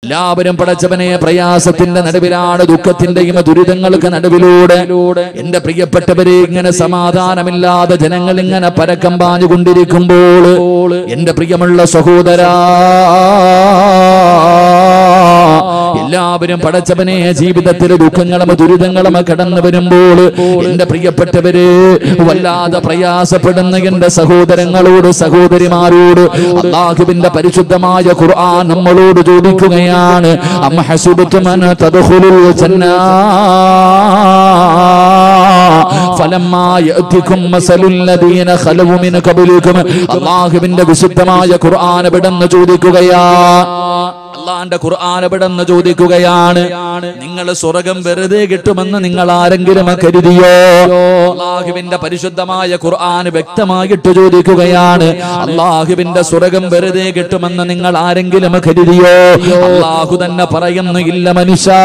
എല്ലാവരും പടച്ചവനെ പ്രയാസത്തിന്റെ നടുവിലാണ്, ദുഃഖത്തിന്റെയും ദുരിതങ്ങൾക്ക് നടുവിലൂടെ. എന്റെ പ്രിയപ്പെട്ടവരെ, ഇങ്ങനെ സമാധാനമില്ലാതെ ജനങ്ങൾ ഇങ്ങനെ പരക്കം പാഞ്ഞുകൊണ്ടിരിക്കുമ്പോൾ എന്റെ പ്രിയമുള്ള സഹോദരാ, എല്ലാവരും പടച്ചവനെ ജീവിതത്തിൽ ദുഃഖങ്ങളും ദുരിതങ്ങളും കടന്നു വരുമ്പോൾ എന്റെ പ്രിയപ്പെട്ടവര് വല്ലാതെ പ്രയാസപ്പെടുന്ന എന്റെ സഹോദരങ്ങളോട് സഹോദരിമാരോട് അല്ലാഹുവിന്റെ പരിശുദ്ധമായ ഖുർആൻ നമ്മളോട് ചോദിക്കുകയാണ്, അം ഹസിബതും അൻ തദ്ഖുലുൽ ജന്ന ഫലമ്മാ യഅതികും മസലുൽ ലദീന ഖലൂ മിൻ ഖബലികും. അല്ലാഹുവിന്റെ വിശുദ്ധമായ ഖുർആൻ വിടന്ന് ചോദിക്കുകയാ, അല്ലാഹുവിന്റെ ഖുർആൻ വിടന്ന് ചോദിക്കുകയാണ്, നിങ്ങൾ സ്വർഗ്ഗം വെറുതെ കിട്ടുമെന്ന് നിങ്ങൾ ആരെങ്കിലും കരുതിയോ? അല്ലാഹുവിന്റെ പരിശുദ്ധമായ ഖുർആൻ വ്യക്തമായിട്ട് ചോദിക്കുകയാണ്, അല്ലാഹുവിന്റെ സ്വർഗ്ഗം വെറുതെ കിട്ടുമെന്ന് നിങ്ങൾ ആരെങ്കിലും കരുതിയോ? അല്ലാഹു തന്നെ പറയുന്നു, ഇല്ല മനുഷ്യ.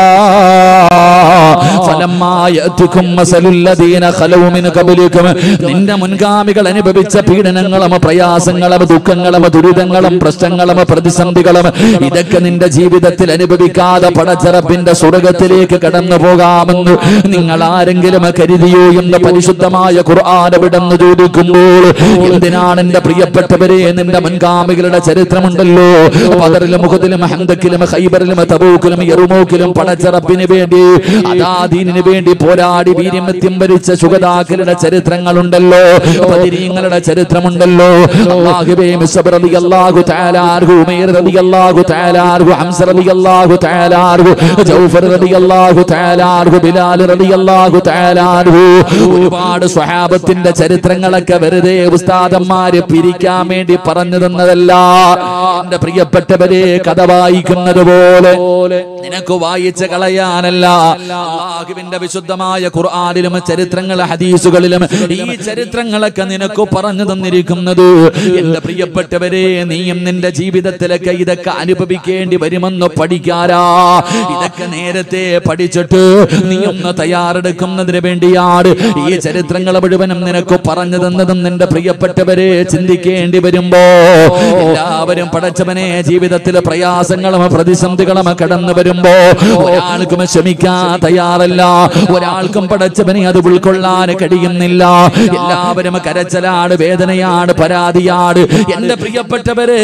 ഫലമ്മാ യഅതികും മസലുൽ ലദീന ഖലൂ മിൻ ഖബലികും. നിന്റെ മുൻഗാമികൾ അനുഭവിച്ച പീഡനങ്ങളും പ്രയാസങ്ങളും ദുഃഖങ്ങളും ദുരിതങ്ങളും പ്രശ്നങ്ങളും പ്രതിസന്ധികളും ഇതൊക്കെ നിന്റെ ജീവിതത്തിൽ അനുഭവിക്കാതെ പടച്ചറപ്പിന്റെ സ്വർഗ്ഗത്തിലേക്ക് കടന്നു പോകാമെന്ന് നിങ്ങൾ ആരെങ്കിലും കരുതിയോ എന്ന് പരിശുദ്ധമായ ഖുർആൻ വിടന്ന് ചോദിക്കുമ്പോൾ, എന്തിനാണ് എന്റെ പ്രിയപ്പെട്ടവരെ, നിന്റെ മുൻഗാമികളുടെ ചരിത്രമുണ്ടല്ലോ, ബദറിലും ഉഹദിലും ഹന്തക്കിലും ഖൈബറിലും തബൂക്കിലും യർമൂക്കിലും പടച്ചറപ്പിന് വേണ്ടി അദാദീനിന് വേണ്ടി പോരാടി വീര്യമെത്യം വരിച്ച ശുഹദാക്കളുടെ ചരിത്രങ്ങളുണ്ടല്ലോ, ബദരീങ്ങളുടെ ചരിത്രമുണ്ടല്ലോ. അല്ലാഹുവേ, മുസഅബ് റളിയല്ലാഹു തആല അൻഹു, ഉമൈർ റളിയല്ലാഹു തആല അൻഹു, ഹംസ റളിയല്ലാഹു തആല അൻഹു, ജൗഫർ റളിയല്ലാഹു തആല അൻഹു, ബിലാൽ റളിയല്ലാഹു തആല അൻഹു, ഒരുപാട് സ്വഹാബത്തിന്റെ ചരിത്രങ്ങളൊക്കെ വെറുതെ ഉസ്താദന്മാര് പിരിക്കാൻ വേണ്ടി പറഞ്ഞു തന്നതല്ല. എന്റെ പ്രിയപ്പെട്ടവരെ, കഥ വായിക്കുന്നത് പോലെ നിനക്ക് വായിച്ച് കളയാനല്ല. അല്ലാഹുവിന്റെ വിശുദ്ധമായ ഖുർആനിലും ചരിത്രങ്ങൾ ഹദീസുകളിലും ഈ ചരിത്രങ്ങളൊക്കെ നിനക്ക് പറഞ്ഞു തന്നിരിക്കുന്നത് എന്റെ പ്രിയപ്പെട്ടവരെ, നീയും നിന്റെ ജീവിതത്തിലൊക്കെ ഇതൊക്കെ അനുഭവിക്കേണ്ടി വരുമെന്ന് പഠിക്കാരാ. ഇതൊക്കെ നേരത്തെ പഠിച്ചിട്ട് നീ ഒന്ന് തയ്യാറെടുക്കുന്നതിന് വേണ്ടിയാണ് ഈ ചരിത്രങ്ങൾ മുഴുവനും നിനക്ക് പറഞ്ഞു തന്നതും. നിന്റെ പ്രിയപ്പെട്ടവരെ, ചിന്തിക്കേണ്ടി വരുമ്പോ എല്ലാവരും പടച്ചവനെ ജീവിതത്തിലെ പ്രയാസങ്ങളും പ്രതിസന്ധികളും കടന്നു വരുമ്പോ ഒരാൾക്കും ക്ഷമിക്കാൻ തയ്യാറല്ല, ഒരാൾക്കും പടച്ചവനെ അത് ഉൾക്കൊള്ളാൻ കഴിയുന്നില്ല. എല്ലാവരും കരച്ചലാണ്, വേദനയാണ്, പരാതിയാണ്. എന്റെ പ്രിയപ്പെട്ടവരെ,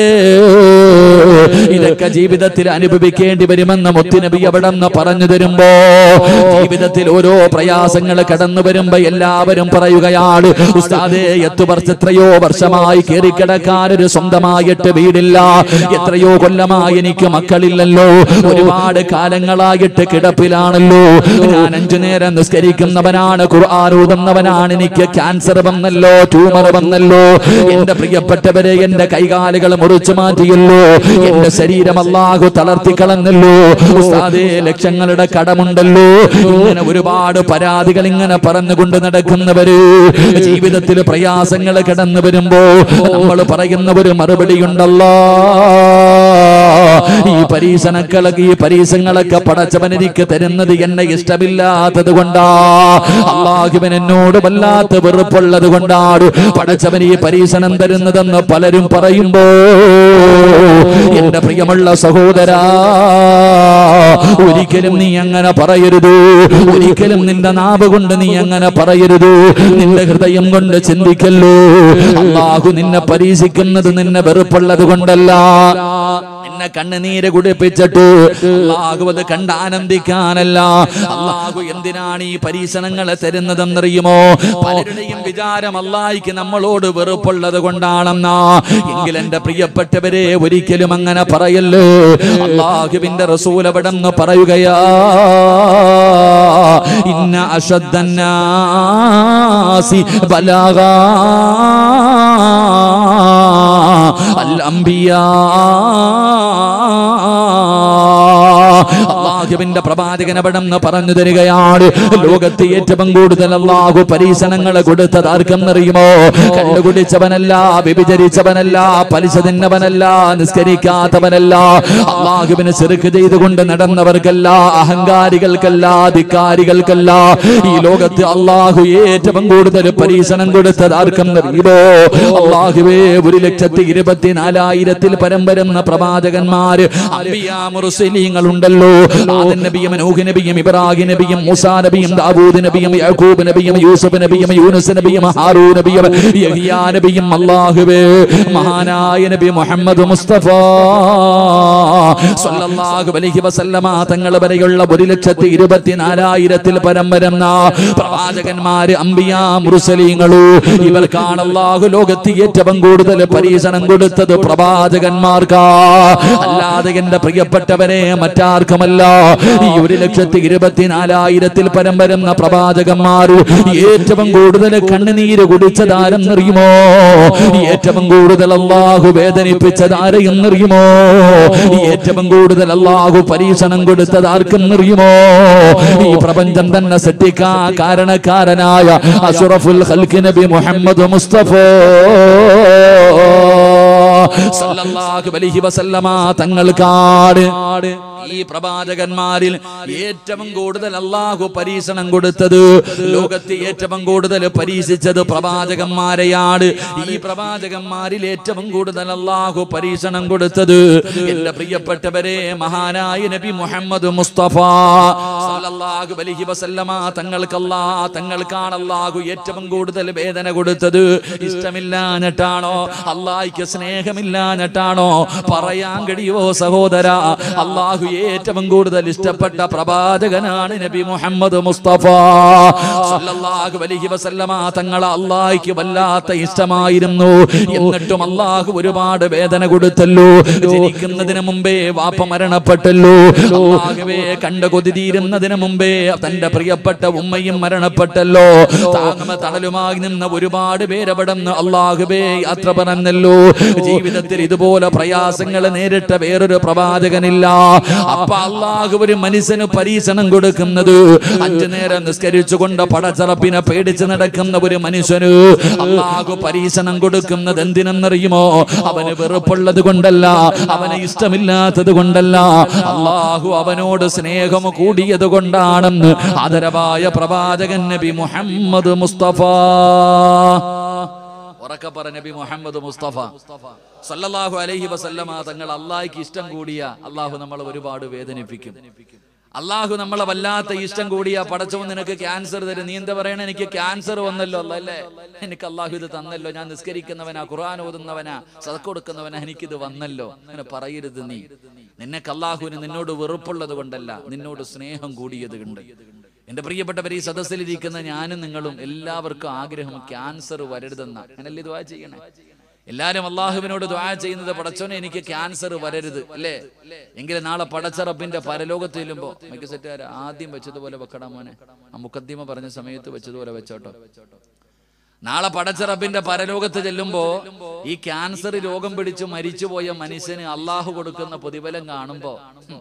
ഇതൊക്കെ ജീവിതത്തിൽ അനുഭവിക്കേണ്ടി വരുമെന്ന് മുത്തുനബി അവിടെ നിന്ന് പറഞ്ഞു തരുമ്പോ ജീവിതത്തിൽ ഓരോ പ്രയാസങ്ങൾ കടന്നു വരുമ്പോ എല്ലാവരും പറയുകയാണ്, ഉസ്താദേ, എത്രയോ വർഷമായി കയറിക്കിടക്കാൻ ഒരു സ്വന്തമായിട്ട് വീടില്ല, എത്രയോ കൊല്ലമായി എനിക്ക് മക്കളില്ലല്ലോ, ഒരുപാട് കാലങ്ങളായിട്ട് കിടപ്പിലാണല്ലോ, ഞാൻ 5 നേരം നിസ്കരിക്കുന്നവനാണ്, ഖുർആൻ ഓതുന്നവനാണ്, എനിക്ക് ക്യാൻസർ വന്നല്ലോ, ട്യൂമർ വന്നല്ലോ, എന്റെ പ്രിയപ്പെട്ടവരെ എന്റെ കൈകാലുകൾ മുറിച്ചു മാറ്റിയല്ലോ, എന്റെ ശരീരം അല്ലാഹു തളർത്തിക്കളഞ്ഞല്ലോ, ഉസ്താദേ ലക്ഷങ്ങളുടെ കടമുണ്ടല്ലോ. ഇങ്ങനെ ഒരുപാട് പരാതികൾ ഇങ്ങനെ പറഞ്ഞുകൊണ്ട് നടക്കുന്നവര് ജീവിതത്തിൽ പ്രയാസങ്ങൾ കടന്നു വരുമ്പോ നമ്മൾ പറയുന്ന ഒരു മറുപടി ഉണ്ടല്ലോ, ഈ പരീക്ഷണങ്ങളൊക്കെ പടച്ചവൻ എനിക്ക് തരുന്നത് എന്നെ ഇഷ്ടമില്ലാത്തത് കൊണ്ടാ, അല്ലാഹുവിന് എന്നോട് വല്ലാത്ത വെറുപ്പുള്ളത് കൊണ്ടാണ് പടച്ചവൻ ഈ പരീക്ഷണം തരുന്നതെന്ന് പലരും പറയുമ്പോ എന്റെ പ്രിയമുള്ള സഹോദരാ, ഒരിക്കലും നീ അങ്ങനെ പറയരുത്, ഒരിക്കലും നിന്റെ നാവ് കൊണ്ട് നീ അങ്ങനെ പറയരുത്, നിന്റെ ഹൃദയം കൊണ്ട് ചിന്തിക്കല്ലോ. അല്ലാഹു നിന്നെ പരീക്ഷിക്കുന്നത് നിന്നെ വെറുപ്പുള്ളത് കൊണ്ടല്ല, നിന്നെ കണ്ണുനീര് കുടിപ്പിച്ചിട്ട് അല്ലാഹു അത് കണ്ട് ആനന്ദിക്കാനല്ല. അല്ലാഹു എന്തിനാണ് ഈ പരീക്ഷണങ്ങളെ തരുന്നതെന്നറിയുമോ? പലരുടെയും വിചാരം അല്ലാഹുവിന് നമ്മളോട് വെറുപ്പുള്ളത് കൊണ്ടാണെന്നാ. എങ്കിൽ എന്റെ പ്രിയപ്പെട്ടവരെ, ഒരിക്കലും അങ്ങനെ പറയല്ലേ. അല്ലാഹുവിന്റെ റസൂൽ അവിടെന്ന് പറയുകയാ, ഇന്ന അശദ്ദന്നാസി ബലാഗാ അൽ അംബിയാ. അള്ളാഹുവിന്റെ പ്രവാചകൻ അവിടെന്ന് പറഞ്ഞു തരികയാണ്, ലോകത്ത് ഏറ്റവും കൂടുതൽ അള്ളാഹു പരീക്ഷണങ്ങൾ കൊടുത്തത് ആർക്കെന്നറിയുമോ? കണ്ടുകുടിച്ചവനല്ല, വ്യഭിചരിച്ചവനല്ല, പലിശ തിന്നവനല്ല, നിസ്കരിക്കാത്തവനല്ല, അള്ളാഹുവിന് ശിർക്ക് ചെയ്തുകൊണ്ട് നടന്നവർക്കല്ല, അഹങ്കാരികൾക്കല്ല, ധിക്കാരികൾക്കല്ല. ഈ ലോകത്ത് അള്ളാഹു ഏറ്റവും കൂടുതൽ പരീക്ഷണം കൊടുത്തത് ആർക്കെന്നറിയുമോ? അള്ളാഹുവേ, 1,24,000 പരം വരുന്ന പ്രവാചകന്മാര്, അംബിയാ മുർസലീങ്ങൾ ഉണ്ടല്ലോ. ആദം നബിയും, നൂഹ് നബിയും, ഇബ്രാഹിം നബിയും, മൂസാ നബിയും, ദാവൂദ് നബിയും, യാക്കൂബ് നബിയും, യൂസുഫ് നബിയും, യൂനുസ് നബിയും, ഹാറൂൻ നബിയും, യഹ്യാ നബിയും, അല്ലാഹുവേ മഹാനായ നബി മുഹമ്മദ് മുസ്തഫ സ്വല്ലല്ലാഹു അലൈഹി വസല്ലമ തങ്ങൾ വരെയുള്ള 1,24,000 പരം വരുന്ന പ്രവാചകന്മാര്, അംബിയാ മുർസലീങ്ങളു, ഇവർക്കാണ് അല്ലാഹു ലോകത്ത് ഏറ്റവും കൂടുതൽ പരീക്ഷണം കൊടുത്തത് പ്രവാചകന്മാർക്കാ. അല്ലാതെ എന്റെ പ്രിയപ്പെട്ടവരെ മറ്റാർക്കുമല്ല. ഈ 1,24,000 പരം വരുന്ന പ്രവാചകന്മാർ ഏറ്റവും കൂടുതൽ കണ്ണുനീര് കുടിച്ചതാരെന്നറിയുമോ? ഏറ്റവും കൂടുതൽ അല്ലാഹു വേദനിപ്പിച്ചതാരെന്നറിയുമോ? ഏറ്റവും കൂടുതൽ അല്ലാഹു പരീക്ഷണം കൊടുത്തത് ആർക്കെന്നറിയുമോ? ഈ പ്രപഞ്ചം തന്നെ സൃഷ്ടിക്കാൻ കാരണക്കാരനായ അഷ്റഫുൽ ഖൽഖ് നബി മുഹമ്മദ് മുസ്തഫ സല്ലല്ലാഹു അലൈഹി വസല്ലമ തങ്ങൾക്കാണ് ഈ പ്രവാചകന്മാരിൽ ഏറ്റവും കൂടുതൽ അല്ലാഹു പരീക്ഷണം കൊടുത്തത്. ലോകത്ത് ഏറ്റവും കൂടുതൽ പരീക്ഷിച്ചത് പ്രവാചകന്മാരെയാണ്. ഈ പ്രവാചകന്മാരിൽ ഏറ്റവും കൂടുതൽ അല്ലാഹു പരീക്ഷണം കൊടുത്തത് എന്റെ പ്രിയപ്പെട്ടവരെ മഹാനായ നബി മുഹമ്മദ് മുസ്തഫ സല്ലല്ലാഹു അലൈഹി വസല്ലമ തങ്ങൾക്കാണ് അല്ലാഹു ഏറ്റവും കൂടുതൽ വേദന കൊടുത്തത്. ഇഷ്ടമില്ലാഞ്ഞിട്ടാണോ? അല്ലാഹുവിന് സ്നേഹമില്ലാഞ്ഞിട്ടാണോ? പറയാൻ കഴിയുമോ സഹോദര? അല്ലാഹു ഏറ്റവും കൂടുതൽ ഇഷ്ടപ്പെട്ട പ്രവാചകനാണ് നബി മുഹമ്മദ് മുസ്തഫ സല്ലല്ലാഹു അലൈഹി വസല്ലമ തങ്ങൾ അല്ലാഹുവിന് വല്ലാത്ത ഇഷ്ടമായിരുന്നു. എന്നിട്ടും അല്ലാഹു ഒരുപാട് വേദന കൊടുത്തല്ലോ. ജനിക്കുന്നതിന് മുമ്പേ വാപ്പ മരണപ്പെട്ടല്ലോ. അല്ലാഹുവേ, കണ്ട കൊതി തീരുന്നതിന് മുമ്പേ തന്റെ പ്രിയപ്പെട്ട ഉമ്മയും മരണപ്പെട്ടല്ലോ. തണലുമായി നിന്ന ഒരുപാട് പേരവിടുന്ന് അല്ലാഹുവേ യാത്ര പറഞ്ഞല്ലോ. ജീവിതത്തിൽ ഇതുപോലെ പ്രയാസങ്ങൾ നേരിട്ട വേറൊരു പ്രവാചകനില്ല. അപ്പൊ അല്ലാഹു ഒരു മനുഷ്യന് പരീക്ഷണം കൊടുക്കുന്നത് 5 നേരം നിസ്കരിച്ചുകൊണ്ട് പടച്ചറപ്പിനെ പേടിച്ച് നടക്കുന്ന ഒരു മനുഷ്യന് അല്ലാഹു പരീക്ഷണം കൊടുക്കുന്നത് എന്തിനെന്നറിയുമോ? അവന് വെറുപ്പുള്ളത് കൊണ്ടല്ല, അവന് ഇഷ്ടമില്ലാത്തത് കൊണ്ടല്ല, അല്ലാഹു അവനോട് സ്നേഹം കൂടിയത് കൊണ്ടാണെന്ന് ആദരവായ പ്രവാചകൻ നബി മുഹമ്മദ് മുസ്തഫ ഉറക്കെ പറ. നബി മുഹമ്മദ് മുസ്തഫ സല്ലല്ലാഹു അലൈഹി വസല്ലമ തങ്ങൾ അല്ലാഹുവിന് ഇഷ്ടം കൂടിയ അല്ലാഹു നമ്മളെ ഒരുപാട് വേദനിപ്പിക്കും. അല്ലാഹു നമ്മളെ വല്ലാത്ത ഇഷ്ടം കൂടിയ പടച്ചവൻ നിനക്ക് ക്യാൻസർ തരും. നീ എന്താ പറയണ? എനിക്ക് ക്യാൻസർ വന്നല്ലോ അല്ലേ? എനിക്ക് അല്ലാഹു ഇത് തന്നല്ലോ. ഞാൻ നിസ്കരിക്കുന്നവനാ, ഖുർആൻ ഓതുന്നവനാ, സദഖ കൊടുക്കുന്നവനാ, എനിക്കിത് വന്നല്ലോ. അങ്ങനെ പറയരുത്. നിനക്ക് അല്ലാഹുവിന് നിന്നോട് വെറുപ്പുള്ളത് കൊണ്ടല്ല, നിന്നോട് സ്നേഹം കൂടിയത് കൊണ്ട്. എന്റെ പ്രിയപ്പെട്ടവർ, ഈ സദസ്സിലിരിക്കുന്ന ഞാനും നിങ്ങളും എല്ലാവർക്കും ആഗ്രഹം ക്യാൻസർ വരരുതെന്ന. അങ്ങനല്ലേ ദുആ ചെയ്യണേ? എല്ലാരും അല്ലാഹുവിനോട് ദുആ ചെയ്യുന്നത്, പടച്ചോനെ എനിക്ക് ക്യാൻസർ വരരുത് അല്ലേ? എങ്കിലും നാളെ പടച്ച റബ്ബിന്റെ പരലോകത്ത് ചെല്ലുമ്പോ മിക്ക സെറ്റുകാർ ആദ്യം വെച്ചതുപോലെ വെക്കടാ മോനെ, ആ മുഖദ്ദിമ പറഞ്ഞ സമയത്ത് വെച്ചതുപോലെ വെച്ചോട്ടോ. നാളെ പടച്ച റബ്ബിന്റെ പരലോകത്ത് ചെല്ലുമ്പോ ഈ ക്യാൻസർ രോഗം പിടിച്ചു മരിച്ചുപോയ മനുഷ്യന് അല്ലാഹു കൊടുക്കുന്ന പ്രതിഫലം കാണുമ്പോ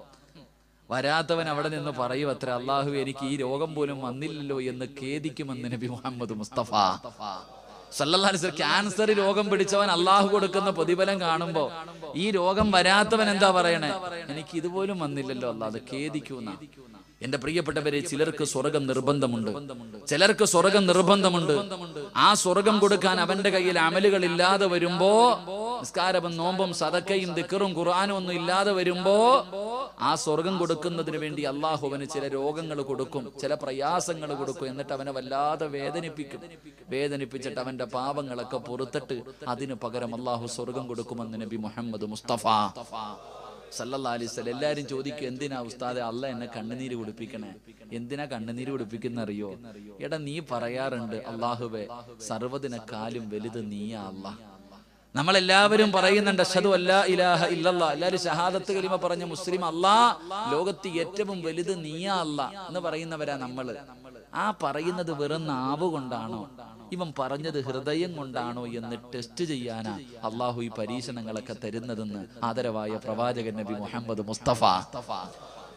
വരാത്തവൻ അവിടെ നിന്ന് പറയും അത്ര, അല്ലാഹു എനിക്ക് ഈ രോഗം പോലും വന്നില്ലല്ലോ എന്ന് ഖേദിക്കുമെന്ന് നബി മുഹമ്മദ് മുസ്തഫ സല്ലല്ലാഹു അലൈഹി വസല്ലം. ക്യാൻസർ രോഗം പിടിച്ചവൻ അല്ലാഹു കൊടുക്കുന്ന പ്രതിഫലം കാണുമ്പോ ഈ രോഗം വരാത്തവൻ എന്താ പറയണേ? എനിക്ക് ഇതുപോലും വന്നില്ലല്ലോ അല്ലാഹ്, അത് ഖേദിക്കുന്ന. എന്റെ പ്രിയപ്പെട്ടവരെ, ചിലർക്ക് സ്വർഗം നിർബന്ധമുണ്ട്, ചിലർക്ക് സ്വർഗം നിർബന്ധമുണ്ട്. ആ സ്വർഗം കൊടുക്കാൻ അവന്റെ കയ്യിൽ അമലുകൾ ഇല്ലാതെ വരുമ്പോ, നിസ്കാരവും നോമ്പും സദക്കയും ദിക്റും ഖുർആനും ഒന്നും ഇല്ലാതെ വരുമ്പോ, ആ സ്വർഗം കൊടുക്കുന്നതിന് വേണ്ടി അല്ലാഹു അവന് ചില രോഗങ്ങൾ കൊടുക്കും, ചില പ്രയാസങ്ങൾ കൊടുക്കും. എന്നിട്ട് അവനെ വല്ലാതെ വേദനിപ്പിച്ചിട്ട് അവന്റെ പാപങ്ങളൊക്കെ പുറത്തിട്ട് അതിന് പകരം അല്ലാഹു സ്വർഗം കൊടുക്കുമെന്ന് നബി മുഹമ്മദ് മുസ്തഫ സല്ലല്ലാഹു അലൈഹി വസല്ലം. എല്ലാരും ചോദിക്കും, എന്തിനാ ഉസ്താദെ അല്ലാഹ് എന്നെ കണ്ണുനീര് കുടിപ്പിക്കണേ? എന്തിനാ കണ്ണുനീര് കുടിപ്പിക്കുന്ന അറിയോ? എടാ, നീ പറയാറുണ്ട് അല്ലാഹുവേ സർവ്വതിനെക്കാളും വലുത് നീയാ അല്ലാഹ്. നമ്മളെല്ലാവരും പറയുന്നുണ്ട് അഷ്ഹദു അല്ലാ ഇലാഹ ഇല്ലല്ലാഹ്. എല്ലാവരും ഷഹാദത്ത് കലിമ പറഞ്ഞ മുസ്ലിം, അല്ലാഹ് ലോകത്ത് ഏറ്റവും വലുത് നീയാ അല്ലാഹ് എന്ന് പറയുന്നവരാ നമ്മള്. ആ പറയുന്നത് വെറും നാവ് കൊണ്ടാണോ, ഇവൻ പറഞ്ഞത് ഹൃദയം കൊണ്ടാണോ എന്ന് ടെസ്റ്റ് ചെയ്യാനാ അല്ലാഹു ഈ പരീക്ഷണങ്ങളൊക്കെ തരുന്നതെന്ന് ആദരവായ പ്രവാചകൻ നബി മുഹമ്മദ് മുസ്തഫ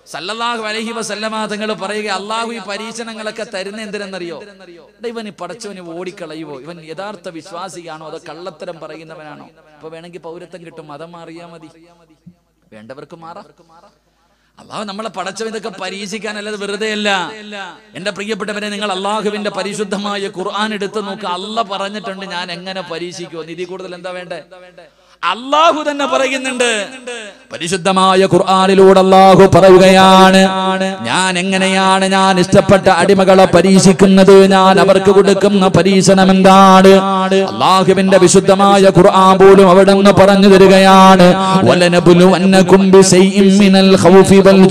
സല്ലല്ലാഹു അലൈഹി വസല്ലമ തങ്ങൾ പറയുക, അള്ളാഹു ഈ പരീക്ഷണങ്ങളൊക്കെ തരുന്ന എന്തിനെന്നറിയോ? ഇവൻ ഈ പടച്ചവന് ഓടിക്കളയുവോ? ഇവൻ യഥാർത്ഥ വിശ്വാസിയാണോ അതോ കള്ളത്തരം പറയുന്നവനാണോ? ഇപ്പൊ വേണമെങ്കിൽ പൗരത്വം കിട്ടും, മതം മാറിയാ മതി, വേണ്ടവർക്ക് മാറാം. അള്ളാഹു നമ്മളെ പടച്ചവൻ ഇതൊക്കെ പരീക്ഷിക്കാനല്ലത് വെറുതെ അല്ല. എന്റെ പ്രിയപ്പെട്ടവരെ, നിങ്ങൾ അള്ളാഹുവിന്റെ പരിശുദ്ധമായ ഖുർആൻ എടുത്ത് നോക്കുക. അള്ളാഹ് പറഞ്ഞിട്ടുണ്ട് ഞാൻ എങ്ങനെ പരീക്ഷിക്കുമോ. നിധി കൂടുതൽ എന്താ വേണ്ടേ? അള്ളാഹു തന്നെ പറയുന്നുണ്ട്. പരിശുദ്ധമായ ഖുർആനിലൂടെ അള്ളാഹു പറയുകയാണ്, ഞാൻ എങ്ങനെയാണ് ഞാൻ ഇഷ്ടപ്പെട്ട അടിമകളെ പരീക്ഷിക്കുന്നത്, ഞാൻ അവർക്ക് കൊടുക്കുന്ന പരീക്ഷണം എന്താണ്. അള്ളാഹുവിന്റെ വിശുദ്ധമായ ഖുർആൻ പോലും അവിടെ നിന്ന് പറഞ്ഞു തരികയാണ്, വലനബ്ലുവന്നകും ബിശൈഇൻ മിനൽ ഖൗഫി വൽ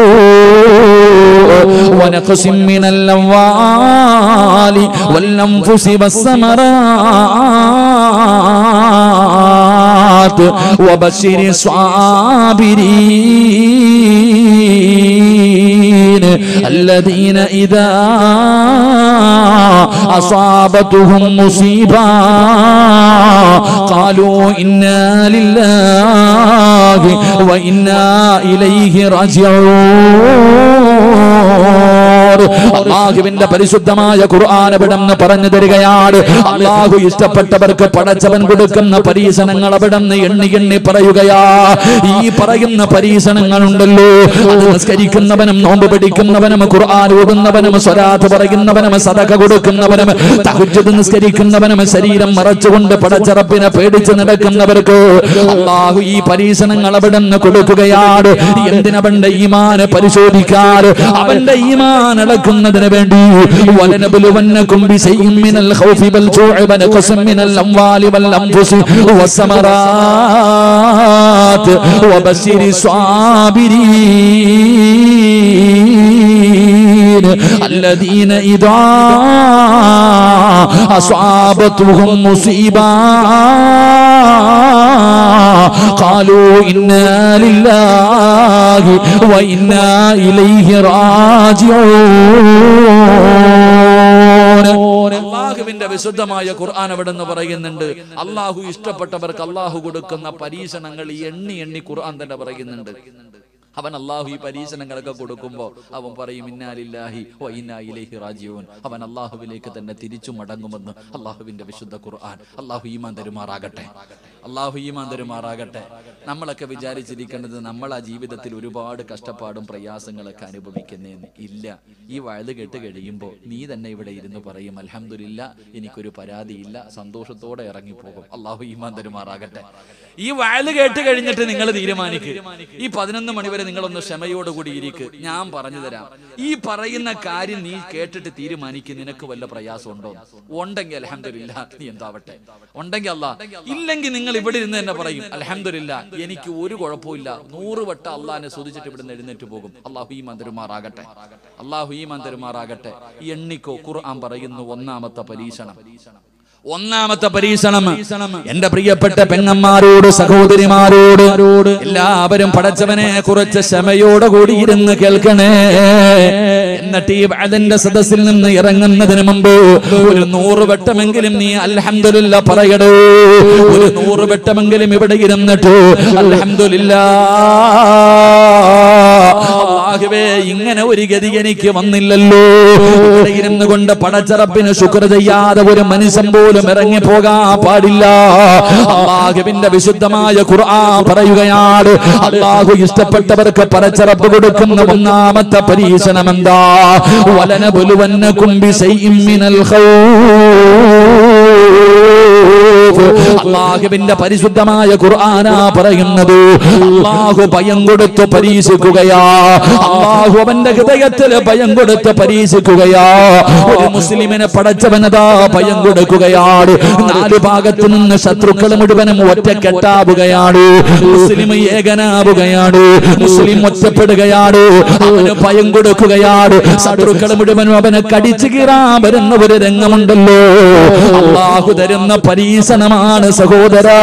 ജൂഇ വനഖസിൻ മിനൽ അംവാലി വൽ അൻഫുസി വസ്സമറാത്ത് വബശിരി الصابرين الذين إذا أصابتهم مصيبة قالوا إنا لله وإنا إليه راجعون. അള്ളാഹുവിന്റെ പരിശുദ്ധമായ ഖുർആൻ അവിടുന്ന് പറഞ്ഞു തരികയാണ്, അള്ളാഹു ഇഷ്ടപ്പെട്ടവർക്ക് പടച്ചവൻ കൊടുക്കുന്ന പരീക്ഷണങ്ങൾ അവിടുന്ന് എണ്ണി എണ്ണി പറയുകയാ. ഈ പറയുന്ന പരീക്ഷണങ്ങളുണ്ടല്ലോ, അത് നിസ്കരിക്കുന്നവനും നോമ്പ് പിടിക്കുന്നവനും ഖുർആൻ ഓതുന്നവനും സ്വലാത്ത് പറയുന്നവനും സദഖ കൊടുക്കുന്നവനും തഹജ്ജുദ് നിസ്കരിക്കുന്നവനും ശരീരം മറച്ചുകൊണ്ട് പടച്ച റബ്ബിനെ പേടിച്ച് നടക്കുന്നവർക്ക് അള്ളാഹു ഈ പരീക്ഷണങ്ങൾ അവിടുന്ന് കൊടുക്കുകയാണ്. എന്തിനവന്റെ ഈമാൻ പരിശോധിക്കാൻ, അവന്റെ ഈമാൻ അളക്കുന്നതിന് വേണ്ടി. വലനബ്ലുവന്നകും ബിശൈഇൻ മിനൽ ഖൗഫി വൽ ജൂഇ വനഖസിൻ മിനൽ അംവാലി വൽ അൻഫുസി വസ്സമറാത്ത് വബശിരി സ്വാബിരീൻ الذين إذا أصابتهم مصيبة قالوا إنا لله وإنا إليه راجعون. അള്ളാഹുവിന്റെ വിശുദ്ധമായ ഖുർആൻ അവിടെ നിന്ന് പറയുന്നുണ്ട്, അള്ളാഹു ഇഷ്ടപ്പെട്ടവർക്ക് അള്ളാഹു കൊടുക്കുന്ന പരീക്ഷണങ്ങൾ എണ്ണി എണ്ണി ഖുർആൻ തന്നെ പറയുന്നുണ്ട്. അവൻ അള്ളാഹു ഈ പരീക്ഷണങ്ങളൊക്കെ കൊടുക്കുമ്പോ അവൻ പറയും ഇന്നാ ലില്ലാഹി വ ഇന്നാ ഇലൈഹി റാജിഊൻ. അവൻ അള്ളാഹുവിലേക്ക് തന്നെ തിരിച്ചു മടങ്ങുമെന്ന് അള്ളാഹുവിന്റെ വിശുദ്ധ ഖുർആൻ. അള്ളാഹു ഈമാൻ തരുമാറാകട്ടെ, അള്ളാഹു ഈമാൻ തരുമാറാകട്ടെ. നമ്മളൊക്കെ വിചാരിച്ചിരിക്കേണ്ടത് നമ്മൾ ആ ജീവിതത്തിൽ ഒരുപാട് കഷ്ടപ്പാടും പ്രയാസങ്ങളൊക്കെ അനുഭവിക്കുന്നേന്ന് ഇല്ല. ഈ വയത് കേട്ട് കഴിയുമ്പോൾ നീ തന്നെ ഇവിടെ ഇരുന്ന് പറയും, അൽഹംദുലില്ലാ, എനിക്കൊരു പരാതിയില്ല, സന്തോഷത്തോടെ ഇറങ്ങിപ്പോകും. അള്ളാഹു ഈമാൻ തരുമാറാകട്ടെ. ഈ വയത് കേട്ട് കഴിഞ്ഞിട്ട് നിങ്ങൾ തീരുമാനിക്കുക. ഈ 11 മണി വരെ നിങ്ങളൊന്ന് ക്ഷമയോടുകൂടി ഇരിക്കുക. ഞാൻ പറഞ്ഞു തരാം. ഈ പറയുന്ന കാര്യം നീ കേട്ടിട്ട് തീരുമാനിക്കുക, നിനക്ക് വല്ല പ്രയാസം ഉണ്ടോ? ഉണ്ടെങ്കിൽ അൽഹംദുലില്ലാ, നീ എന്താവട്ടെ. ഉണ്ടെങ്കിൽ അല്ലാ, ഇല്ലെങ്കിൽ നിങ്ങൾ ഇവിടെ ഇരുന്ന് തന്നെ പറയും, അൽഹംദുലില്ലാ, എനിക്ക് ഒരു കുഴപ്പമില്ല, 100 വട്ടം അള്ളാഹിനെ സ്തുതിച്ചിട്ട് ഇവിടുന്ന് എഴുന്നേറ്റ് പോകും. അള്ളാഹു ഈമാൻ തരുമാറാകട്ടെ, അള്ളാഹു ഈമാൻ തരുമാറാകട്ടെ. എണ്ണിക്കോ, ഖുർആൻ പറയുന്നു ഒന്നാമത്തെ പരീക്ഷണം. ഒന്നാമത്തെ പരീക്ഷണം എന്റെ പ്രിയപ്പെട്ട പെങ്ങന്മാരോട്, സഹോദരിമാരോട് എല്ലാവരും പടച്ചവനെ കുറച്ച് ക്ഷമയോടെ കൂടി ഇരുന്ന് കേൾക്കണേ. എന്നിട്ട് ഈ വഅദിന്റെ സദസ്സിൽ നിന്ന് ഇറങ്ങുന്നതിന് മുമ്പ് ഒരു 100 വട്ടമെങ്കിലും നീ അൽഹംദുലില്ലാ പറയടോ. ഒരു 100 വട്ടമെങ്കിലും ഇവിടെ ഇരുന്നിട്ട് അൽഹംദുലില്ലാ, അല്ലാഹുവേ, ഇങ്ങനെ ഒരു ഗതി എനിക്ക് വന്നില്ലല്ലോ. ഇവിടെ ഇരുന്ന് കൊണ്ട് പടച്ച റബ്ബിന് ശുക്ർ ചെയ്യാതെ ഒരു മനുഷ്യൻ പോലും ഇറങ്ങി പോകാൻ പാടില്ല. അല്ലാഹുവിന്റെ വിശുദ്ധമായ ഖുർആൻ പറയുകയാണ്, അല്ലാഹു ഇഷ്ടപ്പെട്ടവർക്ക് പടച്ച റബ്ബ് കൊടുക്കുന്ന ഒന്നാമത്തെ പരീക്ഷണം എന്താ? വലനബ്ലുവന്നകും ബിശൈഇൻ മിനൽ ഖൗഫ്. അല്ലാഹുവിന്റെ പരിശുദ്ധമായ ഖുർആനാ പറയുന്നത്. അല്ലാഹു ഭയം കൊടുത്ത് പരീക്ഷിക്കുകയാ. അല്ലാഹു അവന്റെ ഹൃദയത്തിൽ ഭയം കൊടുത്ത് പരീക്ഷിക്കുകയാ. ഒരു മുസ്ലിമിനെ പടച്ചവനതാ ഭയം കൊടുക്കുകയാണ്. 4 ഭാഗത്തു നിന്ന് ശത്രുക്കൾ മുഴുവനും ഒറ്റക്കെട്ടാവുകയാണ്. മുസ്ലിം ഏകനാവുകയാണ്. മുസ്ലിം ഒറ്റപ്പെടുകയാണ്. അവന് ഭയം കൊടുക്കുകയാണ്. ശത്രുക്കൾ മുഴുവനും അവനെ കടിച്ചു കീറാൻ വരുന്ന ഒരു രംഗമുണ്ടല്ലോ. അല്ലാഹു തരുന്ന പരീക്ഷണമാണ് സഹോദരാ.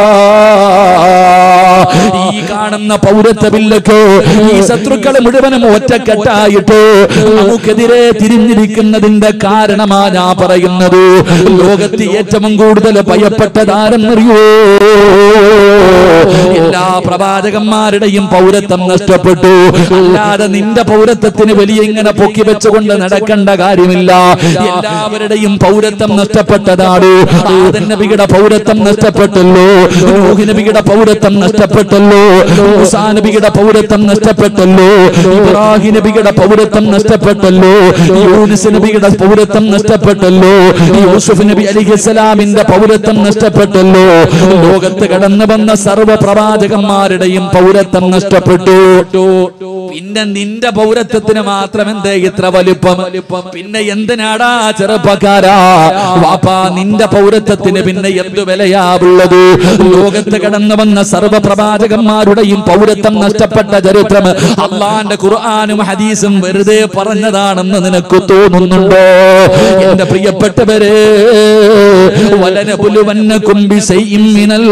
ഈ കാണുന്ന പൗരത്വ ബില്ലൊക്കെ ഈ ശത്രുക്കൾ മുഴുവനും ഒറ്റക്കെട്ടായിട്ട് നമുക്കെതിരെ തിരിഞ്ഞിരിക്കുന്നതിന്റെ കാരണമാ ഞാൻ പറയുന്നത്. ലോകത്ത് ഏറ്റവും കൂടുതൽ ഭയപ്പെട്ടതാരെന്നറിയോ? എല്ലാ പ്രവാചകന്മാരുടെയും പൗരത്വം നഷ്ടപ്പെട്ടു. അല്ലാതെ നിന്റെ പൗരത്വത്തിന് വലിയ ഇങ്ങനെ പൊക്കി വെച്ചുകൊണ്ട് നടക്കേണ്ട കാര്യമില്ല. എല്ലാവരുടെയും പൗരത്വം നഷ്ടപ്പെട്ടതാണ്. ആദം നബിയുടെ പൗരത്വം നഷ്ടപ്പെട്ടല്ലോ, നൂഹ് നബിയുടെ പൗരത്വം നഷ്ടപ്പെട്ടല്ലോ, മൂസാ നബിയുടെ പൗരത്വം നഷ്ടപ്പെട്ടല്ലോ, ഇബ്രാഹിം നബിയുടെ പൗരത്വം നഷ്ടപ്പെട്ടല്ലോ, യൂനുസ് നബിയുടെ പൗരത്വം നഷ്ടപ്പെട്ടല്ലോ, യൂസുഫ് നബി അലൈഹിസ്സലാമിന്റെ പൗരത്വം നഷ്ടപ്പെട്ടല്ലോ. ലോകത്ത് കടന്നു വന്ന സർവ്വ പ്രവാചകന്മാരുടെയും പൗരത്വം നഷ്ടപ്പെട്ടു. പിന്നെ നിന്റെ പൗരത്വത്തിന് മാത്രം എന്തേ ഇത്ര വലിപ്പം? പിന്നെ എന്തിനാടാ ചെറുപ്പക്കാരാ വാപ്പാ നിന്റെ പൗരത്വത്തിന് പിന്നെ എന്തു വിലയാവുള്ളത്? ലോകത്ത് കടന്നു വന്ന സർവ്വ പ്രവാചകന്മാരുടെയും പൗരത്വം നഷ്ടപ്പെട്ട ചരിത്രം അള്ളാന്റെ ഖുർആനും ഹദീസും വെറുതെ പറഞ്ഞതാണെന്ന് നിനക്ക് തോന്നുന്നുണ്ടോ? എന്റെ പ്രിയപ്പെട്ടവരെ, വലനബുലുവന്നകും ബിശൈഇൻ മിനൽ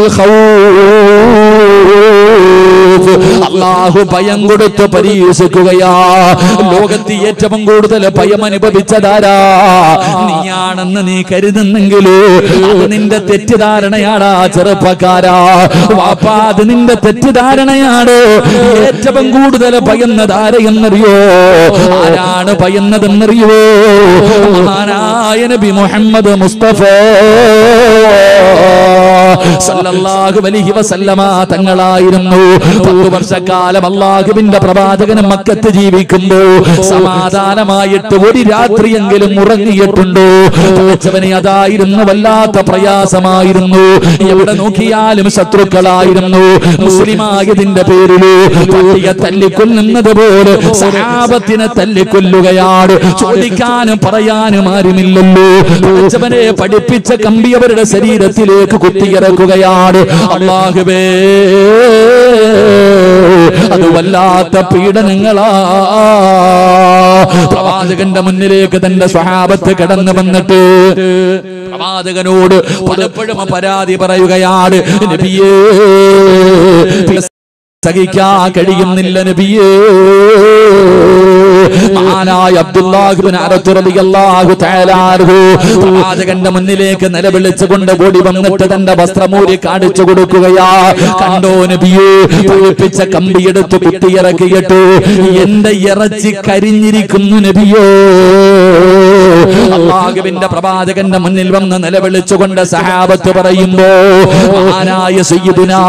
ഖൗഫ്, അല്ലാഹു ഭയം കൊടുത്ത് പരീക്ഷിക്കുകയാ. ലോകത്ത് ഏറ്റവും കൂടുതൽ ഭയം അനുഭവിച്ചതാരാ? നീയാണെന്ന് നീ കരുതുന്നെങ്കിലോ അത് നിന്റെ തെറ്റിദ്ധാരണയാടാ ചെറുപ്പക്കാരാ. വാപ്പാ അത് നിന്റെ തെറ്റിദ്ധാരണയാണ്. ഏറ്റവും കൂടുതൽ ഭയന്നതാരെന്നറിയോ? ആരാണ് ഭയന്നതെന്നറിയോ? മഹാനായ നബി മുഹമ്മദ് മുസ്തഫ സല്ലല്ലാഹു അലൈഹി വസല്ലമ തങ്ങളായിരുന്നു. 10 വർഷക്കാലം അല്ലാഹുവിന്റെ പ്രവാചകൻ മക്കത്ത് ജീവിക്കുമ്പോൾ സമാധാനമായിട്ട് ഒരു രാത്രിയെങ്കിലും ഉറങ്ങിയിട്ടുണ്ടോ? പഠിച്ചവനെ അതായിരുന്നു വല്ലാത്ത പ്രയാസമായിരുന്നു. എവിടെ നോക്കിയാലും ശത്രുക്കളായിരുന്നു. മുസ്ലിമായതിന്റെ പേരില് പട്ടിയെ തല്ലിക്കൊല്ലുന്നത് പോലെ സഹാബത്തിനെ തല്ലിക്കൊല്ലുകയാണ്. ചോദിക്കാനും പറയാനും ആരുമില്ലല്ലോ. പഠിച്ചവനെ പഠിപ്പിച്ച കമ്പി അവരുടെ ശരീരത്തിലേക്ക് കുത്തിയിറക്കുകയാണ്. അല്ലാഹുവേ, അത് വല്ലാത്ത പീഡനങ്ങളാ. പ്രവാചകന്റെ മുന്നിലേക്ക് തന്റെ സ്വഹാബത്ത് കടന്നു വന്നിട്ട് പ്രവാചകനോട് പലപ്പോഴും പരാതി പറയുകയാണ്. നബിയേ, സഹിക്കാൻ കഴിയുന്നില്ല നബിയേ. മഹാനായ അബ്ദുല്ലാഹ് ഇബ്നു അറത്ത് റളിയല്ലാഹു തആല അൻഹു പ്രവാചകന്റെ മുന്നിലേക്ക് നിലവിളിച്ചുകൊണ്ട് ഓടി വന്നിട്ട് തന്റെ വസ്ത്രമൂരി കാണിച്ചു കൊടുക്കുകയാ. കണ്ടോ നബിയേ, പഠിപ്പിച്ച കമ്പിയെടുത്ത് കുത്തിയിറക്കിയിട്ട് എന്റെ ഇറച്ചി കരിഞ്ഞിരിക്കുന്നു നബിയോ. അല്ലാഹുവിന്റെ പ്രവാചകന്റെ മുന്നിൽ വന്ന് നിലവിളിച്ചുകൊണ്ട് സഹാബത്ത് പറയുമ്പോ മഹാനായ സയ്യിദുനാ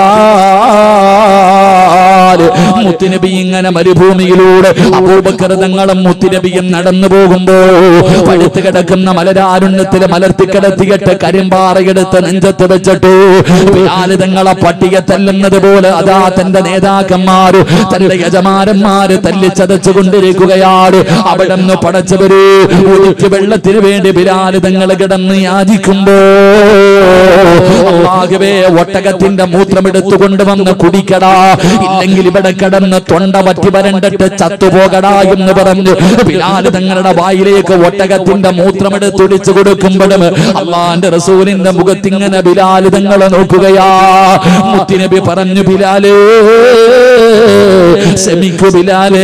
ബിലാൽ മുത്തുനബി ഇങ്ങനെ മരുഭൂമിയിലൂടെ അബൂബക്കർ തങ്ങളും മുത്തുനബിയും നടന്നു പോകുമ്പോ പഴുത്ത് കിടക്കുന്ന മലരാരുണ്യത്തിൽ മലർത്തിക്കിടത്തിയിട്ട് കരിമ്പാറയെടുത്ത് നെഞ്ചത്ത് വെച്ചിട്ടു ബിലാൽ തങ്ങളെ പട്ടിയെ തല്ലുന്നത് പോലെ അതാ തന്റെ നേതാക്കന്മാര് തന്റെ യജമാനന്മാര് തല്ലിച്ചതച്ചു കൊണ്ടിരിക്കുകയാണ്. അവിടെ നിന്ന് പടച്ചവര് ഒഴുക്ക് വെള്ളത്തിന് വേണ്ടി ബിലാൽ തങ്ങൾ കിടന്ന് യാചിക്കുമ്പോ അല്ലാഹുവേ, ഒട്ടകത്തിന്റെ മൂത്രമെടുത്തു കൊണ്ടുവന്ന് കുടിക്കടാ, ഇല്ലെങ്കിൽ ഇവിടെ കിടന്ന് തൊണ്ട വറ്റി വരണ്ടിട്ട് ചത്തുപോകടാ എന്ന് പറഞ്ഞു ബിലാൽ തങ്ങളുടെ വായിലേക്ക് ഒട്ടകത്തിന്റെ മൂത്രമെടുത്തൊടിച്ചു കൊടുക്കുമ്പോഴും അള്ളാന്റെ റസൂലിന്റെ മുഖത്തിങ്ങനെ ബിലാൽ തങ്ങളെ നോക്കുകയാ. മുത്തുനബി പറഞ്ഞു, ബിലാലേ, ക്ഷമിക്കു ബിലാലേ,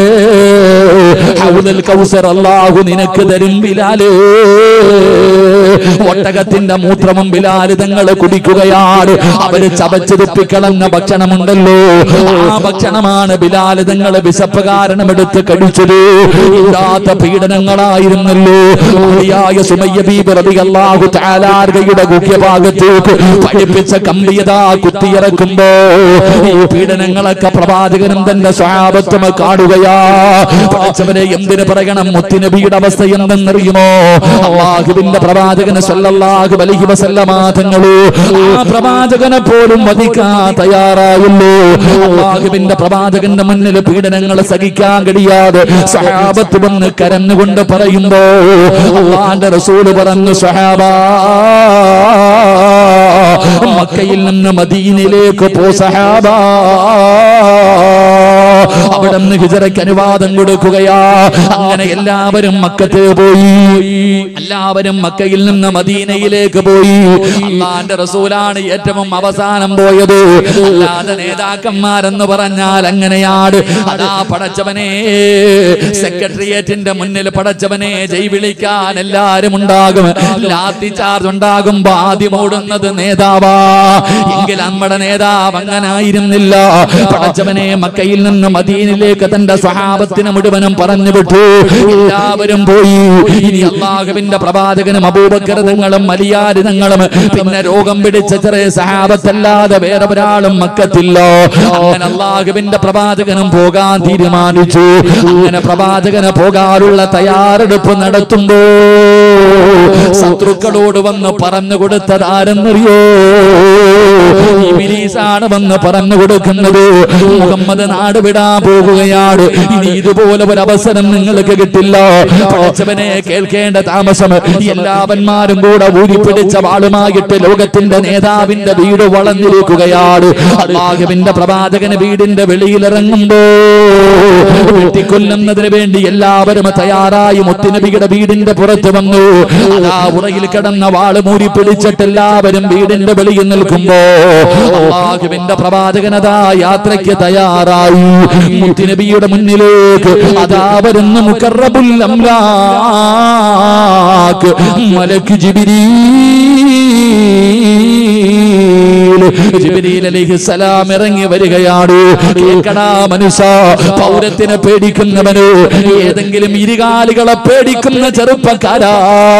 ഹൗദൽ കൗസർ അല്ലാഹു നിനക്ക് തരും ബിലാലേ. ഒട്ടകത്തിന്റെ മൂത്രവും ബിലാൽ തങ്ങൾ കുടിക്കുകയാണ്. അവര് ചവച്ചു തുപ്പിക്കളഞ്ഞ ഭക്ഷണമുണ്ടല്ലോ, ആ ഭക്ഷണമാണ് ബിലാൽ തങ്ങൾ വിശപ്പ് കാരണം എടുത്ത് കഴിച്ചത്. ഇല്ലാത്ത പീഡനങ്ങളായിരുന്നല്ലോ. സുമയ്യ ബീബി റളിയല്ലാഹു തആല അൻഹയുടെ ഗുഹ്യഭാഗത്തേക്ക് പഠിപ്പിച്ച കമ്പിയതാ കുത്തിയിറക്കുമ്പോ ഈ പീഡനങ്ങളൊക്കെ പ്രവാചകനും തന്റെ സ്വഹാബത്തും കാണുകയാ. പഠിച്ചവരെ എന്തിനു പറയണം? മുത്തുനബിയുടെ അവസ്ഥ എന്തെന്നറിയുമോ? അല്ലാഹുവിന്റെ പ്രവാചകൻ സല്ലല്ലാഹു അലൈഹി വസല്ലമ തങ്ങള് ആ പ്രവാചകനെ പോലും വധിക്കാൻ തയ്യാറായല്ലോ. അല്ലാഹുവിന്റെ പ്രവാചകന്റെ മുന്നിൽ പീഡനങ്ങൾ സഹിക്കാൻ കഴിയാതെ സ്വഹാബത്ത് വന്ന് കരഞ്ഞുകൊണ്ട് പറയുമ്പോ അല്ലാഹുവിന്റെ റസൂൽ പറഞ്ഞു, സ്വഹാബാ, മക്കയിൽ നിന്ന് മദീനയിലേക്ക് പോ സഹാബാ. അവിടെ നിന്ന് ഹിജറയ്ക്ക് അനുവാദം കൊടുക്കുകയാ. അങ്ങനെ എല്ലാവരും മക്കത്ത് പോയി. എല്ലാവരും മക്കയിൽ നിന്ന് മദീനയിലേക്ക് പോയി. അല്ലാഹുവിന്റെ റസൂലാണ് ഏറ്റവും അവസാനം പോയത്. അല്ലാതെ നേതാക്കന്മാരെന്ന് പറഞ്ഞാൽ അങ്ങനെയാണ്. അതാ പടച്ചവനെ, സെക്രട്ടേറിയറ്റിന്റെ മുന്നിൽ പടച്ചവനെ ജയ് വിളിക്കാൻ എല്ലാരും ഉണ്ടാകും. ലാത്തി ചാർജ് ഉണ്ടാകുമ്പോ ആദ്യം ഓടുന്നത് നേതാവാ. എങ്കിൽ നമ്മുടെ നേതാവ് അങ്ങനായിരുന്നില്ല. പടച്ചവനെ മക്കയിൽ നിന്ന് മദീനയിലേക്ക് തന്റെ സ്വഹാബത്തിനെ മുഴുവനും പറഞ്ഞു വിട്ടു. എല്ലാവരും പോയി. ഇനി അല്ലാഹുവിന്റെ പ്രവാചകനും അബൂബക്കർ തങ്ങളും അലിയാർ തങ്ങളും പിന്നെ രോഗം പിടിച്ച ചെറിയ സഹാബത്തല്ലാതെ വേറെ ഒരാളും മക്കത്തില്ല. അങ്ങനെ അല്ലാഹുവിന്റെ പ്രവാചകനും പോകാൻ തീരുമാനിച്ചു. അങ്ങനെ പ്രവാചകന് പോകാനുള്ള തയ്യാറെടുപ്പ് നടത്തുമ്പോ ശത്രുക്കളോട് വന്ന് പറഞ്ഞു കൊടുത്തത് ആരെന്നറിയോ? ഇബ്ലീസാണ് വന്ന് പറഞ്ഞു കൊടുക്കുന്നത്. മുഹമ്മദ് നാട് വിടാൻ പോകുകയാണ്. ഇനി ഇതുപോലെ ഒരു അവസരം നിങ്ങൾക്ക് കിട്ടില്ല. പടച്ചവനെ കേൾക്കേണ്ട താമസം. എല്ലാവന്മാരും കൂടെ ഊരിപ്പിടിച്ച വാളുമായിട്ട് ലോകത്തിന്റെ നേതാവിന്റെ വീട് വളഞ്ഞിരിക്കുകയാണ്. അല്ലാഹുവിന്റെ പ്രവാചകന് വീടിന്റെ വെളിയിലിറങ്ങുമ്പോ വെട്ടിക്കൊല്ലുന്നതിന് വേണ്ടി എല്ലാവരും തയ്യാറായി മുത്തുനബിയുടെ വീടിന്റെ പുറത്ത് വന്നു. അതാ ഉറയിൽ കിടന്ന വാള് മൂരി പിടിച്ചിട്ട് എല്ലാവരും വീടിന്റെ വെളിയിൽ നിൽക്കുമ്പോ അല്ലാഹുവിന്റെ പ്രവാചകനതാ യാത്രയ്ക്ക് തയ്യാറായി. മുത്തുനബിയുടെ മുന്നിലേക്ക് അതാ വരുന്ന മുഖറബുൽ അംലാക്ക് മലക്ക് ജിബ്രീൽ അലൈഹിസ്സലാം ഇറങ്ങി വരികയാണ്. കേൾക്കടാ മനുഷ്യ, പൗരത്തിനെ പേടിക്കുന്നവന്, ഏതെങ്കിലും ഇരുകാലികളെ പേടിക്കുന്ന ചെറുപ്പക്കാരാ,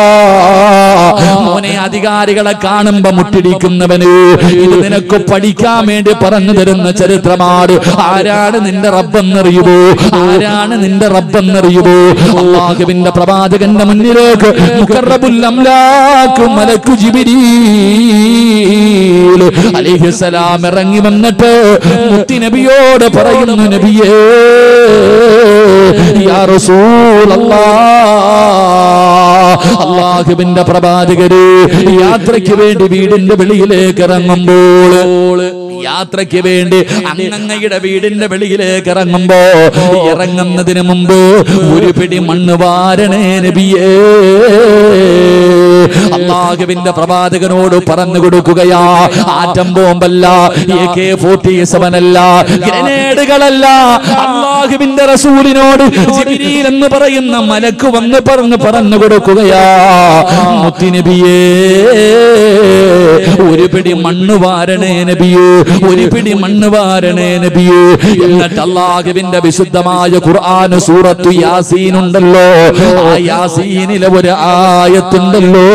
മോനെ അധികാരികളെ കാണുമ്പോ മുട്ടിടിക്കുന്നവന്, ഇത് നിനക്ക് പഠിക്കാൻ വേണ്ടി പറഞ്ഞു തരുന്ന ചരിത്രമാണ്. ആരാണ് നിന്റെ റബ്ബെന്നറിയുമോ? ആരാണ് നിന്റെ റബ്ബെന്നറിയുമോ? അല്ലാഹുവിന്റെ പ്രവാചകന്റെ മുന്നിലേക്ക് മുഖറബുൽ അംലാക്ക് മലക്ക് ജിബ്രീൽ അലൈഹിസ്സലാം ഇറങ്ങി വന്നിട്ട് മുത്തുനബിയോട് പറയുന്നു, നബിയേ യാ റസൂലല്ലാഹ്, അല്ലാഹുവിന്റെ പ്രവാചകരെ യാത്രയ്ക്ക് വേണ്ടി വീടിന്റെ വെളിയിലേക്ക് ഇറങ്ങുമ്പോൾ, യാത്രയ്ക്ക് വേണ്ടി അങ്ങയുടെ വീടിന്റെ വെളിയിലേക്ക് ഇറങ്ങുമ്പോ ഇറങ്ങുന്നതിന് മുമ്പ് ഒരു പിടി മണ്ണ് വാരണേ നബിയേ. അല്ലാഹുവിന്റെ പ്രവാചകനോട് പറഞ്ഞു കൊടുക്കുകയാ. ആറ്റം ബോംബല്ല, AK-47 അല്ല, ഗ്രനേഡുകളല്ല. അല്ലാഹുവിന്റെ റസൂലിനോട് ജിബ്രീൽ എന്ന് പറയുന്ന മലക്ക് വന്ന് പറഞ്ഞു കൊടുക്കുകയാ, മുത്തുനബിയേ ഒരു പിടി മണ്ണ് വാരണേ നബിയേ, ഒരു പിടി മണ്ണ് വാരണേ നബിയേ. എന്നിട്ട് അല്ലാഹുവിന്റെ വിശുദ്ധമായ ഖുർആൻ സൂറത്തു യാസീൻ ഉണ്ടല്ലോ, ആ യാസീനിലെ ഒരു ആയത്തുണ്ടല്ലോ,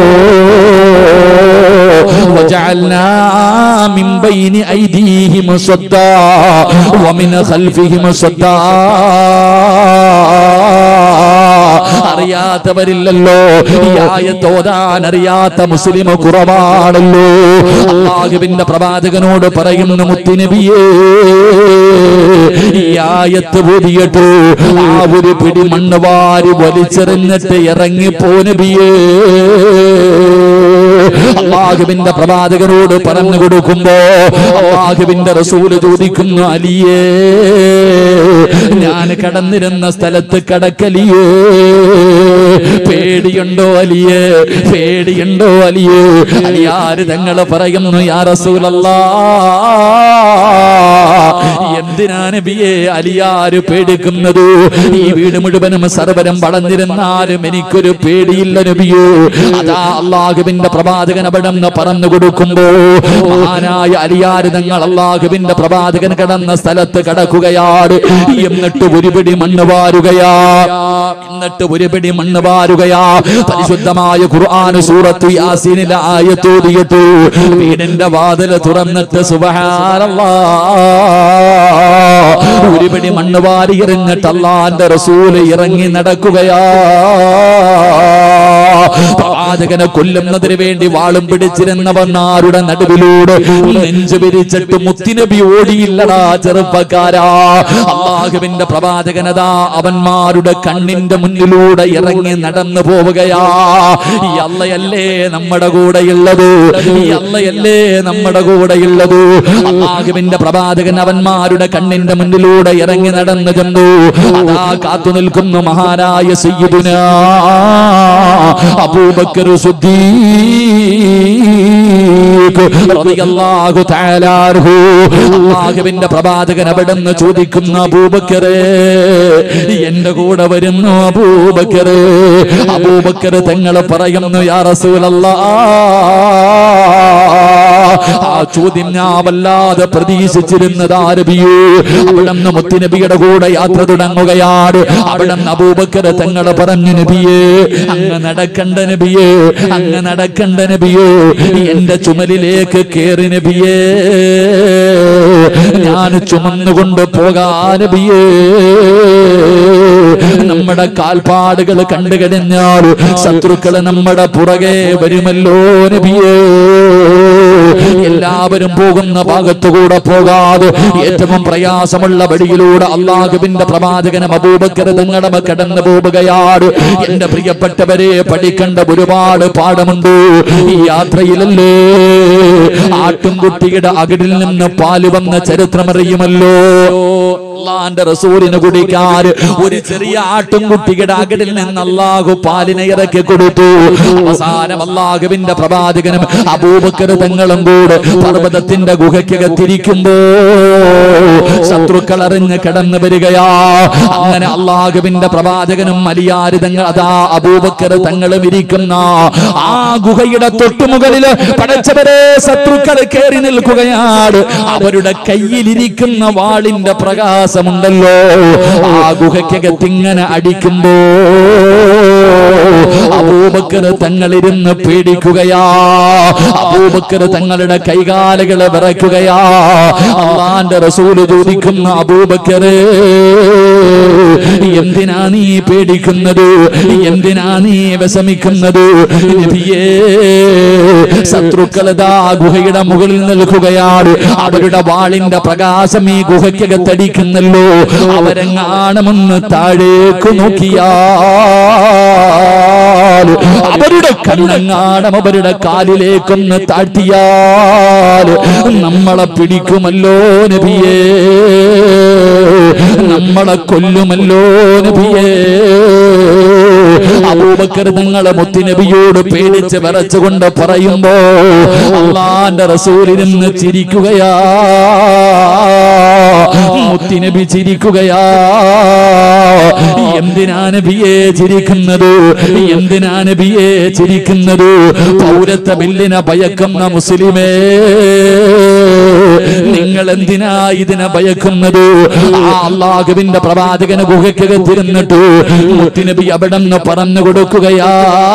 وجعلنا من بين أيديهم صدا ومن خلفهم صدا. അറിയാത്തവരില്ലല്ലോ, ഈ ആയത്ത് ഓതാൻ അറിയാത്ത മുസ്ലിം കുറവാണല്ലോ. അല്ലാഹുവിന്റെ പ്രവാചകനോട് പറയുന്നു, മുത്തുനബിയേ ഈ ആയത്ത് ഓതിയിട്ട് ആ ഒരു പിടി മണ്ണ് വാരി വലിച്ചെറിഞ്ഞിട്ട് ഇറങ്ങിപ്പോ നബിയേ. അല്ലാഹുവിന്റെ പ്രവാചകനോട് പറഞ്ഞു കൊടുക്കുമ്പോ അല്ലാഹുവിന്റെ റസൂല് ചോദിക്കുന്നു, അലിയേ ഞാൻ കടന്നിരുന്ന സ്ഥലത്ത് കടക്കലിയേ, പേടിയുണ്ടോ അലിയേ, പേടിയുണ്ടോ അലിയേ? അലിയാര് തങ്ങള് പറയുന്നു, യാ റസൂലല്ലാഹ്, എന്തിനാ നബിയേ അലിയാര് പേടിക്കുന്നത്? ഈ വീട് മുഴുവനും സർവരം വളർന്നിരുന്നാലും എനിക്കൊരു പേടിയില്ല നബിയേ. അതാ അല്ലാഹുവിന്റെ പ്രവാചകൻ അവിടെ നിന്ന് പറഞ്ഞു കൊടുക്കുമ്പോ മഹാനായ അലിയാര് തങ്ങൾ അല്ലാഹുവിന്റെ പ്രവാചകൻ കടന്ന സ്ഥലത്ത് കടക്കുകയാണ്. എന്നിട്ട് ഒരു പിടി മണ്ണ് വാരുകയാ, എന്നിട്ട് ഒരു പിടി മണ്ണ് വാരുകയാ. പരിശുദ്ധമായ ഖുർആൻ സൂറത്തു യാസീനിലെ ആയത്ത് ഓതിയിട്ട് വീടിന്റെ വാതിൽ തുറന്നിട്ട് സുബ്ഹാനല്ലാഹ് ഒരു പിടി മണ്ണ് വാരി എറിഞ്ഞിട്ട് അല്ലാഹുവിന്റെ റസൂൽ ഇറങ്ങി നടക്കുകയാ. പ്രവാചകനെ കൊല്ലുന്നതിന് വേണ്ടി വാളും പിടിച്ചിരുന്നവന്മാരുടെ നടുവിലൂടെ നെഞ്ചു പിരിച്ചിട്ട് മുത്തുനബി ഓടിയില്ലടാ ചെറുപ്പക്കാരാ. അല്ലാഹുവിന്റെ പ്രവാചകനതാ അവന്മാരുടെ കണ്ണിന്റെ മുന്നിലൂടെ ഇറങ്ങി നടന്നു പോവുകയാ. ഈ അള്ളയല്ലേ നമ്മുടെ കൂടെയുള്ളത്, ഈ അള്ളയല്ലേ നമ്മുടെ കൂടെയുള്ളത്. അല്ലാഹുവിന്റെ പ്രവാചകൻ അവന്മാരുടെ കണ്ണിന്റെ മുന്നിലൂടെ ഇറങ്ങി നടന്നു ചെന്നു. അതാ കാത്തു നിൽക്കുന്നു മഹാനായ സയ്യിദുനാ അബൂബക്കർ സിദ്ദീഖ് റളിയല്ലാഹു തആല അൻഹു. അല്ലാഹുവിന്റെ പ്രവാചകൻ അവിടുന്ന് ചോദിക്കുന്നു, അബൂബക്കറേ എന്റെ കൂടെ വരുന്നു അബൂബക്കറേ. അബൂബക്കർ തങ്ങൾ പറയുന്നു, യാ റസൂലല്ലാഹ് ആ ചോദ്യം ഞാൻ വല്ലാതെ പ്രതീക്ഷിച്ചിരുന്നത് നബിയേ. അവിടുന്ന് മുത്തുനബിയുടെ കൂടെ യാത്ര തുടങ്ങുകയാണ്. അവിടുന്ന് അബൂബക്കർ തങ്ങൾ പറഞ്ഞു, നബിയേ അങ്ങ് നടക്കണ്ട നബിയേ, അങ്ങ് നടക്കണ്ട നബിയേ, എന്റെ ചുമലിലേക്ക് കേറി നബിയേ, ഞാൻ ചുമന്നുകൊണ്ട് പോകാ നബിയേ. നമ്മുടെ കാൽപ്പാടുകൾ കണ്ടു കഴിഞ്ഞാൽ ശത്രുക്കൾ നമ്മുടെ പുറകെ വരുമല്ലോ നബിയേ. എല്ലാവരും പോകുന്ന ഭാഗത്തുകൂടെ പോകാതെ ഏറ്റവും പ്രയാസമുള്ള വഴിയിലൂടെ അല്ലാഹുവിന്റെ പ്രവാചകനും അബൂബക്കർ തങ്ങളും കടന്നു പോവുകയാണ്. എന്റെ പ്രിയപ്പെട്ടവരെ, പഠിക്കേണ്ട ഒരുപാട് പാഠമുണ്ട് ഈ യാത്രയിലല്ലേ. ആട്ടുംകുട്ടിയുടെ അകിടിൽ നിന്ന് പാല് വന്ന ചരിത്രമറിയുമല്ലോ. അല്ലാഹുവിന്റെ റസൂലിന് കുടിക്കാൻ ഒരു ചെറിയ ആട്ടുംകുട്ടിയുടെ അകിടിൽ നിന്ന് അല്ലാഹു പാലിനെ ഇറക്കി കൊടുത്തു. അവസാനം അല്ലാഹുവിന്റെ പ്രവാചകനും അബൂബക്കർ തങ്ങളും കൂടെ പർവ്വതത്തിന്റെ ഗുഹയ്ക്കകത്തിരിക്കുമ്പോ ശത്രുക്കൾ അറിഞ്ഞ് കടന്നു വരികയാ. അങ്ങനെ അല്ലാഹുവിന്റെ പ്രവാചകനും അലിയാർ തങ്ങൾ, അതാ അബൂബക്കർ തങ്ങളും ഇരിക്കുന്ന ആ ഗുഹയുടെ തൊട്ടുമുകളില് പടച്ചവരെ ശത്രുക്കൾ കയറി നിൽക്കുകയാണ്. അവരുടെ കയ്യിലിരിക്കുന്ന വാളിന്റെ പ്രകാശമുണ്ടല്ലോ, ആ ഗുഹയ്ക്കകത്തിങ്ങനെ അടിക്കുമ്പോ അബൂബക്കർ തങ്ങളിരുന്ന് പേടിക്കുകയാ. അബൂബക്കർ തങ്ങളുടെ കൈകാലുകളെ വിറയ്ക്കുകയാ. അല്ലാഹുവിന്റെ റസൂല് ചോദിക്കുന്ന, അബൂബക്കറേ എന്തിനാ നീ പേടിക്കുന്നത്, എന്തിനാ നീ വിഷമിക്കുന്നത്? നബിയേ, ശത്രുക്കളതാ ഗുഹയുടെ മുകളിൽ നിൽക്കുകയാണ്. അവരുടെ വാളിന്റെ പ്രകാശം ഈ ഗുഹയ്ക്കകത്തടിക്കുന്നല്ലോ. അവരെങ്ങാണമെന്ന് താഴേക്ക് നോക്കിയാൽ, അവരുടെ കണ്ണങ്ങാണം അവരുടെ കാലിലേക്കൊന്ന് താഴ്ത്തിയാൽ നമ്മളെ പിടിക്കുമല്ലോ നബിയേ, നമ്മളെ കൊല്ലുമല്ലോ നബിയേ. അബൂബക്കർ തങ്ങളെ മുത്തുനബിയോട് പേടിച്ച് വിറച്ചുകൊണ്ട് പറയുമ്പോ അല്ലാഹുവിന്റെ റസൂലിരുന്ന് ചിരിക്കുകയാ. മുത്തുനബി ചിരിക്കുകയാ. എന്തിനാ നബിയെ ചിരിക്കുന്നത്, എന്തിനാ നബിയെ ചിരിക്കുന്നത്? പൗരത്വ ബില്ലിനെ ഭയക്കുന്ന മുസ്ലിമേ, നിങ്ങൾ എന്തിനാ ഇതിനെ ഭയക്കുന്നത്? അല്ലാഹുവിന്റെ പ്രവാചകന് ഗുഹയ്ക്കകത്തിരുന്നിട്ട് മുത്തുനബി അവിടെ നിന്ന് പറഞ്ഞു കൊടുക്കുകയാ,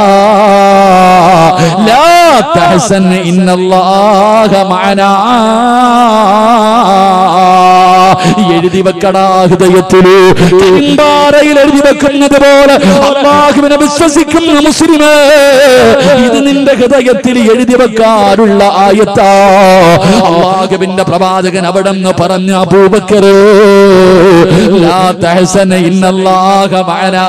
ലാ തഹ്സൻ ഇന്നല്ലാഹ മഅനാ. എഴുതി വെക്കടാ ഹൃദയത്തില്, കരിമ്പാറയിൽ എഴുതി വെക്കുന്നത് പോലെ അല്ലാഹുവിനെ വിശ്വസിക്കുന്ന മുസ്ലിമേ, ഇത് നിന്റെ ഹൃദയത്തിൽ എഴുതി വെക്കാനുള്ള ആയത്താ. അല്ലാഹുവിന്റെ പ്രവാചകൻ അവിടെ നിന്ന് പറഞ്ഞ, അബൂബക്കർ ലാ തഹ്സൻ ഇന്നല്ലാഹ മഅനാ.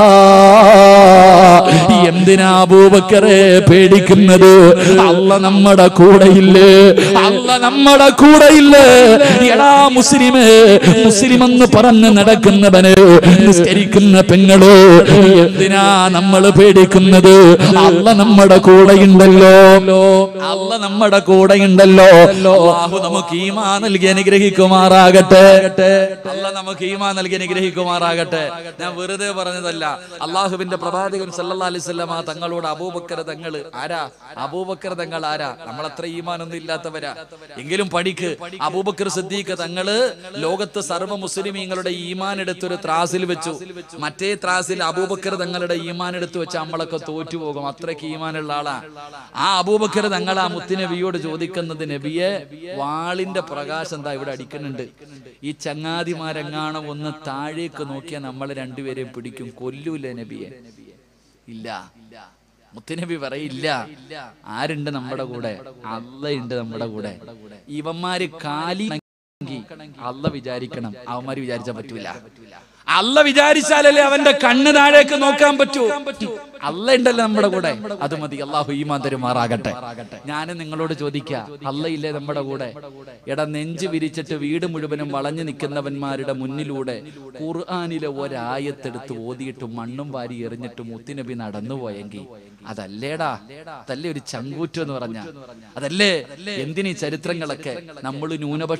എന്തിനാ അബൂബക്കറെ പേടിക്കുന്നത്? അല്ലാഹ് നമ്മുടെ കൂടെയില്ലേ, അല്ലാഹ് നമ്മുടെ കൂടെയില്ലേ? എടാ മുസ്ലിമേ, മുസ്ലിം എന്ന് പറഞ്ഞ് നടക്കുന്നവന്, നിസ്കരിക്കുന്ന പെങ്ങള്, എന്തിനാ നമ്മൾ പേടിക്കുന്നത്? അല്ലാഹ് നമ്മുടെ കൂടെയുണ്ടല്ലോ, അല്ലാഹ് നമ്മുടെ കൂടെയുണ്ടല്ലോ. അല്ലാഹു നമുക്ക് ഈമാൻ നൽകി അനുഗ്രഹിക്കുമാറാകട്ടെ. അല്ലാഹ് നമുക്ക് ഈമാൻ നൽകി അനുഗ്രഹിക്കുമാറാകട്ടെ. ഞാൻ വെറുതെ പറഞ്ഞതല്ല. അല്ലാഹുവിന്റെ പ്രവാചകൻ സല്ലല്ലാഹു അലൈഹി വസല്ലം തങ്ങളോട് അബൂബക്കർ തങ്ങൾ ആരാ? അബൂബക്കർ തങ്ങൾ ആരാ? നമ്മളത്ര ഈമാനൊന്നും ഇല്ലാത്തവരാ. എങ്കിലും പഠിക്ക്. അബൂബക്കർ സിദ്ദീഖ് തങ്ങള് ലോകത്ത് സർവ്വ മുസ്ലിമീങ്ങളുടെ ഈമാൻ എടുത്തൊരു ത്രാസിൽ വെച്ചു. മറ്റേ ത്രാസിൽ അബൂബക്കർ തങ്ങളുടെ ഈമാൻ എടുത്തു വെച്ച നമ്മളൊക്കെ തോറ്റുപോകും. അത്രയ്ക്ക് ഈമാനുള്ള ആളാ. ആ അബൂബക്കർ തങ്ങൾ ആ മുത്തുനബിയോട് ചോദിക്കുന്നത്, നബിയെ വാളിന്റെ പ്രകാശം എന്താ ഇവിടെ അടിക്കുന്നുണ്ട്? ഈ ചങ്ങാതിമാരെങ്ങാണം ഒന്ന് താഴേക്ക് നോക്കിയാൽ നമ്മളെ രണ്ടുപേരെയും പിടിക്കും, കൊല്ലൂല്ലേ നബിയെ? ഇല്ല. മുത്തുനബി പറയില്ല. ആരുണ്ട് നമ്മുടെ കൂടെ? അല്ലാഹുണ്ട് നമ്മുടെ കൂടെ. ഇവന്മാര് കാലി അല്ലാഹ് വിചാരിക്കണം, അവന്മാര് വിചാരിച്ചാൽ പറ്റൂല. അല്ലാഹ് വിചാരിച്ചാലല്ലേ അവന്റെ കണ്ണ് താഴേക്ക് നോക്കാൻ പറ്റൂ. അല്ലാഹ് ഉണ്ടല്ലോ നമ്മുടെ കൂടെ, അത് മതി. അല്ലാഹു ഈമാൻ തരുമാറാകട്ടെ. ഞാൻ നിങ്ങളോട് ചോദിക്കാം, അല്ലാഹ് ഇല്ലേ നമ്മുടെ കൂടെ? എടാ, നെഞ്ച് വിരിച്ചിട്ട് വീട് മുഴുവനും വളഞ്ഞു നിൽക്കുന്നവന്മാരുടെ മുന്നിലൂടെ ഖുർആനിലെ ഒരായത്തെടുത്ത് ഓതിയിട്ട് മണ്ണും വാരി എറിഞ്ഞിട്ട് മുത്തുനബി നടന്നുപോയെങ്കിൽ അതല്ലേടാ, അതല്ലേ ഒരു ചങ്കൂറ്റം എന്ന് പറഞ്ഞ? അതല്ലേ? എന്തിനീ ചരിത്രങ്ങളൊക്കെ? നമ്മൾ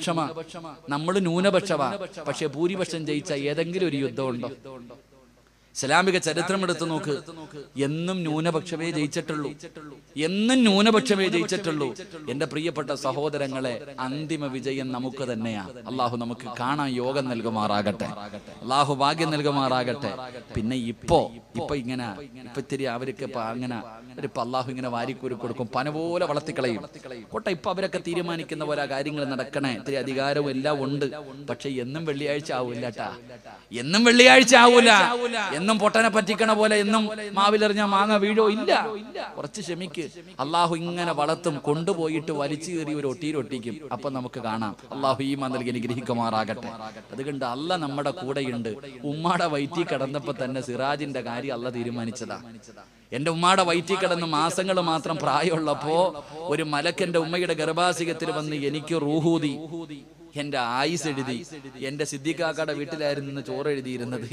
ന്യൂനപക്ഷമാ, പക്ഷെ ഭൂരിപക്ഷം ജയിച്ച ഏതെങ്കിലും ഒരു യുദ്ധമുണ്ടോ? ഇസ്ലാമിക ചരിത്രം എടുത്തു നോക്ക്, എന്നും ന്യൂനപക്ഷമേ ജയിച്ചിട്ടുള്ളൂ, എന്നും ന്യൂനപക്ഷമേ ജയിച്ചിട്ടുള്ളൂ. എന്റെ പ്രിയപ്പെട്ട സഹോദരങ്ങളെ, അന്തിമ വിജയം നമുക്ക് തന്നെയാണ്. അള്ളാഹു നമുക്ക് കാണാൻ യോഗം നൽകുമാറാകട്ടെ, അള്ളാഹു ഭാഗ്യം നൽകുമാറാകട്ടെ. പിന്നെ ഇപ്പൊ ഇങ്ങനെ ഇത്തിരി അവർക്ക് അങ്ങനെ ഇപ്പൊ അള്ളാഹു ഇങ്ങനെ വാരിക്കൂരി കൊടുക്കും, പന പോലെ വളർത്തിക്കളയും. കോട്ടെ, ഇപ്പൊ അവരൊക്കെ തീരുമാനിക്കുന്ന പോലെ കാര്യങ്ങൾ നടക്കണേ, ഇത്തിരി അധികാരവും എല്ലാം ഉണ്ട്. പക്ഷെ എന്നും വെള്ളിയാഴ്ച ആവൂല ട്ടാ, എന്നും വെള്ളിയാഴ്ച ആവൂല. എന്നും പൊട്ടനെ പറ്റിക്കണ പോലെ എന്നും മാവിലെറിഞ്ഞ മാങ്ങ വീഴോ? ഇല്ല. കുറച്ച് ക്ഷമിക്ക്. അള്ളാഹു ഇങ്ങനെ വളർത്തും, കൊണ്ടുപോയിട്ട് വലിച്ചു കയറി ഒരു ഒട്ടിയിലൊട്ടിക്കും. അപ്പൊ നമുക്ക് കാണാം. അള്ളാഹു ഈമാൻ നൽകി അനുഗ്രഹിക്കുമാറാകട്ടെ. അതുകൊണ്ട് അല്ല നമ്മുടെ കൂടെയുണ്ട്. ഉമ്മാടെ വയറ്റിൽ കിടന്നപ്പോ തന്നെ സിറാജിന്റെ കാര്യം അല്ല തീരുമാനിച്ചതാ. എന്റെ ഉമ്മാടെ വയറ്റിൽ കിടന്ന് മാസങ്ങൾ മാത്രം പ്രായമുള്ളപ്പോ ഒരു മലക്കെന്റെ ഉമ്മയുടെ ഗർഭാശയത്തിൽ വന്ന് എനിക്ക് റൂഹൂതി, എന്റെ ആയുസ് എഴുതി. എന്റെ സിദ്ദീഖാക്കയുടെ വീട്ടിലായിരുന്നു ചോറ് എഴുതിയിരുന്നത്.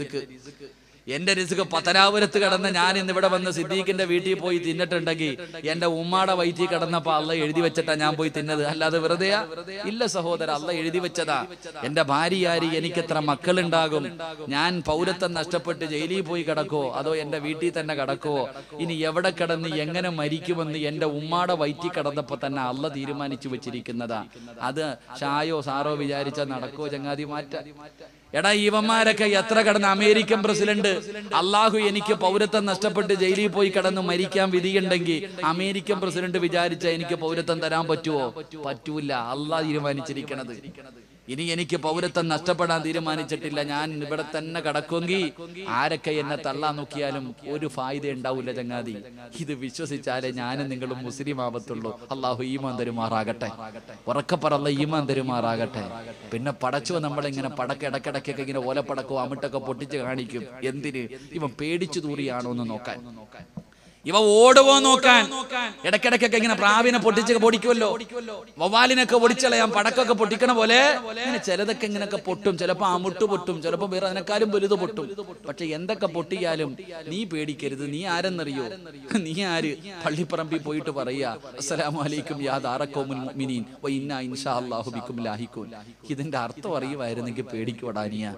എന്റെ റിസ്ക് പത്തനാപുരത്ത് കിടന്ന് ഞാൻ ഇന്ന് ഇവിടെ വന്ന് സിദ്ദീഖിന്റെ വീട്ടിൽ പോയി തിന്നിട്ടുണ്ടെങ്കിൽ എന്റെ ഉമ്മാടെ വയറ്റിൽ കിടന്നപ്പോ അള്ള എഴുതി വെച്ചിട്ടാ ഞാൻ പോയി തിന്നത്, അല്ലാതെ വെറുതെയാ? ഇല്ല സഹോദര, അള്ള എഴുതി വെച്ചതാ. എന്റെ ഭാര്യയാരി, എനിക്ക് എത്ര മക്കളുണ്ടാകും, ഞാൻ പൗരത്വം നഷ്ടപ്പെട്ട് ജയിലിൽ പോയി കിടക്കോ അതോ എന്റെ വീട്ടിൽ തന്നെ കിടക്കോ, ഇനി എവിടെ കിടന്ന് എങ്ങനെ മരിക്കുമെന്ന് എന്റെ ഉമ്മാടെ വയറ്റിൽ കിടന്നപ്പോ തന്നെ അള്ള തീരുമാനിച്ചു വെച്ചിരിക്കുന്നതാ. അത് ഷായോ സാറോ വിചാരിച്ചാൽ നടക്കോ ചങ്ങാതി? മാറ്റ എടാ, ഇവന്മാരൊക്കെ എത്ര കിടന്ന് അമേരിക്കൻ പ്രസിഡന്റ് അള്ളാഹു എനിക്ക് പൗരത്വം നഷ്ടപ്പെട്ട് ജയിലിൽ പോയി കിടന്ന് മരിക്കാൻ വിധിയുണ്ടെങ്കിൽ അമേരിക്കൻ പ്രസിഡന്റ് വിചാരിച്ച എനിക്ക് പൗരത്വം തരാൻ പറ്റുമോ? പറ്റൂല. അള്ളാഹ് തീരുമാനിച്ചിരിക്കണത്. ഇനി എനിക്ക് പൗരത്വം നഷ്ടപ്പെടാൻ തീരുമാനിച്ചിട്ടില്ല, ഞാൻ ഇവിടെ തന്നെ കിടക്കുമെങ്കിൽ ആരൊക്കെ എന്നെ തള്ളാൻ നോക്കിയാലും ഒരു ഫായിദ ഉണ്ടാവില്ല ചങ്ങാതി. ഇത് വിശ്വസിച്ചാലേ ഞാനും നിങ്ങളും മുസ്ലിം ആവത്തുള്ളൂ. അള്ളാഹു ഈമാൻ തരുമാറാകട്ടെ, ഉറക്കപ്പറല്ല ഈമാൻ തരുമാറാകട്ടെ. പിന്നെ പടച്ചോ നമ്മളിങ്ങനെ ഇടക്കിടക്കൊക്കെ ഇങ്ങനെ ഓലപ്പടക്കോ അമിട്ടൊക്കെ പൊട്ടിച്ച് കാണിക്കും. എന്തിന്? ഇവൻ പേടിച്ചു തൂറിയാണോ എന്ന് നോക്കാൻ, ഇവ ഓടുവോ നോക്കാൻ. ഇടക്കിടക്കൊക്കെ ഇങ്ങനെ പ്രാവിനെ പൊട്ടിച്ച് പൊടിക്കുമല്ലോ, വവ്വാലിനൊക്കെ ഒടിച്ചളയാം, പടക്കൊക്കെ പൊട്ടിക്കണ പോലെ ഇങ്ങനെ ചിലതൊക്കെ ഇങ്ങനെയൊക്കെ പൊട്ടും. ചിലപ്പോ അമുട്ട് പൊട്ടും, ചിലപ്പോ വേറെ അതിനേക്കാളും വലുത് പൊട്ടും. പക്ഷെ എന്തൊക്കെ പൊട്ടിയാലും നീ പേടിക്കരുത്. നീ ആരെന്നറിയോ? നീ ആര്? പള്ളിപ്പറമ്പിൽ പോയിട്ട് പറയാ അസ്സലാമു അലൈക്കും യാ ദാറഖൗമുൽ മുഅ്മിനീൻ വ ഇന്നാ ഇൻഷാ അല്ലാഹു ബിക്കും ലാഹിഖൂൻ. ഇതിന്റെ അർത്ഥം അറിയുമായിരുന്നെങ്കിൽ പേടിക്കോടാനിയ.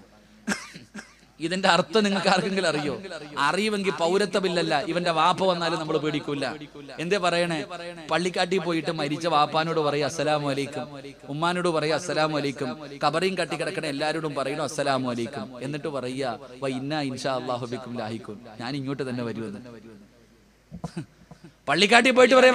ഇതിന്റെ അർത്ഥം നിങ്ങൾക്ക് ആർക്കെങ്കിലും അറിയോ? അറിയുമെങ്കിൽ പൗരത്വമില്ലല്ല, ഇവന്റെ വാപ്പ വന്നാലും നമ്മൾ പേടിക്കൂല. എന്തേ പറയണേ? പള്ളിക്കാട്ടിൽ പോയിട്ട് മരിച്ച വാപ്പാനോട് പറയാ അസ്സലാമു അലൈക്കും, ഉമ്മാനോട് പറയാ അസ്സലാമു അലൈക്കും, കബറിയും കട്ടി കിടക്കണ എല്ലാവരോടും പറയണോ അസ്സലാമു അലൈക്കും. എന്നിട്ട് പറയാ വ ഇന്നാ ഇൻഷാ അല്ലാഹു ബിക്കും ലാഹിഖൂൻ, ഞാൻ ഇങ്ങോട്ട് തന്നെ വരുമെന്ന്. പള്ളിക്കാട്ടി പോയിട്ട് പറയാം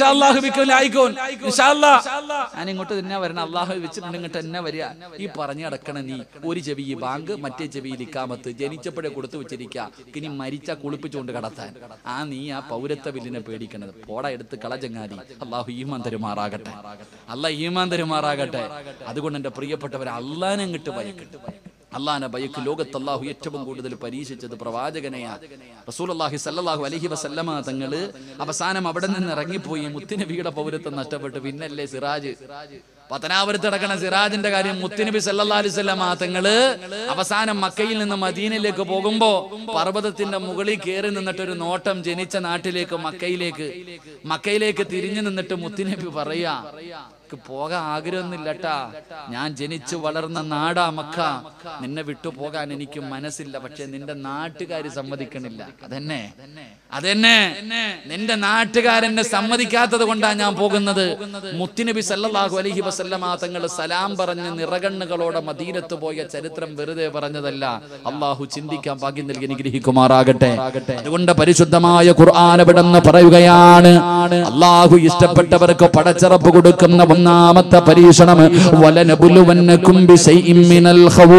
ഞാൻ ഇങ്ങോട്ട് തന്നെ വരണം, അള്ളാഹു വെച്ചിട്ടുണ്ട് ഇങ്ങോട്ട് തന്നെ വരിക. ഈ പറഞ്ഞു കിടക്കണ നീ ഒരു ചെവി ബാങ്ക്, മറ്റേ ചെവിയിൽ ഇക്കാമത്ത്, ജനിച്ചപ്പോഴേ കൊടുത്തു വെച്ചിരിക്കുക, ഇനി മരിച്ച കുളിപ്പിച്ചുകൊണ്ട് കടത്താൻ. നീ ആ പൗരത്വ ബില്ലിനെ പേടിക്കണത്. പോട എടുത്ത് കളചങ്ങാതി. അള്ളാഹു ഈമാൻ തരുമാറാകട്ടെ, അള്ളാഹ് ഈമാൻ തരുമാറാകട്ടെ. അതുകൊണ്ട് എന്റെ പ്രിയപ്പെട്ടവരെ, അള്ളാനെ അങ്ങോട്ട് ഭയക്കട്ടെ. അള്ളാഹനെ ഭയക്ക്. ലോകത്ത് അള്ളാഹു ഏറ്റവും കൂടുതൽ പരീക്ഷിച്ചത് പ്രവാചകനെയാ. റസൂലുള്ളാഹി സ്വല്ലല്ലാഹു അലൈഹി വസല്ലമ തങ്ങള് അവസാനം അവിടെ നിന്ന് ഇറങ്ങിപ്പോയി. മുത്തുനബിയുടെ പൗരത്വം നഷ്ടപ്പെട്ടു. പിന്നല്ലേ സിറാജ്, പത്തനാപുരത്ത് കിടക്കണ സിറാജിന്റെ കാര്യം. മുത്തുനബി സല്ലല്ലാഹു അലൈഹി വസല്ലമ തങ്ങള് അവസാനം മക്കയിൽ നിന്ന് മദീനയിലേക്ക് പോകുമ്പോ പർവ്വതത്തിന്റെ മുകളിൽ കയറി നിന്നിട്ട് ഒരു നോട്ടം ജനിച്ച നാട്ടിലേക്ക്, മക്കയിലേക്ക് തിരിഞ്ഞു നിന്നിട്ട് മുത്തുനബി പറയാ, പോകാൻ ആഗ്രഹമൊന്നുമില്ലട്ടാ, ഞാൻ ജനിച്ചു വളർന്ന നാടാ മക്ക, നിന്നെ വിട്ടു പോകാൻ എനിക്ക് മനസ്സില്ല. പക്ഷെ നിന്റെ നാട്ടുകാര് സമ്മതിക്കണില്ല. അതെന്നെ നിന്റെ നാട്ടുകാരെന്നെ സമ്മതിക്കാത്തത് കൊണ്ടാണ് ഞാൻ പോകുന്നത്. മുത്തുനബി സല്ലല്ലാഹു അലൈഹി വസല്ലമ തങ്ങൾ സലാം പറഞ്ഞ് നിറകണ്ണുകളോടെ മദീനത്ത് പോയ ചരിത്രം വെറുതെ പറഞ്ഞതല്ല. അള്ളാഹു ചിന്തിക്കാൻ ഭാഗ്യം നൽകി അനുഗ്രഹിക്കുമാറാകട്ടെ. അതുകൊണ്ട് പരിശുദ്ധമായ ഖുർആൻ എവിടെന്ന് പറയുകയാണ്, അള്ളാഹു ഇഷ്ടപ്പെട്ടവർക്ക് പടച്ചറപ്പ് കൊടുക്കുന്ന ഒന്നാമത്തെ പരീക്ഷണം വലനബുലുവന്നകും ബിശൈഇൻ മിനൽ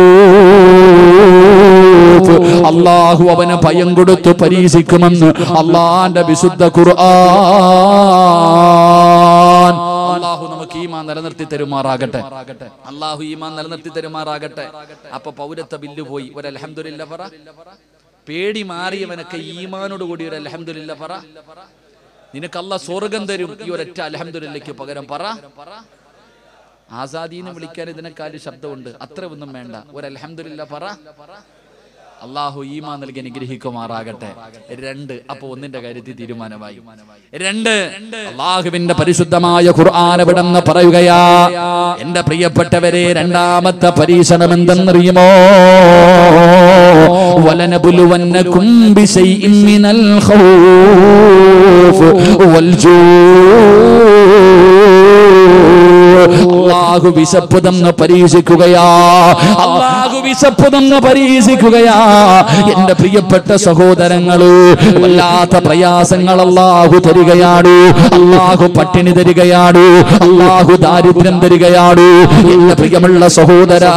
ഖൗഫ്. അള്ളാഹു അവന് ഭയം കൊടുത്തു പരീക്ഷിക്കുമെന്ന് അള്ളാന്റെ വിശുദ്ധ ഖുർആൻ. അള്ളാഹു നമുക്ക് ഈമാൻ നിലനിർത്തി തരുമാറാകട്ടെ, അള്ളാഹു ഈമാൻ നിലനിർത്തി തരുമാറാകട്ടെ. അപ്പൊ പൗരത്വ ബില്ല് പോയി. ഒരു അൽഹംദുലില്ലാ പറ. പേടി മാറിയവനൊക്കെ ഈമാനോട് കൂടി ഒരു അൽഹംദുലില്ലാ പറ. നിനക്ക് അല്ലാഹ് സ്വർഗം തരും. ഈ ഒരൊറ്റ അൽഹംദുലില്ലയ്ക്ക് പകരം പറ. ആസാദീനെ വിളിക്കാൻ ഇതിനെക്കാളും ശബ്ദമുണ്ട്. അത്ര ഒന്നും വേണ്ട. ഒരു അൽഹംദുലില്ലാ പറ. അള്ളാഹു ഈമാൻ നൽകി അനുഗ്രഹിക്കുമാറാകട്ടെ. 2. അപ്പൊ ഒന്നിന്റെ കാര്യത്തിൽ തീരുമാനമായി. 2. അള്ളാഹുവിന്റെ പരിശുദ്ധമായ ഖുർആൻ എവിടെന്ന് പറയുകയാ, എന്റെ പ്രിയപ്പെട്ടവരെ, രണ്ടാമത്തെ പരീക്ഷണം എന്തെന്നറിയുമോ? വലനബുലുവന്നകും ബിശൈഇൻ മിനൽ ഖൗഫ് വൽജൂ അല്ലാഹു വിശപ്പ് തന്ന് പരീക്ഷിക്കുകയാ. അല്ലാഹു വിശപ്പ് തന്ന് പരീക്ഷിക്കുകയാ. എന്റെ പ്രിയപ്പെട്ട സഹോദരങ്ങള്, വല്ലാത്ത പ്രയാസങ്ങൾ അല്ലാഹു തരികയാണ്. അല്ലാഹു പട്ടിണി തരികയാണ്. അല്ലാഹു ദാരിദ്ര്യം തരികയാണ്. എന്റെ പ്രിയമുള്ള സഹോദരാ,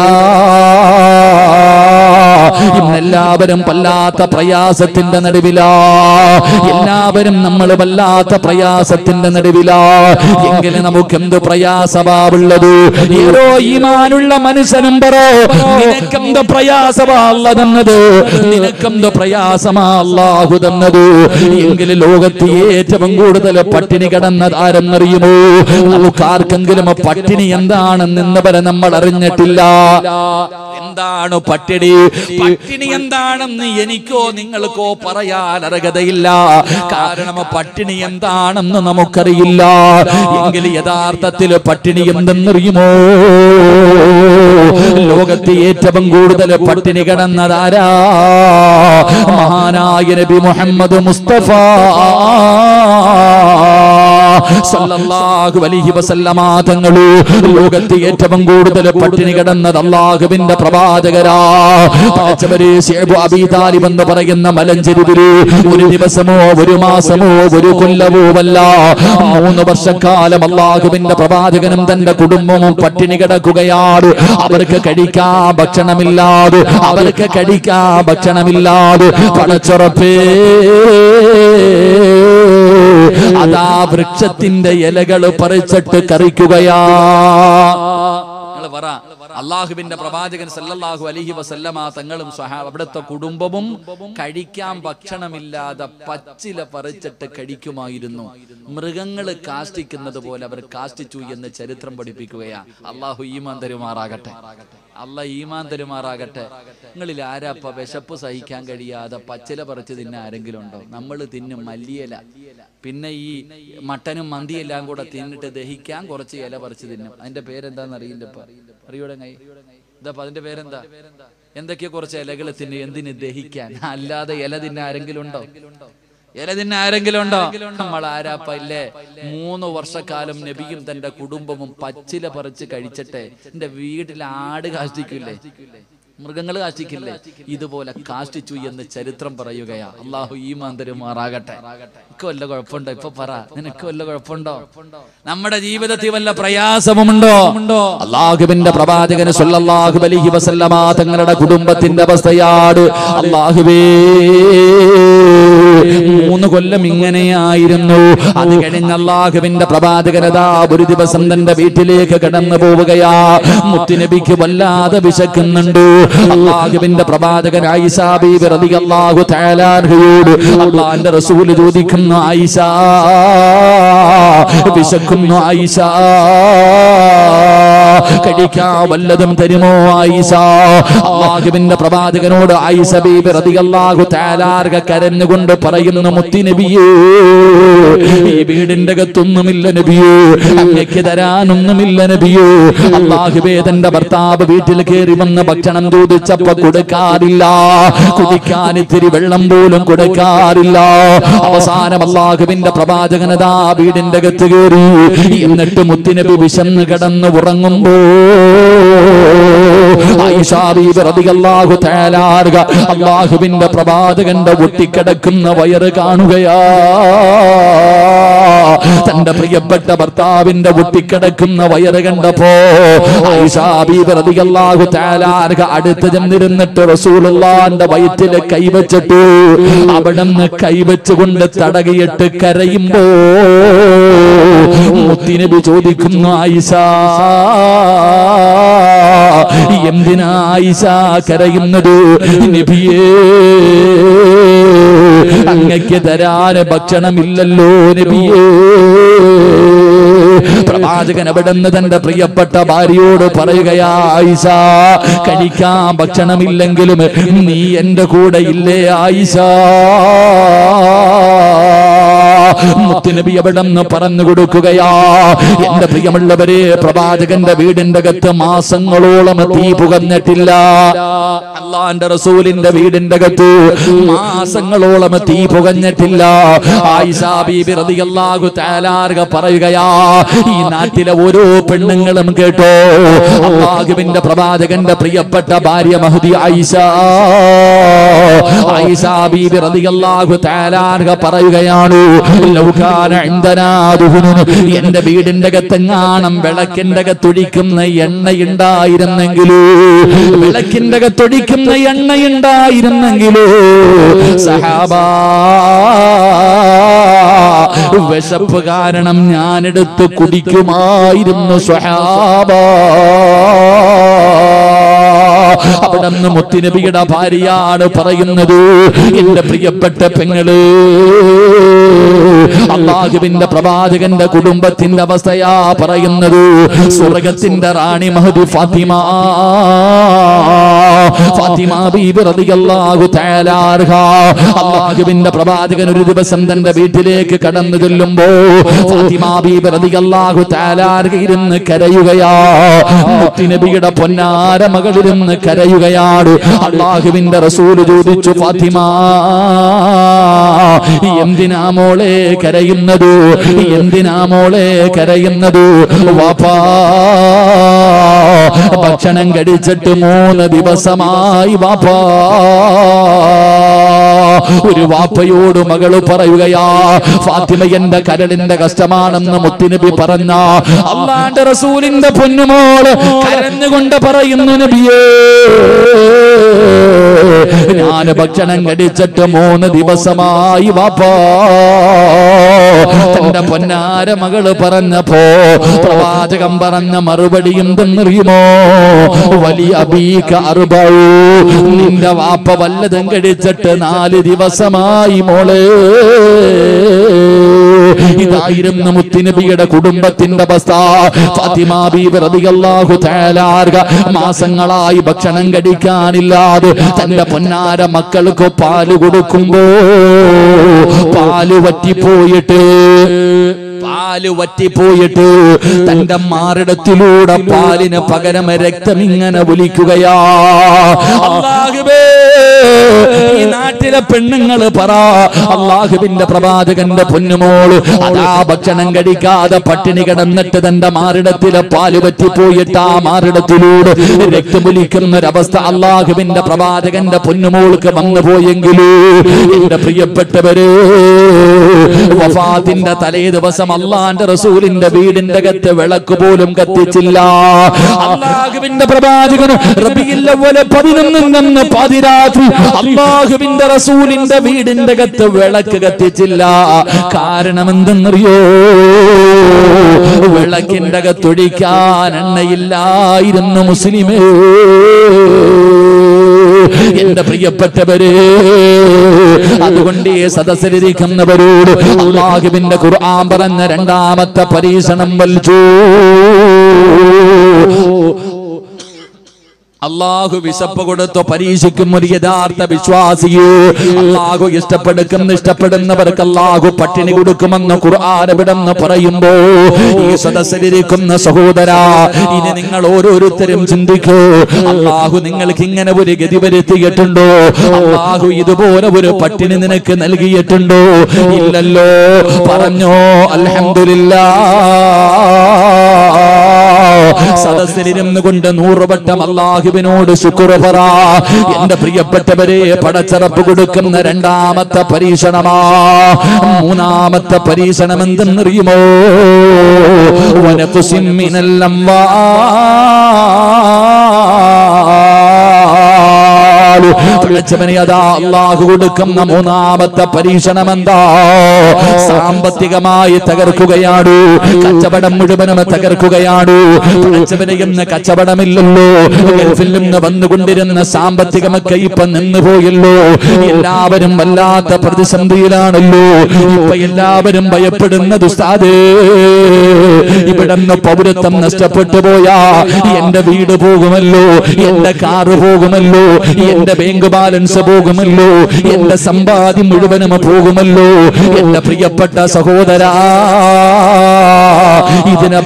ഇന്നെല്ലാവരും വല്ലാത്ത പ്രയാസത്തിന്റെ നടുവിലാ. എല്ലാവരും നമ്മൾ വല്ലാത്ത പ്രയാസത്തിന്റെ നടുവിലാ. എങ്കിലും നമുക്ക് എന്ത് പ്രയാസമാവുള്ളത്? ഏതോ ഈമാനുള്ള മനുഷ്യനും പറോ, നിനക്കെന്ത് പ്രയാസമാ അല്ലാഹു തന്നത്? നിനക്കെന്ത് പ്രയാസമാ അല്ലാഹു തന്നത്? എങ്കിലും ലോകത്ത് ഏറ്റവും കൂടുതൽ പട്ടിണി കിടന്നത് ആരെന്നറിയുമോ? നമുക്കാർക്കെങ്കിലും പട്ടിണി എന്താണെന്ന് വരെ നമ്മൾ അറിഞ്ഞിട്ടില്ല. എന്താണ് പട്ടിണി? പട്ടിണി എന്താണെന്ന് എനിക്കോ നിങ്ങൾക്കോ പറയാൻ അർഹതയില്ല. കാരണം പട്ടിണി എന്താണെന്ന് നമുക്കറിയില്ല. എങ്കിൽ യഥാർത്ഥത്തിൽ പട്ടിണി എന്തെന്നറിയുമോ? ലോകത്ത് ഏറ്റവും കൂടുതൽ പട്ടിണി കിടന്നതാരാ? മഹാനായ നബി മുഹമ്മദ് മുസ്തഫ സല്ലല്ലാഹു അലൈഹി വസല്ലമ തങ്ങള്. ലോകത്ത് ഏറ്റവും കൂടുതൽ പട്ടിണി കിടന്നത് അല്ലാഹുവിന്റെ പ്രവാചകരാ. പടച്ചവരെ, ശൈബ് അബീ താലിബ് എന്ന് പറയുന്ന മലഞ്ചെരുവില് ഒരു ദിവസമോ ഒരു മാസമോ ഒരു കൊല്ലമോ അല്ല, 3 വർഷക്കാലം അല്ലാഹുവിന്റെ പ്രവാചകനും തന്റെ കുടുംബവും പട്ടിണി കിടക്കുകയാണ്. അവർക്ക് കഴിക്കാൻ ഭക്ഷണമില്ലാതെ, അവർക്ക് കഴിക്കാൻ ഭക്ഷണമില്ലാതെ. പടച്ചുറപ്പേ, അതാ വൃക്ഷത്തിന്റെ ഇലകൾ പറിച്ചിട്ട് കറിക്കുകയാ. അള്ളാഹുവിന്റെ പ്രവാചകൻ സല്ലല്ലാഹു അലൈഹി വസല്ലമ തങ്ങളും അവിടുത്തെ കുടുംബവും കഴിക്കാൻ ഭക്ഷണമില്ലാതെ പച്ചില പറിച്ചിട്ട് കഴിക്കുമായിരുന്നു. മൃഗങ്ങൾ കാഷ്ടിക്കുന്നത് പോലെ അവർ കാഷ്ടിച്ചു എന്ന് ചരിത്രം പഠിപ്പിക്കുകയാ. അള്ളാഹു ഈമാൻ തരുമാറാകട്ടെ. അള്ളാഹ് ഈമാൻ തരുമാറാകട്ടെ. നിങ്ങളിൽ ആരാപ്പ വിശപ്പ് സഹിക്കാൻ കഴിയാതെ പച്ചില പറിച്ച് തിന്നാൻ ആരെങ്കിലും ഉണ്ടോ? നമ്മൾ തിന്നും മല്ലിയില, പിന്നെ ഈ മട്ടനും മന്തിയെല്ലാം കൂടെ തിന്നിട്ട് ദഹിക്കാൻ കുറച്ച് ഇല പറിച്ച് തിന്നും. അതിന്റെ പേരെന്താന്ന് അറിയില്ലപ്പ. അറിയൂടെ കൈ ഇതപ്പ അതിന്റെ പേരെന്താ? എന്തൊക്കെയോ കുറച്ച് ഇലകൾ തിന്നു. എന്തിന്? ദഹിക്കാൻ. അല്ലാതെ ഇല തിന്ന ആരെങ്കിലും ഉണ്ടോ? ഇല തിന്ന ആരെങ്കിലും ഉണ്ടോ? നമ്മൾ ആരാപ്പ ഇല്ലേ? 3 വർഷക്കാലം നബിയും തന്റെ കുടുംബവും പച്ചില പറിച്ച് കഴിച്ചിട്ട് എന്റെ വീട്ടിൽ ആട് കാഷ്ടിക്കില്ലേ, മൃഗങ്ങൾ കാഷ്ടിക്കില്ലേ, ഇതുപോലെ കാഷ്ടിച്ചു എന്ന് ചരിത്രം പറയുകയാ. അള്ളാഹു ഈമാൻ തരുമാറാകട്ടെ. എനിക്ക് വല്ല കുഴപ്പമുണ്ടോ? ഇപ്പൊ പറ, നിനക്ക് വല്ല കുഴപ്പമുണ്ടോ? നമ്മുടെ ജീവിതത്തിൽ വല്ല പ്രയാസമുണ്ടോ? അള്ളാഹുവിന്റെ പ്രവാചകന് സല്ലല്ലാഹു അലൈഹി വസല്ലമ തങ്ങളുടെ കുടുംബത്തിന്റെ അവസ്ഥയാണ്. അള്ളാഹുവേ, 3 കൊല്ലം ഇങ്ങനെയായിരുന്നു. അത് കഴിഞ്ഞ് അള്ളാഹുവിന്റെ പ്രവാചകനതാ ഒരു ദിവസം തന്റെ വീട്ടിലേക്ക് കടന്നു പോവുകയാ. മുത്തുനബിക്ക് വല്ലാതെ വിശക്കുന്നുണ്ട്. അല്ലാഹുവിന്റെ പ്രവാചകൻ ആയിഷ ബീവി റളിയല്ലാഹു തആല അൻഹയോട് അല്ലാഹുവിന്റെ റസൂൽ ചോദിക്കുന്നു, ആയിഷ വിശക്കുന്നു, ആയിഷ കഴിക്കാൻ വല്ലതും തരുമോ ആയിഷ? അല്ലാഹുവിന്റെ പ്രവാചകനോട് ആയിഷ ബീവി റളിയല്ലാഹു തആല കരഞ്ഞുകൊണ്ട് പറയുന്നു, മുത്തുനബിയേ, ഈ വീടിന്റെ അകത്തൊന്നുമില്ല നബിയേ, അങ്ങേക്ക് തരാനൊന്നുമില്ല നബിയേ. അല്ലാഹുവേ, തന്റെ ഭർത്താവ് വീട്ടിൽ കയറി വന്ന് ഭക്ഷണം ചോദിച്ചപ്പോ കൊടുക്കാറില്ല, കുടിക്കാൻ ഇത്തിരി വെള്ളം പോലും കൊടുക്കാറില്ല. അവസാനം അല്ലാഹുവിന്റെ പ്രവാചകനതാ വീടിന്റെ അകത്ത് കയറി. എന്നിട്ട് മുത്തുനബി വിശന്ന് കിടന്ന് ഉറങ്ങുമ്പോ ആയിഷ ബീവി റളിയല്ലാഹു തആല അല്ലാഹുവിന്റെ പ്രവാചകന്റെ ഒട്ടിക്കിടക്കുന്ന വയറ് കാണുകയാ. തന്റെ പ്രിയപ്പെട്ട ഭർത്താവിന്റെ ഒട്ടിക്കിടക്കുന്ന വയറ് കണ്ടപ്പോ ആയിഷ ബീവി റളിയല്ലാഹു തആല അടുത്ത് ചെന്നിരുന്നിട്ട് റസൂലുള്ളാഹിന്റെ വയറ്റില് കൈവച്ചിട്ട് അവിടുന്ന് കൈവച്ചുകൊണ്ട് തടകിയിട്ട് കരയുമ്പോ മുത്തുനബി ചോദിക്കുന്നു, ആയിഷ എന്തിനാ ആയിഷ കരയുന്നത്? നബിയേ, അങ്ങക്ക് തരാൻ ഭക്ഷണമില്ലല്ലോ നബിയേ. പ്രവാചകൻ അവിടുന്ന് തന്റെ പ്രിയപ്പെട്ട ഭാര്യയോട് പറയുകയാ, ആയിഷ, കഴിക്കാൻ ഭക്ഷണമില്ലെങ്കിലും നീ എന്റെ കൂടെ ഇല്ലേ ആയിഷ? മുത്തുനബി അവിടെന്ന് പറഞ്ഞു കൊടുക്കുകയാ. എന്റെ പ്രിയമുള്ളവരെ, പ്രവാചകന്റെ വീടിന്റെ അകത്ത് മാസങ്ങളോളം തീ പുകഞ്ഞിട്ടില്ല. അള്ളാന്റെ റസൂലിന്റെ വീടിന്റെ അകത്ത് മാസങ്ങളോളം തീ പുകഞ്ഞിട്ടില്ല. ആയിഷ ബീബി റളിയല്ലാഹു തആല അൻഹ പറയുകയാ, ഈ നാട്ടിലെ ഓരോ പെണ്ണുങ്ങളും കേട്ടോ, അല്ലാഹുവിന്റെ പ്രവാചകന്റെ പ്രിയപ്പെട്ട ഭാര്യ മഹദി ആയിഷ ബീബി റളിയല്ലാഹു തആല അൻഹ പറയുകയാണ്, ലൗ കാന ഇൻദനാ ദുഹുനുൻ, എന്റെ വീടിന്റെ അകത്തെങ്ങാണം വിളക്കിന്റെ അകത്തൊഴിക്കുന്ന എണ്ണയുണ്ടായിരുന്നെങ്കിലോ, വിളക്കിന്റെ അകത്തൊഴിക്കുന്ന എണ്ണയുണ്ടായിരുന്നെങ്കിലോ സഹാബാ, വിശപ്പ് കാരണം ഞാനെടുത്ത് കുടിക്കുമായിരുന്നു സ്വഹാബാ. അവിടുന്ന് മുത്തുനബിയുടെ ഭാര്യയാണ് പറയുന്നത്, എന്റെ പ്രിയപ്പെട്ട പെങ്ങള്, അല്ലാഹുവിന്റെ പ്രവാചകന്റെ കുടുംബത്തിന്റെ അവസ്ഥയാ പറയുന്നത്. സ്വർഗത്തിന്റെ റാണി മഹദി ഫാത്തിമ ബീബി റളിയല്ലാഹു തആല അൻഹ, അല്ലാഹുവിന്റെ പ്രവാചകൻ ഒരു ദിവസം തന്റെ വീട്ടിലേക്ക് കടന്നു ചെല്ലുമ്പോ ഫാത്തിമ ബീബി റളിയല്ലാഹു തആല അൻഹ ഇരുന്ന് കരയുകയാ. മുത്തുനബിയുടെ പൊന്നാര മകളിരുന്ന് കരയുകയാണ്. അല്ലാഹുവിന്റെ റസൂൽ ചോദിച്ചു, ഫാത്തിമ എന്തിനാ മോളെ കരയുന്നത്, എന്തിനാ മോളെ കരയുന്നത്? വാപ്പാ, ഭക്ഷണം കഴിച്ചിട്ട് 3 ദിവസമായി വാപ്പാ. ഒരു വാപ്പയോട് മകള് പറയുകയാ, ഫാത്തിമ എന്റെ കരളിന്റെ കഷ്ടമാണെന്ന് മുത്തുനബി പറഞ്ഞ അല്ലാഹുവിന്റെ റസൂലിന്റെ പൊന്നുമോള് കരഞ്ഞുകൊണ്ട് പറയുന്നു, നബിയേ, ഞാൻ ഭക്ഷണം കഴിച്ചിട്ട് 3 ദിവസമായി വാപ്പാ. തന്റെ പൊന്നാര മകള് പറഞ്ഞപ്പോ പ്രവാചകൻ പറഞ്ഞ മറുപടി എന്തെന്നറിയുമോ? വലിയ അബീക അർബഊ, നിന്റെ വാപ്പ വല്ലതും കഴിച്ചിട്ട് 4 ദിവസമായി മോളെ. ഇതായിരുന്നു മുത്തുനബിയുടെ കുടുംബത്തിന്റെ അവസ്ഥ. ഫാത്തിമ ബീബി റളിയല്ലാഹു തആല അൻഹ മാസങ്ങളായി ഭക്ഷണം കഴിക്കാനില്ലാതെ തന്റെ പൊന്നാര മക്കൾക്ക് പാല് കൊടുക്കുമ്പോ പാല് വറ്റിപ്പോയിട്ട് തന്റെ മാറിടത്തിലൂടെ പാലിന് പകരം രക്തം ഇങ്ങനെ ഒലിക്കുകയാ. അല്ലാഹുവേ, ഈ നാട്ടിലെ പെണ്ണുങ്ങള് പറ, അല്ലാഹുവിന്റെ പ്രവാചകന്റെ പൊന്നുമോള് അതാ ഭക്ഷണം കഴിക്കാതെ പട്ടിണി കിടന്നിട്ട് തന്റെ മാറിടത്തിലെ പാല് വറ്റിപ്പോയിട്ട് ആ മാറിടത്തിലൂടെ രക്തമൊലിക്കുന്ന ഒരവസ്ഥ അല്ലാഹുവിന്റെ പ്രവാചകന്റെ പൊന്നുമോൾക്ക് വന്നു പോയെങ്കിലൂ എന്റെ പ്രിയപ്പെട്ടവര്, വഫാത്തിന്റെ തലേ ദിവസം അല്ലാഹുവിന്റെ റസൂലിന്റെ വീടിന്റെ അകത്ത് വിളക്ക് പോലും കത്തിച്ചില്ല. അല്ലാഹുവിന്റെ പ്രവാചകൻ റബീഉൽ അവ്വൽ 11 പാതിരാത്രി അല്ലാഹുവിന്റെ റസൂലിന്റെ വീടിന്റെ അകത്ത് വിളക്ക് കത്തിച്ചില്ല. കാരണം എന്തെന്നറിയോ? വിളക്കിന്റെ അകത്തൊഴിക്കാൻ എണ്ണയില്ലായിരുന്നു മുസ്ലിമേ. എന്റെ പ്രിയപ്പെട്ടവരെ, അതുകൊണ്ട് ഈ സദസ്സിലിരിക്കുന്നവരോട് അല്ലാഹുവിന്റെ ഖുർആൻ പറഞ്ഞ രണ്ടാമത്തെ പരീക്ഷണം വൽജൂ. അല്ലാഹു വിശപ്പ് കൊടുത്തു പരീക്ഷിക്കും ഒരു യഥാർത്ഥ വിശ്വാസിയെ. അല്ലാഹു ഇഷ്ടപ്പെടുന്നവർക്ക് അല്ലാഹു പട്ടിണി കൊടുക്കുമെന്ന് ഖുർആൻ ഇവിടെന്ന് പറയുമ്പോ ഈ സദസ്സിലിരിക്കുന്ന സഹോദരാ, ഇനി നിങ്ങൾ ഓരോരുത്തരും ചിന്തിക്കൂ, അല്ലാഹു നിങ്ങൾക്ക് ഇങ്ങനെ ഒരു ഗതി വരുത്തിയിട്ടുണ്ടോ? അല്ലാഹു ഇതുപോലെ ഒരു പട്ടിണി നിനക്ക് നൽകിയിട്ടുണ്ടോ? ഇല്ലല്ലോ. പറഞ്ഞോ അൽഹംദുലില്ലാഹ്. സദസ്സിലിരുന്നു കൊണ്ട് 100 വട്ടം അല്ലാഹുവിനോട് ശുക്ർ പറ. എന്റെ പ്രിയപ്പെട്ടവരെ, പടച്ചറപ്പ് കൊടുക്കുന്ന രണ്ടാമത്തെ പരീക്ഷണമാ. മൂന്നാമത്തെ പരീക്ഷണം എന്തെന്നറിയുമോ? വനഖുസിൻ മിനൽ അംവാൽ. അല്ലാഹു കൊടുക്കുന്ന മൂന്നാമത്തെ പരീക്ഷണം എന്താ? സാമ്പത്തികമായി തകർക്കുകയാണ്. കച്ചവടം മുഴുവനും തകർക്കുകയാണ്. എന്ന് കച്ചവടമില്ലല്ലോ. ഗൾഫിൽ നിന്ന് വന്നുകൊണ്ടിരുന്ന സാമ്പത്തികമൊക്കെ ഇപ്പൊ നിന്നുപോയല്ലോ. എല്ലാവരും വല്ലാത്ത പ്രതിസന്ധിയിലാണല്ലോ. ഇപ്പൊ എല്ലാവരും ഭയപ്പെടുന്നത്, ഉസ്താദേ, ഇവിടുന്ന് പൗരത്വം നഷ്ടപ്പെട്ടു പോയാ എന്റെ വീട് പോകുമല്ലോ, എന്റെ കാറ് പോകുമല്ലോ, എന്റെ ബാങ്ക് ബാലൻസ് പോകുമല്ലോ, എന്റെ സമ്പാദ്യം മുഴുവനും പോകുമല്ലോ. എന്റെ പ്രിയപ്പെട്ട സഹോദരാ, ഇതിനെ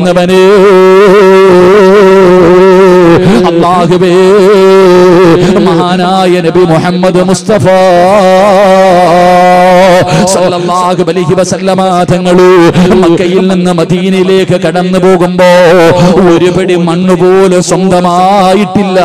ഭയക്കുന്നവനെ അല്ലാഹുവേ, മഹാനായ നബി മുഹമ്മദ് മുസ്തഫ സല്ലല്ലാഹു അലൈഹി വസല്ലമ തങ്ങൾ മക്കയിൽ നിന്ന് മദീനയിലേക്ക് കടന്നു പോകുമ്പോ ഒരു പിടി മണ്ണ് പോലും സ്വന്തമായിട്ടില്ല.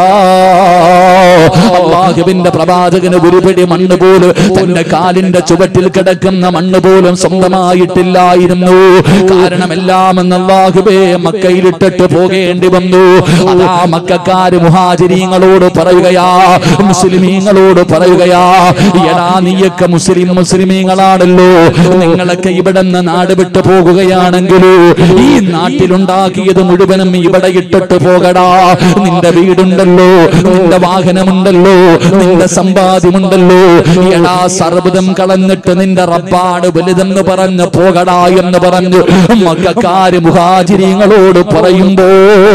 അല്ലാഹുവിന്റെ പ്രവാചകന് ഒരു പിടി മണ്ണ് പോലും, തന്റെ കാലിന്റെ ചുവട്ടിൽ കിടക്കുന്ന മണ്ണ് പോലും സ്വന്തമായിട്ടില്ലായിരുന്നു. കാരണം എല്ലാം അല്ലാഹുവേ മക്കയിലിട്ടിട്ട് പോകേണ്ടി വന്നു. അതാ മക്കക്കാര് മുഹാജിരീങ്ങളോട് പറയുകയാ, മുസ്ലിമീങ്ങളോട് പറയുകയാ, എടാ നീയൊക്കെ മുസ്ലിമീങ്ങളാണല്ലോ, നിങ്ങളൊക്കെ ഇവിടെ നിന്ന് നാട് വിട്ടു പോകുകയാണെങ്കിലോ ഈ നാട്ടിലുണ്ടാക്കിയത് മുഴുവനും ഇവിടെ ഇട്ടിട്ട് പോകടാ. നിന്റെ വീടുണ്ടല്ലോ, നിന്റെ വാഹനമുണ്ടല്ലോ, നിന്റെ സമ്പാദ്യമുണ്ടല്ലോ, എടാ സർവ്വതും കളഞ്ഞിട്ട് നിന്റെ റബ്ബാണ് വലുതെന്ന് പറഞ്ഞ് പോകടാ എന്ന് പറഞ്ഞു മക്കക്കാര് മുഹാജിരീങ്ങളോട് പറയുമ്പോ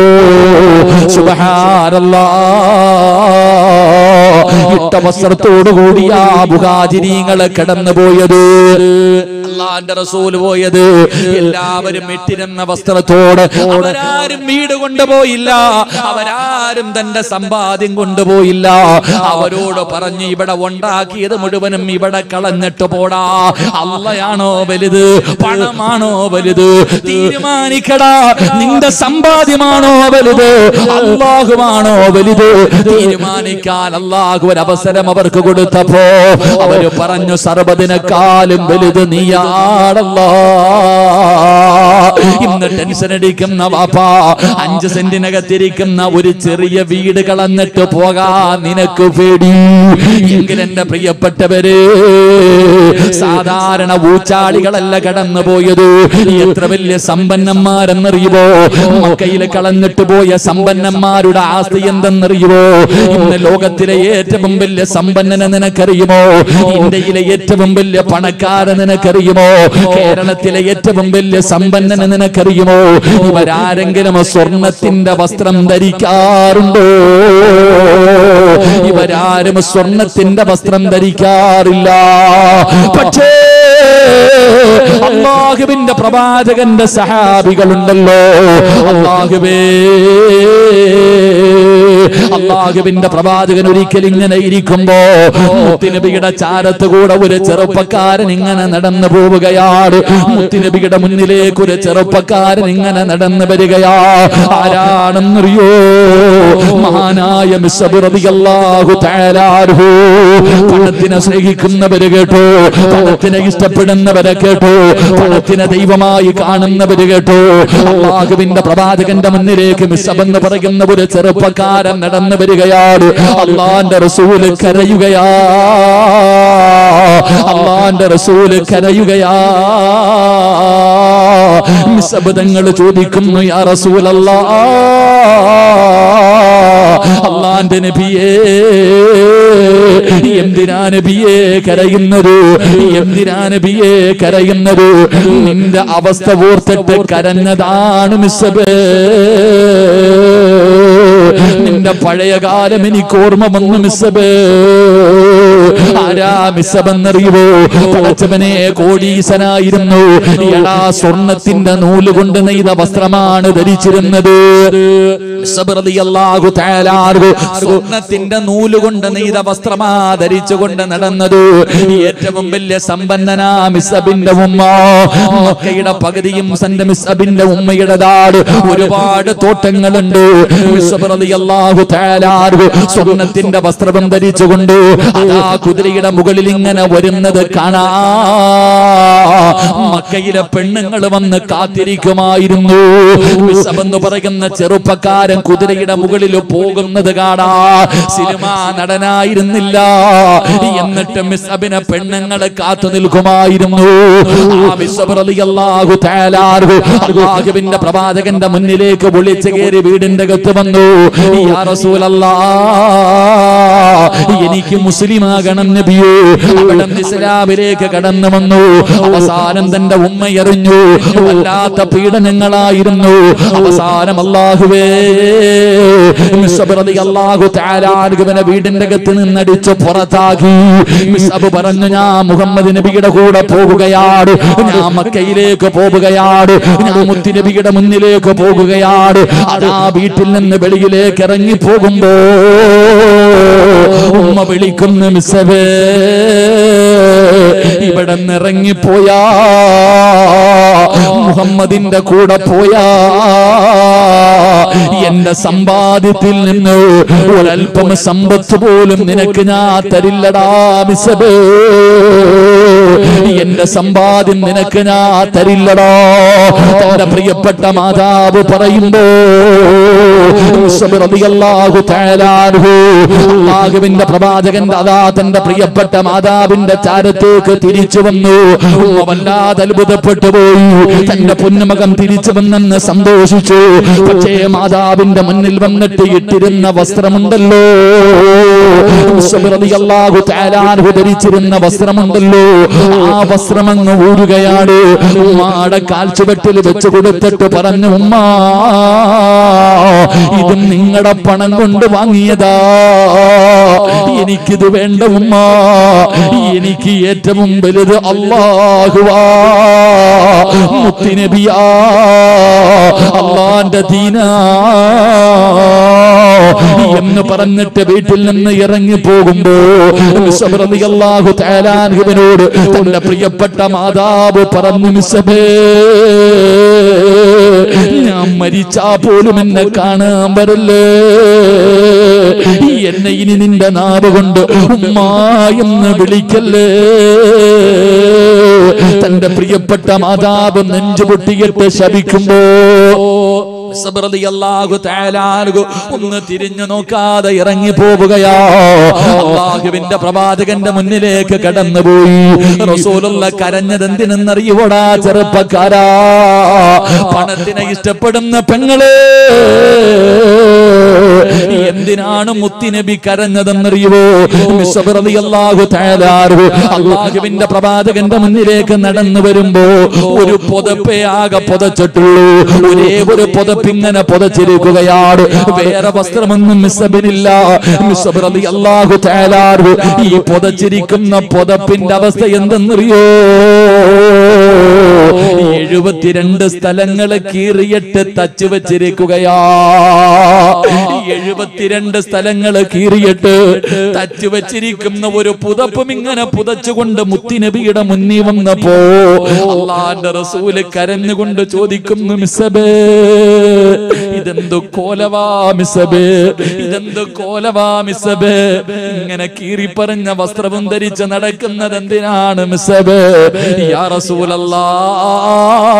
സുബ്ഹാനല്ലാഹ്, ഇട്ട വസ്ത്രത്തോടു കൂടിയാ മുഹാജിരീങ്ങളെ കടന്നു പോയത്. അല്ലാഹുവിന്റെ റസൂൽ പോയത് എല്ലാവരും ഇട്ടിരുന്ന വസ്ത്രത്തോട്. അവരാരും വീട് കൊണ്ടുപോയില്ല, അവരാരും തന്റെ സമ്പാദ്യം കൊണ്ടുപോയില്ല. അവരോട് പറഞ്ഞു, ഇവിടെ ഉണ്ടാക്കിയത് മുഴുവനും ഇവിടെ കളഞ്ഞിട്ട് പോടാ. അള്ളയാണോ വലുത്, പണമാണോ വലുത്? തീരുമാനിക്കടാ. നിന്റെ സമ്പാദ്യമാണോ വലുത്, അല്ലാഹുവാണോ വലുത്? തീരുമാനിക്കാൻ അല്ലാഹു ഒരു അവസരം അവർക്ക് കൊടുത്തപ്പോ അവര് പറഞ്ഞു, സർവ്വതിനെക്കാളും വലുത് നീയാണല്ലോ. ഇന്ന് ടെൻഷൻ അടിക്കുന്ന വാപ്പാ, 5 സെന്റിനകത്തിരിക്കുന്ന ഒരു ചെറിയ വീട് കളഞ്ഞിട്ട് പോകാൻ നിനക്ക് പേടി എങ്കിൽ എന്റെ പ്രിയപ്പെട്ടവര്, സാധാരണ ഊച്ചാളികളല്ല കടന്നു പോയത്. എത്ര വലിയ സമ്പന്നന്മാരെന്നറിയുമോ? മക്കയിൽ കളഞ്ഞിട്ട് പോയ സമ്പന്നന്മാരുടെ ആസ്തി എന്തെന്നറിയുമോ? ഇന്ന് ലോകത്തിലെ ഏറ്റവും വലിയ സമ്പന്നനെ നിനക്കറിയുമോ? ഇന്ത്യയിലെ ഏറ്റവും വലിയ പണക്കാരൻ നിനക്കറിയുമോ? കേരളത്തിലെ ഏറ്റവും വലിയ സമ്പന്നനെ നിനക്കറിയുമോ? ഇവരാരെങ്കിലും സ്വർണത്തിന്റെ വസ്ത്രം ധരിക്കാറുണ്ടോ? ഇവരാരും സ്വർണത്തിന്റെ വസ്ത്രം ധരിക്കാറില്ല. പക്ഷേ അല്ലാഹുവിന്റെ പ്രവാചകന്റെ സഹാബികളുണ്ടല്ലോ, അല്ലാഹുവിന്റെ പ്രവാചകൻ ഒരിക്കൽ ഇങ്ങനെ ഇരിക്കുമ്പോ മുത്തുനബിയുടെ ചാരത്ത് കൂടെ ഒരു ചെറുപ്പക്കാരൻ ഇങ്ങനെ നടന്നു പോവുകയാണ്. മുത്തുനബിയുടെ മുന്നിലേക്ക് ഒരു ചെറുപ്പക്കാരൻ ഇങ്ങനെ നടന്നു വരികയാ. ആരാണെന്നറിയോ? മഹാനായ മിസ്അബ് റളിയല്ലാഹു തആല അൻഹു. പണത്തിനെ സ്നേഹിക്കുന്നവര് കേട്ടോ, പണത്തിനെ ഇഷ്ടപ്പെടുന്നവരെ കേട്ടോ, പണത്തിനെ ദൈവമായി കാണുന്നവര് കേട്ടോ. അല്ലാഹുവിന്റെ പ്രവാചകന്റെ മുന്നിലേക്ക് മിസ്അബ് എന്ന് പറയുന്ന ഒരു ചെറുപ്പക്കാരൻ നടന്നു വരികയാണ്. അല്ലാഹുവിന്റെ റസൂൽ കരയുകയാ, അല്ലാഹുവിന്റെ റസൂൽ കരയുകയാ. മിസ്അബ് തങ്ങൾ ചോദിക്കുന്നു, യാ റസൂലല്ലാഹ്, അല്ലാഹുവിന്റെ നബിയേ, എന്തിനാ നബിയേ കരയുന്നത്? എന്തിനാ നബിയേ കരയുന്നത്? നിന്റെ അവസ്ഥ ഓർത്തിട്ട് കരഞ്ഞതാണ് മിസ്അബ്. നിന്റെ പഴയ കാലം എനിക്ക് ഓർമ്മ വന്നു മിസ്അബ്. ആരാ മിസ്അബ് എന്നറിയുമോ? പടച്ചവനെ കോടീശനായിരുന്നു. എടാ സ്വർണത്തിന്റെ നൂല് കൊണ്ട് നെയ്ത വസ്ത്രമാണ് ധരിച്ചിരുന്നത്. മിസ്അബ് റളിയല്ലാഹു തആല അൻഹു സ്വർണത്തിന്റെ നൂല് കൊണ്ട് നെയ്ത വസ്ത്രമാ ധരിച്ചുകൊണ്ട് നടന്നത്. ഏറ്റവും വലിയ സമ്പന്നനാ മിസ്അബിന്റെ ഉമ്മ. മക്കയുടെ പകുതിയും സന്റെ മിസ്അബിന്റെ ഉമ്മയുടേതാണ്. ഒരുപാട് തോട്ടങ്ങളുണ്ട്. മിസ്അബ് റളിയല്ലാഹു തആല അൻഹു സ്വർണത്തിന്റെ വസ്ത്രം ധരിച്ചുകൊണ്ട് അതാ കുതിരയുടെ മുകളിൽ ഇങ്ങനെ വരുന്നത് കാണാ. മക്കയിലെ പെണ്ണുങ്ങൾ വന്ന് കാത്തിരിക്കുമായിരുന്നു. മിസ്അബ് എന്ന് പറയുന്ന ചെറുപ്പക്കാരൻ കുതിരയുടെ മുകളിൽ പോകുന്നത് കാണാ. സിനിമ നടനായിരുന്നില്ല, എന്നിട്ട് മിസ്അബിനെ പെണ്ണുങ്ങൾ കാത്തു നിൽക്കുമായിരുന്നു. ആ മിസ്അബ് റളിയല്ലാഹു തആല അൻഹു അല്ലാഹുവിന്റെ പ്രവാചകന്റെ മുന്നിലേക്ക് വിളിച്ചു കയറി വീടിന്റെ അകത്ത് വന്നു. യാ റസൂലല്ലാഹ്, എനിക്ക് മുസ്ലിമാകണം നബിയേ. അവിടെ ഇസ്ലാമിലേക്ക് കടന്നു വന്നു. അവസാനം തന്റെ ഉമ്മ എറിഞ്ഞു. വല്ലാത്ത പീഡനങ്ങളായിരുന്നു. അവസാനം അല്ലാഹുവേ, മിസ്അബ് റളിയല്ലാഹു തആല അൻഹുവിനെ വീടിന്റെ അകത്ത് നിന്നടിച്ചു പുറത്താക്കി. മിസ്അബ് പറഞ്ഞു, ഞാൻ മുഹമ്മദ് നബിയുടെ കൂടെ പോകുകയാണ്, ഞാൻ മക്കയിലേക്ക് പോവുകയാണ്, ഞാൻ മുത്ത് നബിയുടെ മുന്നിലേക്ക് പോകുകയാണ്. അതാ വീട്ടിൽ നിന്ന് വെളിയിലേക്ക് ഇറങ്ങി പോകുമ്പോ വിളിക്കുന്നു മിസ്സബേ ഇവിടെ നിറങ്ങിപ്പോയാ മുഹമ്മദിന്റെ കൂടെ പോയാ എന്റെ സമ്പാദ്യത്തിൽ നിന്ന് ഒരൽപ്പം സമ്പത്ത് പോലും നിനക്ക് ഞാൻ തരില്ലടാ മിസ്സബേ എന്റെ സമ്പാദ്യം നിനക്ക് ഞാൻ തരില്ലടാ തന്റെ പ്രിയപ്പെട്ട മാതാവ് പറയുമ്പോ അല്ലാഹുവിന്റെ പ്രവാചകന്റെ അതാ തന്റെ പ്രിയപ്പെട്ട മാതാവിന്റെ ചാരത്തേക്ക് തിരിച്ചു വന്നു. വല്ലാതെ അത്ഭുതപ്പെട്ടു പോയി. തന്റെ പൊന്നുമകൻ തിരിച്ചു വന്നെന്ന് സന്തോഷിച്ചു. പക്ഷേ മാതാവിന്റെ മുന്നിൽ വന്നിട്ട് ഇട്ടിരുന്ന വസ്ത്രമുണ്ടല്ലോ, ധരിച്ചിരുന്ന വസ്ത്രമുണ്ടല്ലോ, ആ വസ്ത്രമങ്ങ് ഊരുകയാണ്. ഉമ്മാടെ കാൽച്ചുവട്ടിൽ വെച്ച് കൊടുത്തിട്ട് പറഞ്ഞു, ഉമ്മ ഇതും നിങ്ങളുടെ പണം കൊണ്ട് വാങ്ങിയതാ, എനിക്കിത് വേണ്ട ഉമ്മ, എനിക്ക് ഏറ്റവും വലുത് അല്ലാഹുവാ, മുത്തുനബിയാ, അല്ലാഹുവിന്റെ ദീനാ എന്ന് പറഞ്ഞിട്ട് വീട്ടിൽ നിന്ന് ഇറങ്ങി പോകുമ്പോ റളിയല്ലാഹു തആല അൻഹുവിനോട് തന്റെ പ്രിയപ്പെട്ട മാതാവ് പറഞ്ഞു, മിസ്സബേ ഞാൻ മരിച്ചാ പോലും എന്നെ കാണാൻ വരല്ലേ, എന്നെ ഇനി നിന്റെ നാവ് കൊണ്ട് ഉമ്മ എന്ന് വിളിക്കല്ലേ. തന്റെ പ്രിയപ്പെട്ട മാതാവ് നെഞ്ചുപൊട്ടിയിട്ട് ശപിക്കുമ്പോ ഒന്ന് തിരിഞ്ഞു നോക്കാതെ ഇറങ്ങി പോവുകയാ. അല്ലാഹുവിന്റെ പ്രവാചകന്റെ മുന്നിലേക്ക് കടന്നുപോയി. റസൂലുള്ള കരഞ്ഞതെന്തിനെന്നറിയോടാ ചെറുപ്പക്കാരാ, പണത്തിനെ ഇഷ്ടപ്പെടുന്ന പെങ്ങളെ എന്തിനാണ് മുത്തുനബി കരഞ്ഞതെന്നറിയുവോ? അല്ലാഹുവിന്റെ പ്രവാചകന്റെ മുന്നിലേക്ക് നടന്നു വരുമ്പോ ഒരു പുതപ്പേ ആകെ പുതച്ചിട്ടുള്ളൂ, ഒരേ ഒരു പുതപ്പിങ്ങനെ പുതച്ചിരിക്കുകയാണ്, വേറെ വസ്ത്രമൊന്നും മിസ്സബിനില്ല. ഈ പുതച്ചിരിക്കുന്ന പുതപ്പിന്റെ അവസ്ഥ എന്തെന്നറിയോ? 72 സ്ഥലങ്ങള് കീറിയിട്ട് തച്ചു വെച്ചിരിക്കുകയാ. 72 സ്ഥലങ്ങള് കീറിയിട്ട് തച്ചു വെച്ചിരിക്കുന്ന ഒരു പുതപ്പും ഇങ്ങനെ പുതച്ചുകൊണ്ട് മുത്തുനബിയുടെ മുന്നിൽ വന്നപ്പോ അല്ലാഹുവിന്റെ റസൂല് കരഞ്ഞുകൊണ്ട് ചോദിക്കുന്നു, മിസ്സബേ ഇതെന്തു കോലവാ മിസ്സബേ, ഇതെന്തു കോലവാ മിസ്സബേ, ഇങ്ങനെ കീറിപ്പറഞ്ഞ വസ്ത്രവും ധരിച്ച് നടക്കുന്നത് എന്തിനാണ് മിസ്സബേ? യാ റസൂലല്ലാഹ്,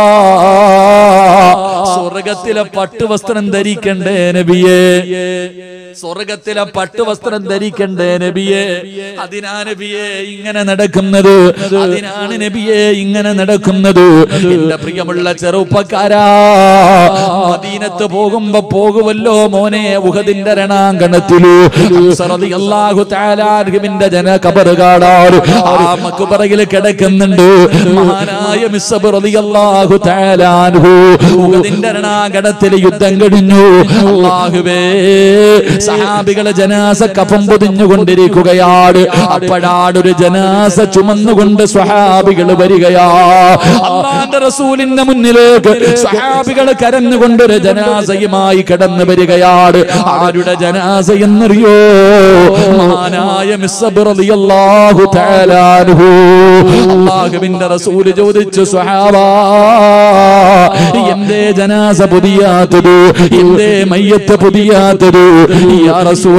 സ്വർഗത്തിലെ പട്ടുവസ്ത്രം ധരിക്കണ്ടേ നബിയേ, സ്വർഗത്തിലെ പട്ടുവസ്ത്രം ധരിക്കണ്ടേ നബിയേ, അതിനാ നബിയേ ഇങ്ങനെ നടക്കുന്നത്, അതിനാണ് നബിയേ ഇങ്ങനെ നടക്കുന്നത്. എന്റെ പ്രിയമുള്ള ചെറുപ്പക്കാരാ, മദീനത്ത് പോകുമ്പോ പോകുമല്ലോ മോനെ ഉഹദിന്റെ രണാങ്കണത്തില് റളിയല്ലാഹു തആല അൻഹുവിന്റെ കബറ് കാണാറ്. ആ മഖ്ബറയിൽ കിടക്കുന്നുണ്ട് മഹാനായ മിസ്അബ് റളിയല്ലാഹു തആല അൻഹു. ഉഹദിന്റെ രണാങ്കണത്തിൽ യുദ്ധം കഴിഞ്ഞു. അല്ലാഹുവേ, സഹാബികളെ ജനാസ കഫം പൊതിഞ്ഞുകൊണ്ടിരിക്കുകയാണ്. അപ്പോഴാണ് ഒരു ജനാസ ചുമന്നുകൊണ്ട് സ്വഹാബികൾ വരികയാ. അല്ലാഹുവിന്റെ റസൂലിന്റെ മുന്നിലേക്ക് സ്വഹാബികൾ കരഞ്ഞുകൊണ്ടൊരു ജനാസയുമായി കടന്നു വരികയാണ്. ആരുടെ ജനാസ എന്നറിയോ? മഹാനായ മിസ്അബ് റളിയല്ലാഹു തആല അൻഹു. അല്ലാഹുവിന്റെ റസൂല് ചോദിച്ചു, സ്വഹാബാ എന്തേ ജനാസ പൊതിയാത്തത്, എന്തേ മയ്യത്ത് പൊതിയാത്തത്? യാ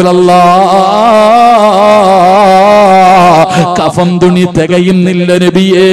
റസൂലല്ലാഹ്, കഫം തുണി തികയുന്നില്ല നബിയേ,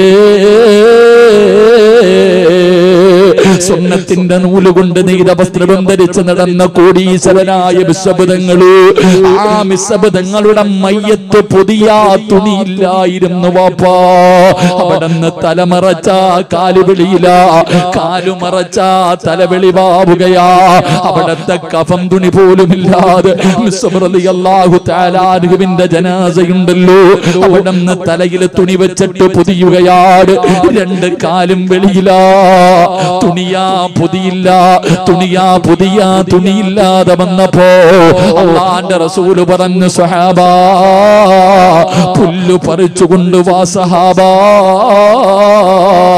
സ്വർണ്ണത്തിന്റെ നൂലുകൊണ്ട് നെയ്ത വസ്ത്രം ധരിച്ച് നടന്ന കോടീശ്വരനായ മിസ്സബദങ്ങള്, ആ മിസ്സബദങ്ങളുടെ മയ്യത്ത് പൊതിയാ തുണിയില്ലായിരുന്നു വാപ്പാ. അവിടുന്ന് തലമറച്ച കാലുവെളിയില, കാലുമറച്ച തലവെളിവാവുകയാ. അവിടത്തെ കഫം തുണി പോലും ഇല്ലാതെ മിസ്അബ് റളിയല്ലാഹു തആല അൻഹുവിന്റെ ജനാസയുണ്ടല്ലോ, അവിടുന്ന് തലയിൽ തുണി വെച്ചിട്ട് പൊതിയുകയാണ്. 2 കാലും വെളിയില, തുണിയാ പൊതിയില്ല, തുണിയാ പൊതിയാ തുണിയില്ലാതെ വന്നപ്പോ അല്ലാഹുവിന്റെ റസൂല് പറഞ്ഞു, സ്വഹാബാ പുല്ല് പറിച്ചു കൊണ്ടുവാ സഹാബാ.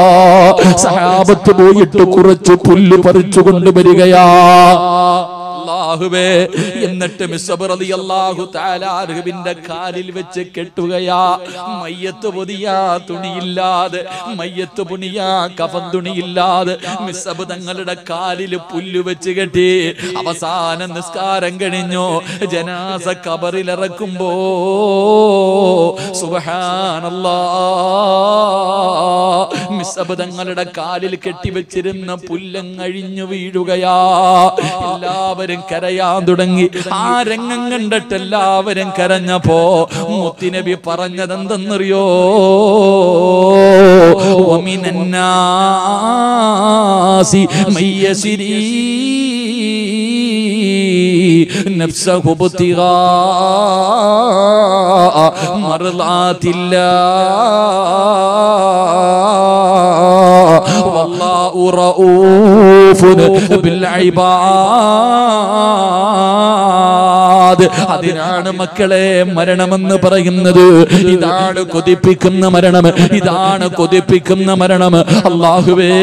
സഹാബത്ത് പോയിട്ട് കുറച്ച് പുല്ല് പറിച്ചു കൊണ്ടുവരികയാ. അല്ലാഹുവേ. എന്നിട്ട് മിസ്അബ് റളിയല്ലാഹു തആല അൻഹുവിന്റെ കാലിൽ വെച്ച് കെട്ടുകയാ. മയ്യത്ത് പൊതിയാ തുണിയില്ലാതെ, മയ്യത്ത് പുണിയാ കഫൻ തുണിയില്ലാതെ മിസ്അബ് തങ്ങളുടെ കാലിൽ പുല്ല് വെച്ച് കെട്ടി. അവസാന നിസ്കാരം കഴിഞ്ഞു. ജനാസ ഖബറിലിറക്കുമ്പോ സുബ്ഹാനല്ലാഹ്, മിസ്അബ് തങ്ങളുടെ കാലിൽ കെട്ടിവെച്ചിരുന്ന പുല്ലങ്ങഴിഞ്ഞു വീഴുകയാ. എല്ലാവരും കരയാൻ തുടങ്ങി. ആ രംഗം കണ്ടിട്ട് എല്ലാവരും കരഞ്ഞപ്പോ മുത്തുനബി പറഞ്ഞതെന്തെന്നറിയോ? വമിനന്നാസി മയ്യസിരീ നഫ്സഹു ബുതിഗാ മർളാത്തില്ലാഹ് വല്ലാഹു റഊഫുൻ ബിൽ ഇബാദ്. അതിനാണ് മക്കളെ മരണമെന്ന് പറയുന്നത്. ഇതാണ് കൊതിപ്പിക്കുന്ന മരണം, ഇതാണ് കൊതിപ്പിക്കുന്ന മരണം. അല്ലാഹുവേ,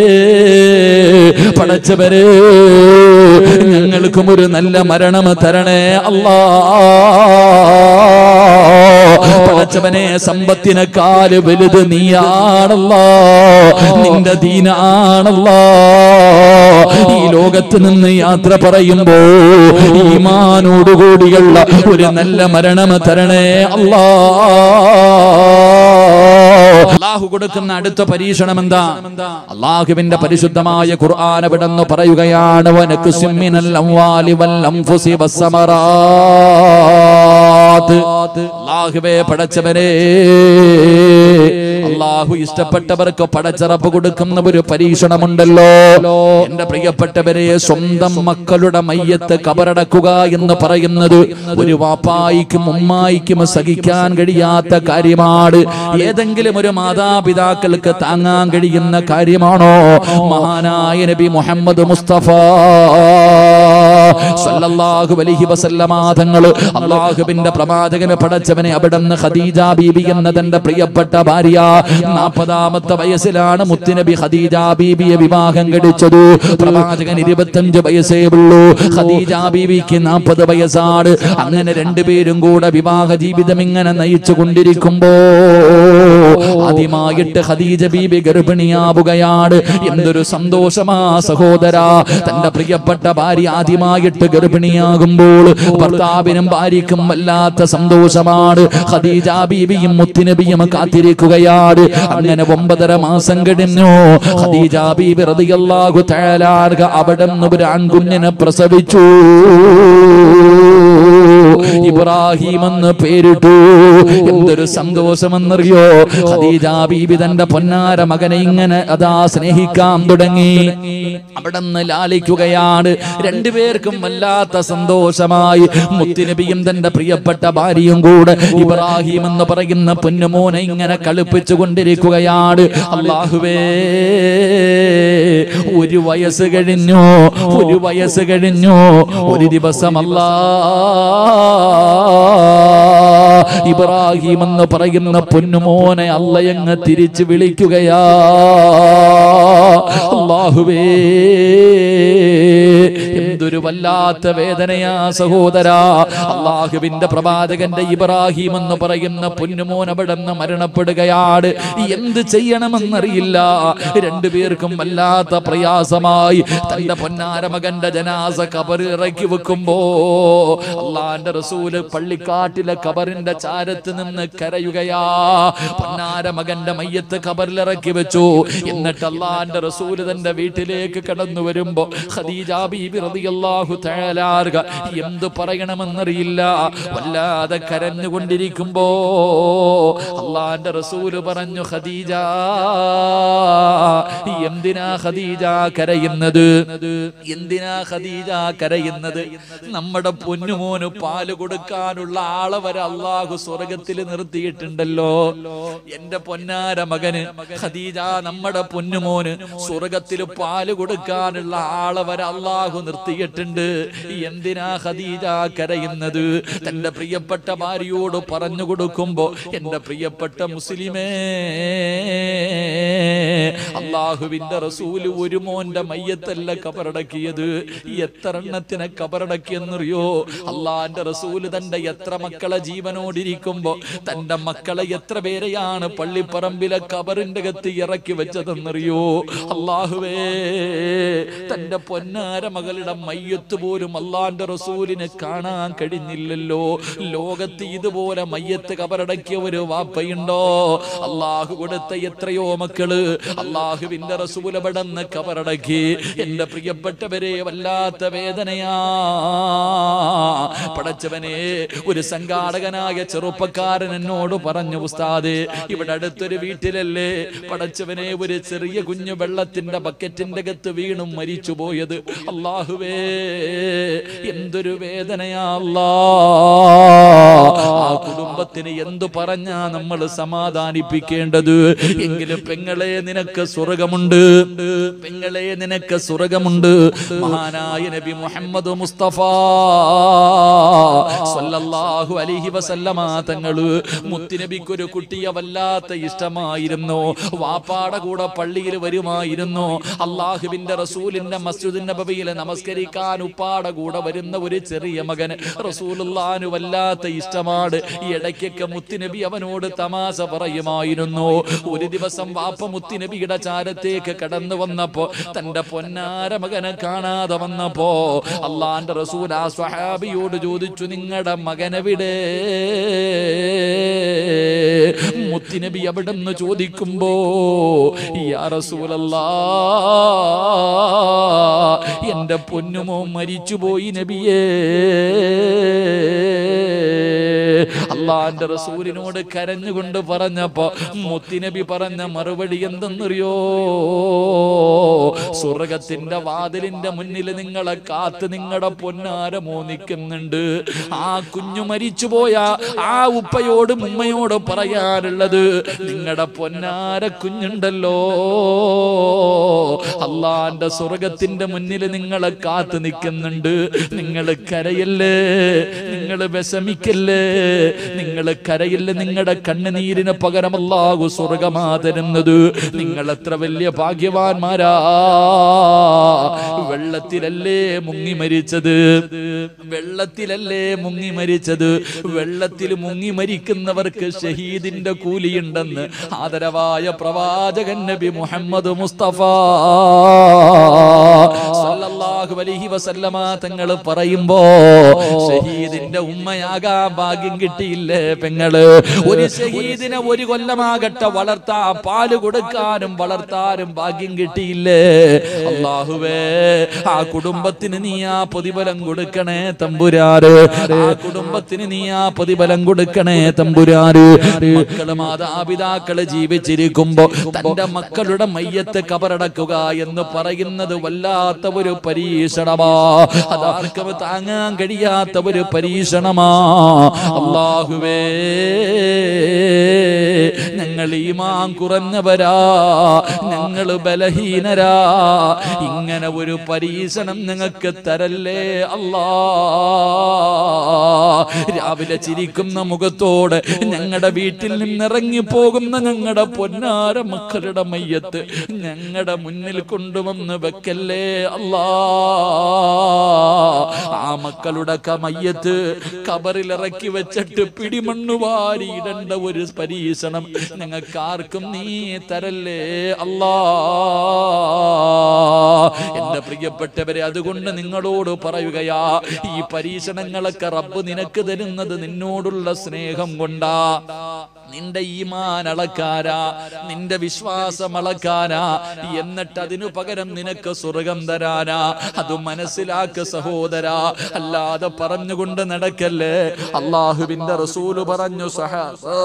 പടച്ചവരേ, ഞങ്ങൾക്കും ഒരു നല്ല മരണം തരണേ അല്ലാ. പടച്ചവനെ, സമ്പത്തിനെക്കാല് വലുത് നീയാണല്ലോ, നിന്റെ ദീനാണല്ലോ. ഈ ലോകത്ത് നിന്ന് യാത്ര പറയുമ്പോ ഈമാനോടുകൂടിയുള്ള ഒരു നല്ല മരണം തരണേ അല്ലാ. അല്ലാഹു കൊടുക്കുന്ന അടുത്ത പരീക്ഷണം എന്താ? അല്ലാഹുവിന്റെ പരിശുദ്ധമായ ഖുർആൻ അവിടെന്ന് പറയുകയാണ്, വനഖ്സിം മിനൽ അംവാലി വൽ അൻഫുസി വസ്സമറാത്ത്. അല്ലാഹുവേ, പടച്ചവനെ, അല്ലാഹു ഇഷ്ടപ്പെട്ടവർക്ക് പടച്ചറപ്പ് കൊടുക്കുന്ന ഒരു പരീക്ഷണമുണ്ടല്ലോ. എന്റെ പ്രിയപ്പെട്ടവരെ, സ്വന്തം മക്കളുടെ മയ്യത്ത് കബറടക്കുക എന്ന് പറയുന്നത് ഒരു വാപ്പായിക്കും ഉമ്മായിക്കും സഹിക്കാൻ കഴിയാത്ത കാര്യമാണ്. ഏതെങ്കിലും ഒരു മാതാപിതാക്കൾക്ക് താങ്ങാൻ കഴിയുന്ന കാര്യമാണോ? മഹാനായ നബി മുഹമ്മദ് മുസ്തഫ സല്ലല്ലാഹു അലൈഹി വസല്ലമ തങ്ങൾ, അല്ലാഹുവിന്റെ പ്രവാചകനെ പടച്ചവനെ, അവിടുന്ന് ഖദീജ ബീബി എന്ന തന്റെ പ്രിയപ്പെട്ട ഭാര്യ 40ാമത്തെ വയസ്സിലാണ് മുത്തുനബി ഖദീജ ബീബിയെ വിവാഹം കഴിച്ചത്. പ്രവാചകൻ 25 വയസ്സേ ഉള്ളൂ, ഖദീജ ബീബിക്ക് 40 വയസ്സാണ്. അങ്ങനെ രണ്ടുപേരും കൂടെ വിവാഹ ജീവിതം ഇങ്ങനെ നയിച്ചു കൊണ്ടിരിക്കുമ്പോ ആദ്യമായിട്ട് ഖദീജ ബീബി ഗർഭിണിയാവുകയാണ്. എന്തൊരു സന്തോഷമാ സഹോദരാ! തന്റെ പ്രിയപ്പെട്ട ഭാര്യ ആദ്യമായിട്ട് ഗർഭിണിയാകുമ്പോൾ ഭർത്താവിനും ഭാര്യയ്ക്കും വല്ലാത്ത സന്തോഷമാണ്. ഖദീജ ബീബിയും മുത്തുനബിയും കാത്തിരിക്കുകയാണ്. അങ്ങനെ 9.5 മാസം കഴിഞ്ഞു. ഖദീജ ബീബി റളിയല്ലാഹു തആല അൻഹ അവിടുന്ന് ഒരു ആൺകുഞ്ഞിനെ പ്രസവിച്ചു. ഇബ്രാഹിം എന്ന് പേരിട്ടു. എന്തൊരു സന്തോഷമെന്നറിയോ? ഖദീജ ബീബി തന്റെ പൊന്നാര മകനെ ഇങ്ങനെ അതാ സ്നേഹിക്കാൻ തുടങ്ങി. അവിടുന്ന് ലാളിക്കുകയാണ്. രണ്ടുപേർക്കും വല്ലാത്ത സന്തോഷമായി. മുത്തുനബിയും തന്റെ പ്രിയപ്പെട്ട ഭാര്യയും കൂടെ ഇബ്രാഹിം എന്ന് പറയുന്ന പൊന്നുമോനെ ഇങ്ങനെ കളിപ്പിച്ചു കൊണ്ടിരിക്കുകയാണ്. അല്ലാഹുവേ, ഒരു വയസ്സ് കഴിഞ്ഞു, ഒരു വയസ്സ് കഴിഞ്ഞു. ഒരു ദിവസം ഇബ്രാഹിം എന്ന് പറയുന്ന പൊന്നുമോനെ അള്ളയങ്ങ് തിരിച്ചു വിളിക്കുകയാ. അല്ലാഹുവേ, എന്തൊരു വല്ലാത്ത വേദനയാ സഹോദരാ! അല്ലാഹുവിന്റെ പ്രവാചകന്റെ ഇബ്രാഹിം എന്ന് പറയുന്ന പൊന്നുമോൻ അവിടുന്ന് മരണപ്പെടുകയാണ്. എന്ത് ചെയ്യണമെന്നറിയില്ല. രണ്ടുപേർക്കും വല്ലാത്ത പ്രയാസമായി. തന്റെ പൊന്നാര മകന്റെ ജനാസ ഖബറിൽ ഇറക്കി വെക്കുമ്പോ അള്ളാന്റെ റസൂല് പള്ളിക്കാട്ടിലെ ഖബറിന്റെ ചാരത്ത് നിന്ന് കരയുകയാ. പൊന്നാര മകന്റെ മയ്യത്ത് ഖബറിൽ ഇറക്കി വെച്ചു. എന്നിട്ട് അള്ളാന്റെ റസൂല് തന്റെ വീട്ടിലേക്ക് കടന്നു വരുമ്പോ ഖദീജ ബീബി റളിയല്ലാഹു തആല അൻഹ എന്ത് പറയണമെന്നറിയില്ല. വല്ലാതെ കരഞ്ഞുകൊണ്ടിരിക്കുമ്പോ അള്ളാന്റെ റസൂല് പറഞ്ഞു, ഖദീജ, എന്തിനാ ഖദീജ കരയുന്നത്? എന്തിനാ ഖദീജ കരയുന്നത്? നമ്മുടെ പൊന്നുമോന് പാല് കൊടുക്കാനുള്ള ആളെ വരെ അള്ളാഹു സ്വർഗത്തിൽ നിർത്തിയിട്ടുണ്ടല്ലോ. എന്റെ പൊന്നാര മകന് ഖദീജ, നമ്മുടെ പൊന്നുമോന് സ്വർഗത്തിൽ പാല് കൊടുക്കാനുള്ള ആളെ വരെ അള്ളാഹു നിർത്തിയിട്ടുണ്ട്. എന്തിനാ ഖദീജ കരയുന്നത്? തന്റെ പ്രിയപ്പെട്ട ഭാര്യയോട് പറഞ്ഞു കൊടുക്കുമ്പോ, എന്റെ പ്രിയപ്പെട്ട മുസ്ലിമേ, അള്ളാഹുവിന്റെ റസൂല് ഒരു മോന്റെ മയ്യത്തല്ല കബറടക്കിയത്, എത്ര എണ്ണത്തിനെ കബറടക്കിയെന്നറിയോ? അള്ളാന്റെ റസൂല് തന്റെ എത്ര മക്കളെ ജീവനോടിരിക്കുമ്പോ തന്റെ മക്കളെ എത്ര പേരെയാണ് പള്ളിപ്പറമ്പിലെ കബറിന്റെ അകത്ത് ഇറക്കി വെച്ചതെന്നറിയോ? അള്ളാഹുവേ, തന്റെ പൊന്നാര മകളുടെ മയ്യത്ത് പോലും അള്ളാന്റെ റസൂലിനെ കാണാൻ കഴിഞ്ഞില്ലല്ലോ. ലോകത്ത് ഇതുപോലെ മയ്യത്ത് കബറടക്കിയ ഒരു വാപ്പയുണ്ടോ? അള്ളാഹു കൊടുത്ത എത്രയോ മക്കള് അള്ളാഹുവിന്റെ റസൂൽ അവിടുന്ന് കബറടക്കി. എന്റെ പ്രിയപ്പെട്ടവരെ, വല്ലാത്ത വേദനയാ. പടച്ചവനെ, ഒരു സംഘാടകനായ ചെറുപ്പക്കാരൻ എന്നോട് പറഞ്ഞു, ഉസ്താദേ, ഇവിടെ അടുത്തൊരു വീട്ടിലല്ലേ പടച്ചവനെ ഒരു ചെറിയ കുഞ്ഞു വെള്ളത്തിന്റെ ബക്കറ്റിന്റെ അകത്ത് വീണും മരിച്ചു പോയത്. അള്ളാഹുവേ, എന്തൊരു വേദനയാ അല്ലാ. ആ കുടുംബത്തിന് എന്തു പറഞ്ഞാ നമ്മൾ സമാധാനിപ്പിക്കേണ്ടത്? എങ്കിലും പെങ്ങളെ, നിനക്ക് സ്വർഗമുണ്ട്, പെങ്ങളെ, നിനക്ക് സ്വർഗമുണ്ട്. മഹാനായ നബി മുഹമ്മദ് മുസ്തഫ സല്ലല്ലാഹു അലൈഹി വസല്ലമ തങ്ങള് മുത്തുനബിക്ക് ഒരു കുട്ടിയെ വല്ലാത്ത ഇഷ്ടമായിരുന്നു. വാപ്പാടെ കൂടെ പള്ളിയിൽ വരുമായിരുന്നു. അള്ളാഹുവിന്റെ റസൂലിന്റെ മസ്ജിദുൻ നബവിയിൽ നമസ്കരിക്കാൻ ഉപ്പാടെ കൂടെ വരുന്ന ഒരു ചെറിയ മകന് റസൂലുള്ളാഹിന് വല്ലാത്ത ഇഷ്ടമാണ്. ഈ ഇടയ്ക്കൊക്കെ മുത്തുനബി അവനോട് തമാശ പറയുമായിരുന്നു. ഒരു ദിവസം വാപ്പ മുത്തുനബിയുടെ ചാരത്തേക്ക് കടന്നു വന്നപ്പോ, തന്റെ പൊന്നാര മകനെ കാണാതെ വന്നപ്പോ അള്ളാന്റെ റസൂൽ ആ സ്വഹാബിയോട് ചോദിച്ചു, നിങ്ങളുടെ മകനെവിടെ? മുത്തുനബി അവിടെന്ന് ചോദിക്കുമ്പോ, യാ റസൂലല്ലാഹ്, എന്റെ പൊന്നുമോ മരിച്ചുപോയി നബിയേ. അള്ളാന്റെ റസൂലിനോട് കരഞ്ഞുകൊണ്ട് പറഞ്ഞപ്പോ മുത്തുനബി പറഞ്ഞ മറുപടി എന്തെന്നറിയോ? സ്വർഗത്തിന്റെ വാതിലിന്റെ മുന്നിൽ നിങ്ങളെ കാത്ത് നിങ്ങളുടെ പൊന്നാരമോ നിൽക്കുന്നുണ്ട്. ആ കുഞ്ഞു മരിച്ചുപോയ ആ ഉപ്പയോടും ഉമ്മയോടും പറയാനുള്ളത്, നിങ്ങളുടെ പൊന്നാര കുഞ്ഞുണ്ടല്ലോ, അള്ളാന്റെ സ്വർഗത്തിന്റെ മുന്നിൽ നിങ്ങളെ കാത്ത് നിൽക്കുന്നുണ്ട്. നിങ്ങൾ കരയല്ലേ, നിങ്ങൾ വിഷമിക്കല്ലേ, നിങ്ങൾ കരയില്ല. നിങ്ങളുടെ കണ്ണുനീരിന് പകരം അല്ലാഹു സ്വർഗമാ തരുന്നത്. നിങ്ങൾ എത്ര വലിയ ഭാഗ്യവാന്മാരാ. വെള്ളത്തിലല്ലേ മുങ്ങി മരിച്ചത്, വെള്ളത്തിലല്ലേ മുങ്ങി മരിച്ചത്. വെള്ളത്തിൽ മുങ്ങി മരിക്കുന്നവർക്ക് ഷഹീദിന്റെ കൂലിയുണ്ടെന്ന് ആദരവായ പ്രവാചകൻ നബി മുഹമ്മദ് മുസ്തഫ സല്ലല്ലാഹു അലൈഹി വസല്ലമ തങ്ങൾ പറയുമ്പോ, ഷഹീദിന്റെ ഉമ്മയാകാൻ ഭാഗ്യം കിട്ടിയില്ലേ പെങ്ങള്? ഒരു ഷഹീദിനെ ഒരു കൊല്ലമാകട്ടെ വളർത്താ പാല് കൊടുക്കാനും വളർത്താനും ഭാഗ്യം കിട്ടിയില്ലേ? അല്ലാഹുവേ, ആ കുടുംബത്തിന് നീ ആ പ്രതിഫലം കൊടുക്കണേ തമ്പുരാന്. ആ കുടുംബത്തിന് നീ ആ പ്രതിഫലം കൊടുക്കണേ തമ്പുരാന്. മക്കള് മാതാപിതാക്കള് ജീവിച്ചിരിക്കുമ്പോ തന്റെ മക്കളുടെ മയ്യത്ത് കബറടക്കുക എന്ന് പറയുന്നത് വല്ലാത്ത ഒരു പരീക്ഷണമാ. അതാർക്കും താങ്ങാൻ കഴിയാത്ത ഒരു പരീക്ഷണമാ. അല്ലാഹുവേ, ഞങ്ങൾ ഈമാൻ കുറഞ്ഞവരാ, ഞങ്ങൾ ബലഹീനരാ. ഇങ്ങനെ ഒരു പരീക്ഷണം ഞങ്ങൾക്ക് തരല്ലേ അല്ലാ. രാവിലെ ചിരിക്കുന്ന മുഖത്തോടെ ഞങ്ങളുടെ വീട്ടിൽ നിന്നിറങ്ങി പോകുന്ന ഞങ്ങളുടെ പൊന്നാര മക്കളുടെ മയ്യത്ത് ഞങ്ങളുടെ മുന്നിൽ കൊണ്ടുവന്ന് വെക്കല്ലേ അല്ലാ. ആ മക്കളുടെ മയ്യത്ത് കബറിലിറക്കി വെച്ചിട്ട് പിടിമണ്ണു വാരിയിടേണ്ട ഒരു പരീക്ഷണം ഞങ്ങൾക്ക് ആർക്കും നീ തരല്ലേ അല്ലാ. എന്റെ പ്രിയപ്പെട്ടവരെ, അതുകൊണ്ട് നിങ്ങളോട് പറയുകയാ, ഈ പരീക്ഷണങ്ങളൊക്കെ റബ്ബ് നിനക്ക് തരുന്നത് നിന്നോടുള്ള സ്നേഹം കൊണ്ടാ. നിന്റെ ഈമാൻ അളക്കാനാ, നിന്റെ വിശ്വാസം അളക്കാനാ, എന്നിട്ട് അതിനു പകരം നിനക്ക് സ്വർഗം തരാനാ. അത് മനസ്സിലാക്ക് സഹോദരാ, അല്ലാതെ പറഞ്ഞുകൊണ്ട് നടക്കല്ലേ. അള്ളാഹുവിന്റെ റസൂല് പറഞ്ഞു, സഹാബാ,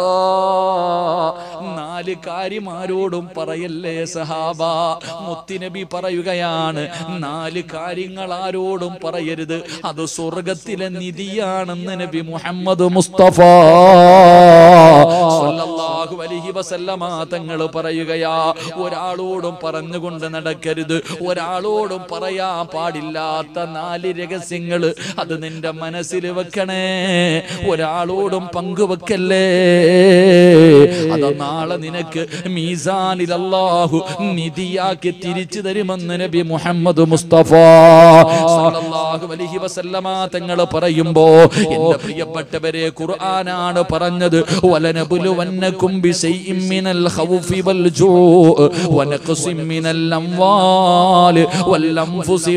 4 കാര്യം ആരോടും പറയല്ലേ സഹാബ. മുത്തുനബി പറയുകയാണ്, 4 കാര്യങ്ങൾ ആരോടും പറയരുത്, അത് സ്വർഗത്തിലെ നിധിയാണെന്ന് നബി മുഹമ്മദ് മുസ്തഫ സല്ലല്ലാഹു അലൈഹി വസല്ലമ തങ്ങൾ പറയുകയാ, ഒരാളോടും പറഞ്ഞുകൊണ്ട് നടക്കരുത്, ഒരാളോടും പറയാൻ പാടില്ലാത്ത 4 രഹസ്യങ്ങൾ അത് നിന്റെ മനസ്സിൽ വെക്കണേ. ഒരാളോടും പങ്കുവെക്കല്ലേ. അത് നാളെ നിനക്ക് മീസാനിൽ അല്ലാഹു നിധിയാക്കി തിരിച്ചു തരുമെന്ന് നബി മുഹമ്മദ് മുസ്തഫ സല്ലല്ലാഹു അലൈഹി വസല്ലമ തങ്ങൾ പറയുമ്പോ, എന്റെ പ്രിയപ്പെട്ടവരെ, ഖുർആനാണ് പറഞ്ഞത്, വലനബുലുവന്നകും ബിശൈഇൻ മിനൽ ഖൗഫി വൽ ജൂഅ് വനഖസിൻ മിനൽ അംവാലി വൽ അൻഫുസി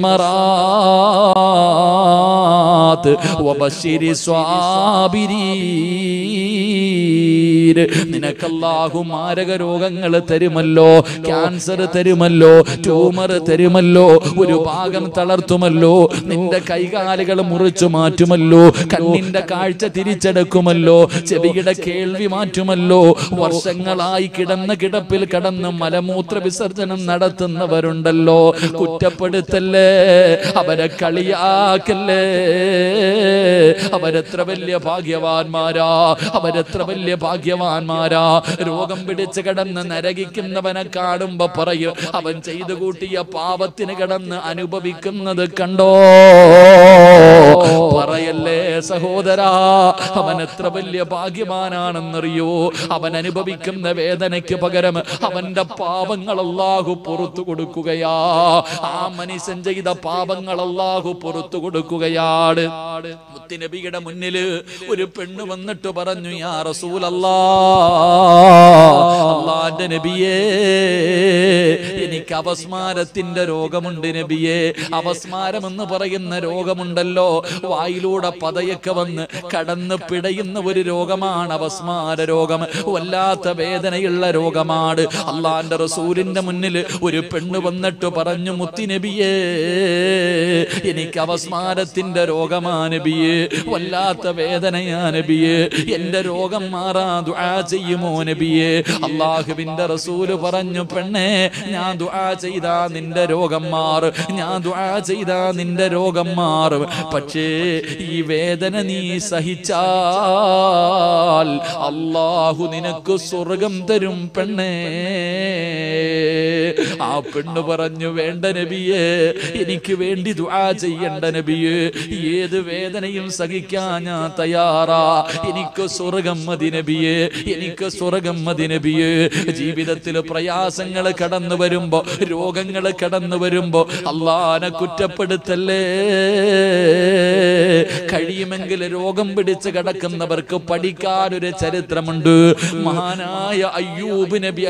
വസ്സമറാത്ത് വബശ്ശിരി സ്വാബിരീൻ. നിനക്ക് അല്ലാഹു മാരക രോഗങ്ങൾ തരുമല്ലോ, ക്യാൻസർ തരുമല്ലോ, ട്യൂമർ തരുമല്ലോ, ഒരു ഭാഗം തളർത്തുമല്ലോ, നിന്റെ കൈകാലുകൾ മുറിച്ചു മാറ്റുമല്ലോ, കണ്ണിന്റെ കാഴ്ച തിരിച്ചെടുക്കുമല്ലോ, ചെവിയുടെ കേൾവി മാറ്റുമല്ലോ. വർഷങ്ങളായി കിടന്ന കിടപ്പിൽ കിടന്ന് മലമൂത്ര വിസർജനം നടത്തുന്നവരുണ്ടല്ലോ, കുറ്റപ്പെടുത്തല്ലേ, അവരെ കളിയാക്കല്ലേ. അവരെത്ര വലിയ ഭാഗ്യവാന്മാരാ, അവരെത്ര വലിയ ഭാഗ്യവാന്മാരാ. രോഗം പിടിച്ച് കിടന്ന് നരകിക്കുന്നവനെ കാണുമ്പോ പറയും, അവൻ ചെയ്തു കൂട്ടിയ പാപത്തിന് കിടന്ന് അനുഭവിക്കുന്നത് കണ്ടോ. പറയല്ലേ സഹോദരാ, അവൻ എത്ര വലിയ ഭാഗ്യവാനാണെന്നറിയോ. അവൻ അനുഭവിക്കുന്ന വേദനയ്ക്ക് പകരം അവന്റെ പാപങ്ങൾ അല്ലാഹു പുറത്തു കൊടുക്കുകയാ. ആ മനുഷ്യൻ ചെയ്ത പാപങ്ങൾ അല്ലാഹു പുറത്തു കൊടുക്കുകയാണ്. മുത്തുനബിയുടെ മുന്നില് ഒരു പെണ്ണ് വന്നിട്ട് പറഞ്ഞു, യാ റസൂലല്ലാഹ്, അല്ലാഹുവിന്റെ നബിയേ, എനിക്ക് അപസ്മാരത്തിന്റെ രോഗമുണ്ട് നബിയേ. അപസ്മാരം എന്ന് പറയുന്ന രോഗമുണ്ടല്ലോ, വായിലൂടെ പതയൊക്കെ വന്ന് കടന്ന് പിടയുന്ന ഒരു രോഗമാണ് അപസ്മാര രോഗം. വല്ലാത്ത വേദനയുള്ള രോഗമാണ്. അള്ളാന്റെ റസൂലിന്റെ മുന്നിൽ ഒരു പെണ്ണ് വന്നിട്ട് പറഞ്ഞു, മുത്തുനബിയേ, എനിക്ക് അപസ്മാരത്തിന്റെ രോഗമാ നബിയേ, വല്ലാത്ത വേദനയാ നബിയേ, എന്റെ രോഗം മാറാ ദുആ ചെയ്യുമോ നബിയേ. അല്ലാഹുവിന്റെ റസൂല് പറഞ്ഞു, പെണ്ണേ, ഞാൻ ദുആ ചെയ്താ നിന്റെ രോഗം മാറും, ഞാൻ ദുആ ചെയ്താ നിന്റെ രോഗം മാറും. പക്ഷേ ഈ വേദന നീ സഹിച്ചാൽ അല്ലാഹു നിനക്ക് സ്വർഗം തരും പെണ്ണേ. ആ പെണ്ണ് പറഞ്ഞു, വേണ്ട നബിയേ, എനിക്ക് വേണ്ടി ദുആ ചെയ്യണ്ട നബിയേ, ഏത് വേദനയും സഹിക്കാൻ ഞാൻ തയ്യാറാ, എനിക്ക് സ്വർഗം മതി നബിയേ, എനിക്ക് സ്വർഗം മതി നബിയേ. ജീവിതത്തിൽ പ്രയാസങ്ങൾ കടന്നു വരുമ്പോ, രോഗങ്ങൾ കടന്നു വരുമ്പോ അല്ലാഹനെ കുറ്റപ്പെടുത്തല്ലേ. കഴിയുമെങ്കിൽ രോഗം പിടിച്ച് കിടക്കുന്നവർക്ക് പഠിക്കാൻ ഒരു ചരിത്രമുണ്ട്. മഹാനായ അയ്യൂബ് നബി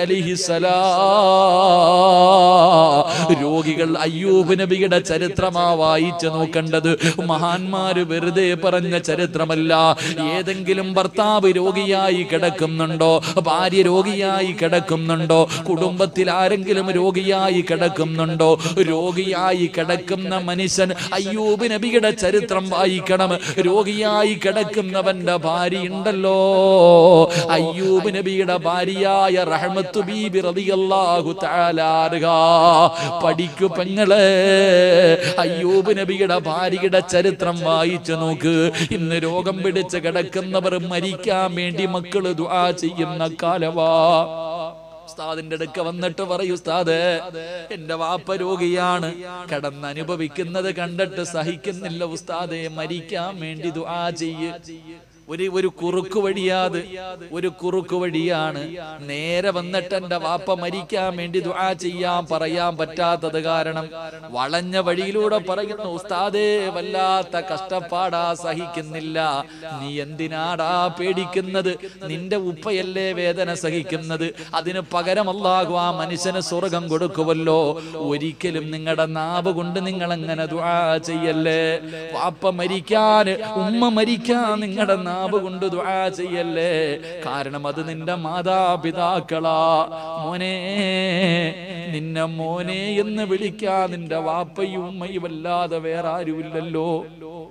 അലൈഹിസ്സലാം, രോഗികൾ അയ്യൂബ് നബിയുടെ ചരിത്രമാ വായിച്ചു നോക്കേണ്ടത്. മഹാന്മാര് വെറുതെ പറഞ്ഞ ചരിത്രമല്ല. ഏതെങ്കിലും ഭർത്താവ് രോഗിയായി കിടക്കുന്നുണ്ടോ, ഭാര്യ രോഗിയായി കിടക്കുന്നുണ്ടോ, കുടുംബത്തിൽ ആരെങ്കിലും രോഗിയായി കിടക്കുന്നുണ്ടോ, രോഗിയായി കിടക്കുന്ന മനുഷ്യൻ അയ്യൂബ് നബിയുടെ ചരിത്രം വായിക്കണം. രോഗിയായി കിടക്കുന്നവന്റെ ഭാര്യ ഉണ്ടല്ലോ, അയ്യൂബ് നബിയുടെ ഭാര്യയായ റഹ്മത്ത് ബീബി റളിയല്ലാഹു തആല അൻഹാ. പഠിക്കു പെങ്ങളെ, അയ്യൂബ് നബിയുടെ ഭാര്യയുടെ ചരിത്രം വായിച്ചു നോക്ക്. ഇന്ന് രോഗം പിടിച്ച് കിടക്കുന്നവർ മരിക്കാൻ വേണ്ടി മക്കള് ദുആ ചെയ്യുന്ന കാലവാ. ഉസ്താദിന്റെ അടുക്ക വന്നിട്ട് പറയൂ, ഉസ്താദേ, എന്റെ വാപ്പ രോഗിയാണ്, കിടന്ന് അനുഭവിക്കുന്നത് കണ്ടിട്ട് സഹിക്കുന്നില്ല ഉസ്താദേ, മരിക്കാൻ വേണ്ടി ദുആ ചെയ്യ്. ഒരു കുറുക്കു വഴിയാത്, ഒരു കുറുക്കു വഴിയാണ്. നേരെ വന്നിട്ട് എന്റെ വാപ്പ മരിക്കാൻ വേണ്ടി ദുആ ചെയ്യാൻ പറയാൻ പറ്റാത്തത് കാരണം വളഞ്ഞ വഴിയിലൂടെ പറയുന്നു, ഉസ്താദേ, വല്ലാത്ത കഷ്ടപ്പാടാ, സഹിക്കുന്നില്ല. നീ എന്തിനാടാ പേടിക്കുന്നത്? നിന്റെ ഉപ്പയല്ലേ വേദന സഹിക്കുന്നത്, അതിന് പകരം അല്ലാഹു ആ മനുഷ്യന് സ്വർഗം കൊടുക്കുമല്ലോ. ഒരിക്കലും നിങ്ങളുടെ നാവ് കൊണ്ട് നിങ്ങൾ അങ്ങനെ ദുആ ചെയ്യല്ലേ. വാപ്പ മരിക്കാൻ, ഉമ്മ മരിക്കാൻ നിങ്ങളുടെ കൊണ്ട് ദുആ ചെയ്യല്ലേ. കാരണം അത് നിന്റെ മാതാപിതാക്കളാ. മോനെ, നിന്നെ മോനെ എന്ന് വിളിക്കാൻ നിന്റെ വാപ്പയും ഉമ്മയും അല്ലാതെ വേറെ ആരുമില്ലല്ലോ.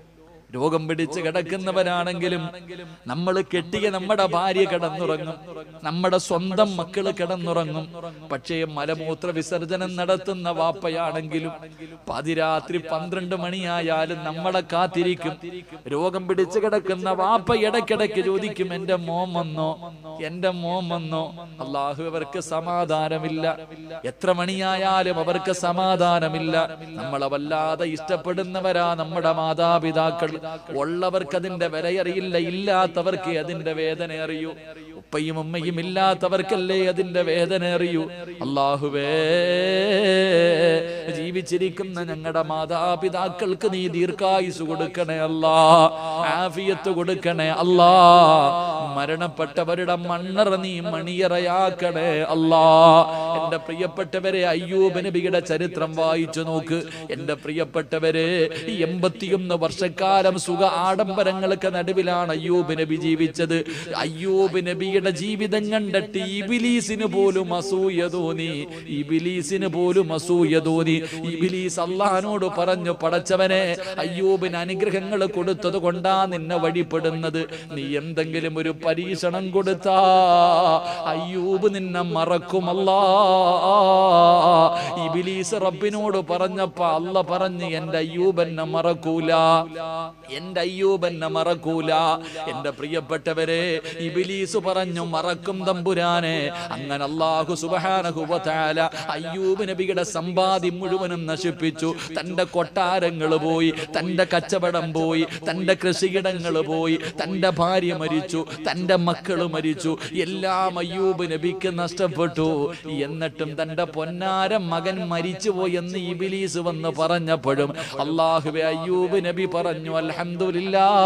രോഗം പിടിച്ച് കിടക്കുന്നവരാണെങ്കിലും നമ്മൾ കെട്ടിയ നമ്മുടെ ഭാര്യ കിടന്നുറങ്ങും, നമ്മുടെ സ്വന്തം മക്കള് കിടന്നുറങ്ങും. പക്ഷേ മലമൂത്ര വിസർജനം നടത്തുന്ന വാപ്പയാണെങ്കിലും പാതിരാത്രി 12 മണിയായാലും നമ്മളെ കാത്തിരിക്കും. രോഗം പിടിച്ച് കിടക്കുന്ന വാപ്പ ഇടയ്ക്കിടയ്ക്ക് ചോദിക്കും, എന്റെ മോൻ വന്നോ, എന്റെ മോൻ വന്നോ. അല്ലാഹു അവർക്ക് സമാധാനമില്ല. എത്ര മണിയായാലും അവർക്ക് സമാധാനമില്ല. നമ്മളെ വല്ലാതെ ഇഷ്ടപ്പെടുന്നവരാ നമ്മുടെ മാതാപിതാക്കൾ. ഉള്ളവർക്ക് അതിന്റെ വിലയറിയില്ല, ഇല്ലാത്തവർക്ക് അതിന്റെ വേദന അറിയൂ. ഉപ്പയും ഉമ്മയും ഇല്ലാത്തവർക്കല്ലേ അതിന്റെ വേദന അറിയൂ. അല്ലാഹുവേ, ജീവിച്ചിരിക്കുന്ന ഞങ്ങളുടെ മാതാപിതാക്കൾക്ക് നീ ദീർഘായുസ് കൊടുക്കണേ അല്ലാ, ആഫിയത്ത് കൊടുക്കണേ അല്ലാ. മരണപ്പെട്ടവരുടെ മണ്ണറ നീ മണിയറയാക്കണേ അല്ലാ. എന്റെ പ്രിയപ്പെട്ടവരെ, അയ്യൂബ് നബിയുടെ ചരിത്രം വായിച്ചു നോക്ക്. എന്റെ പ്രിയപ്പെട്ടവരെ, 81 വർഷക്കാലം സുഖ ആഡംബരങ്ങൾക്ക് നടുവിലാണ് അയ്യൂബ് നബി ജീവിച്ചത്. അയ്യൂബ് നബിയുടെ ജീവിതം കണ്ടിട്ട് ഇബ്ലീസിന് പോലും അസൂയ തോന്നി. ഇബ്ലീസിന് പോലും അസൂയ തോന്നി. ഇബ്ലീസ് അല്ലാഹുവോട് പറഞ്ഞു, പടച്ചവനെ, അയ്യൂബിന് അനുഗ്രഹങ്ങൾ കൊടുത്തത് കൊണ്ടാ നിന്നെ വഴിപ്പെടുന്നത്. നീ എന്തെങ്കിലും ഒരു പരീക്ഷണം കൊടുത്താ അയ്യൂബ് നിന്നെ മറക്കുമല്ലാ. ഇബ്ലീസ് റബ്ബിനോട് പറഞ്ഞപ്പോ അല്ല പറഞ്ഞു, എന്റെ അയ്യൂബ് എന്നെ മറക്കൂല, എന്റെ അയ്യൂബ് എന്നെ മറക്കൂല. എന്റെ പ്രിയപ്പെട്ടവരെ, ഇബ്ലീസ് പറഞ്ഞു, മറക്കും തമ്പുരാനെ. അങ്ങനെ അല്ലാഹു സുബ്ഹാനഹു വ തആല അയ്യൂബ് നബിയുടെ സമ്പാദ്യം മുഴുവനും നശിപ്പിച്ചു. തന്റെ കൊട്ടാരങ്ങൾ പോയി, തന്റെ കച്ചവടം പോയി, തന്റെ കൃഷിയിടങ്ങൾ പോയി, തന്റെ ഭാര്യ മരിച്ചു, തന്റെ മക്കള് മരിച്ചു. എല്ലാം അയ്യൂബ് നബിക്ക് നഷ്ടപ്പെട്ടു. എന്നിട്ടും തന്റെ പൊന്നാര മകൻ മരിച്ചുപോയി എന്ന് ഇബ്ലീസ് വന്ന് പറഞ്ഞപ്പോഴും അല്ലാഹുവേ, അയ്യൂബ് നബി പറഞ്ഞു, അൽഹംദുലില്ലാഹ്.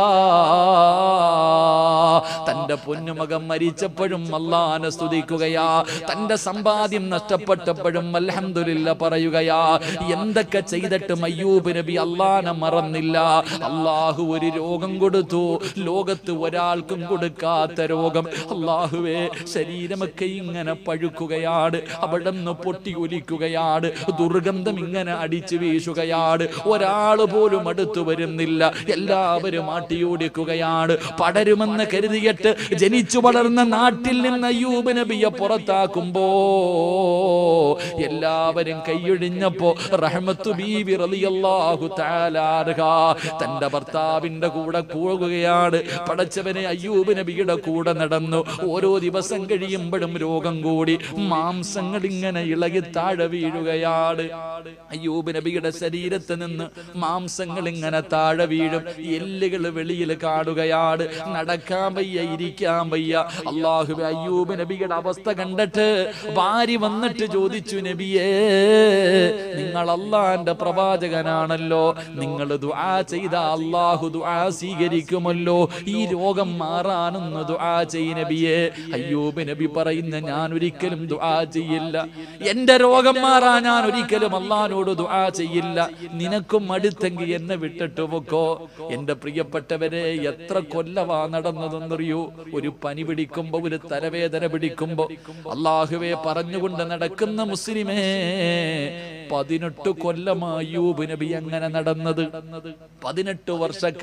തന്റെ പൊന്നുമകൻ മരിച്ചപ്പോഴും അല്ലാഹനെ സ്തുതിക്കുകയാ. തന്റെ സമ്പാദ്യം നഷ്ടപ്പെട്ടപ്പോഴും അൽഹംദുലില്ലാഹ് പറയുകയാ. എന്തൊക്കെ ചെയ്തിട്ടും അയ്യൂബ് നബി അല്ലാഹനെ മറന്നില്ല. അല്ലാഹു ഒരു രോഗം കൊടുത്തു, ലോകത്ത് ഒരാൾക്കും കൊടുക്കാത്ത രോഗം. അല്ലാഹുവേ, ശരീരമൊക്കെ ഇങ്ങനെ പഴുക്കുകയാണ്, അവിടുന്ന് പൊട്ടി ഒലിക്കുകയാണ്, ദുർഗന്ധം ഇങ്ങനെ അടിച്ചു വീശുകയാണ്. ഒരാൾ പോലും അടുത്തു വരുന്നില്ല, എല്ലാവരും ആട്ടിയോടിക്കുകയാണ്. പടരുമെന്ന് കരുതിയിട്ട് ജനിച്ചു വളർന്ന നാട്ടിൽ നിന്ന് അയ്യൂബ് നബിയെ പുറത്താക്കുമ്പോ എല്ലാവരും കൈയൊഴിഞ്ഞപ്പോ റഹ്മത്തു ബീവി റളിയല്ലാഹു തആല അൻഹാ തന്റെ ഭർത്താവിന്റെ കൂടെ പോകുകയാണ്. പടച്ചവനെ, അയ്യൂബ് നബിയുടെ കൂടെ നടന്നു. ഓരോ ദിവസം കഴിയുമ്പോഴും രോഗം കൂടി, മാംസങ്ങൾ ഇങ്ങനെ ഇളകി താഴെ വീഴുകയാണ്. അയ്യൂബ് നബിയുടെ ശരീരത്ത് നിന്ന് മാംസങ്ങൾ ഇങ്ങനെ താഴെ വീഴും, എല്ലുകൾ വെളിയിൽ കാണുകയാണ്. നടക്കാൻ വയ്യ, ഇരിക്കാൻ വയ്യ. അല്ലാഹുവേ, അയ്യൂബ് നബിയുടെ അവസ്ഥ കണ്ടിട്ട് ഭാര്യ വന്നിട്ട് ചോദിച്ചു, നബിയേ, നിങ്ങൾ അല്ലാഹുവിന്റെ പ്രവാചകനാണല്ലോ, നിങ്ങൾ ദുആ ചെയ്ത അല്ലാഹു ദുആ സ്വീകരിക്കുമല്ലോ, ഈ രോഗം മാറാനൊന്ന് ദുആ ചെയ്യ് നബിയേ. അയ്യൂബ് നബി പറയുന്ന, ഞാൻ ഒരിക്കലും ദുആ ചെയ്യില്ല, എന്റെ രോഗം മാറാൻ ഞാൻ ഒരിക്കലും അല്ലാഹുവോട് ദുആ ചെയ്യില്ല. നിനക്കും അടുത്തെങ്കിൽ എന്നെ വിട്ടിട്ട് പൊക്കോ. എന്റെ പ്രിയപ്പെട്ടവരെ, എത്ര കൊല്ലവാ നടന്നതെന്നറിയോ? ഒരു പനി പിടിക്കുമ്പോ, ഒരു തലവേദന പിടിക്കുമ്പോ അല്ലാഹുവേ പറഞ്ഞുകൊണ്ട് നടക്കുന്ന മുസ്ലിമേ, 18 കൊല്ലമായി അയ്യൂബ് നബി അങ്ങനെ നടന്നത്. 18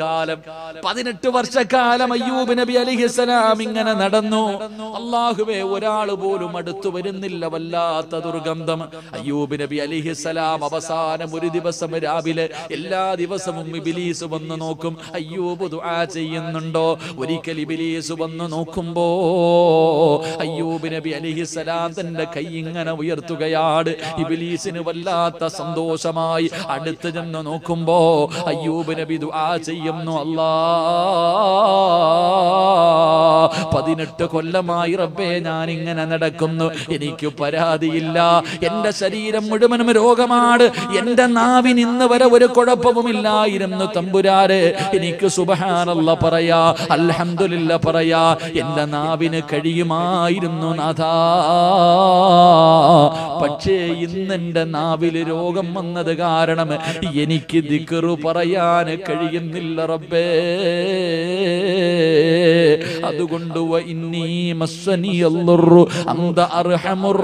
വർഷക്കാലം അയ്യൂബ് നബി അലൈഹിസ്സലാം ഇങ്ങനെ നടന്നു. അല്ലാഹുവേ, ഒരാൾ പോലും അടുത്തു വരുന്നില്ല, വല്ലാത്ത ദുർഗന്ധം. അയ്യൂബ് നബി അലൈഹിസ്സലാം അവസാനം ഒരു ദിവസം രാവിലെ, എല്ലാ ദിവസവും ഇബ്ലീസ് വന്ന് നോക്കും, അയ്യൂബ് ദുആ ചെയ്യുന്നുണ്ടോ. ഒരിക്കൽ ഇബ്ലീസ് വന്ന് നോക്കുമ്പോ അയ്യൂബ് നബി അലൈഹിസ്സലാം തന്റെ കൈ ഇങ്ങനെ ഉയർത്തുകയാണ്. ഇബ്ലീസിന് വല്ലാത്ത സന്തോഷമായി. അടുത്ത് ചെന്ന് നോക്കുമ്പോ അയ്യൂബ് നബി ദുആ ചെയ്യുന്നു, അല്ലാഹ്, 18 കൊല്ലമായി റബ്ബേ ഞാൻ ഇങ്ങനെ നടക്കുന്നു, എനിക്ക് പരാതിയില്ല, എന്റെ ശരീരം മുഴുവനും രോഗമാണ്, എന്റെ നാവിന് ഇന്ന് വരെ ഒരു കുഴപ്പവുമില്ലായിരുന്നു തമ്പുരാരെ. എനിക്ക് സുബ്ഹാനല്ലാഹ് പറയാ, അൽഹംദുലില്ലാഹ് പറയാ, എന്റെ നാവിന് കഴിയുമായിരുന്നു നാഥാ. പക്ഷേ ഇന്ന് എന്റെ നാവില് രോഗം വന്നത് കാരണം എനിക്ക് ദിക്റ് പറയാൻ കഴിയുന്നില്ല റബ്ബേ. അതുകൊണ്ട് വഇന്നീ മസ്സനിയല്ലുറു അന്ത അർഹമുർ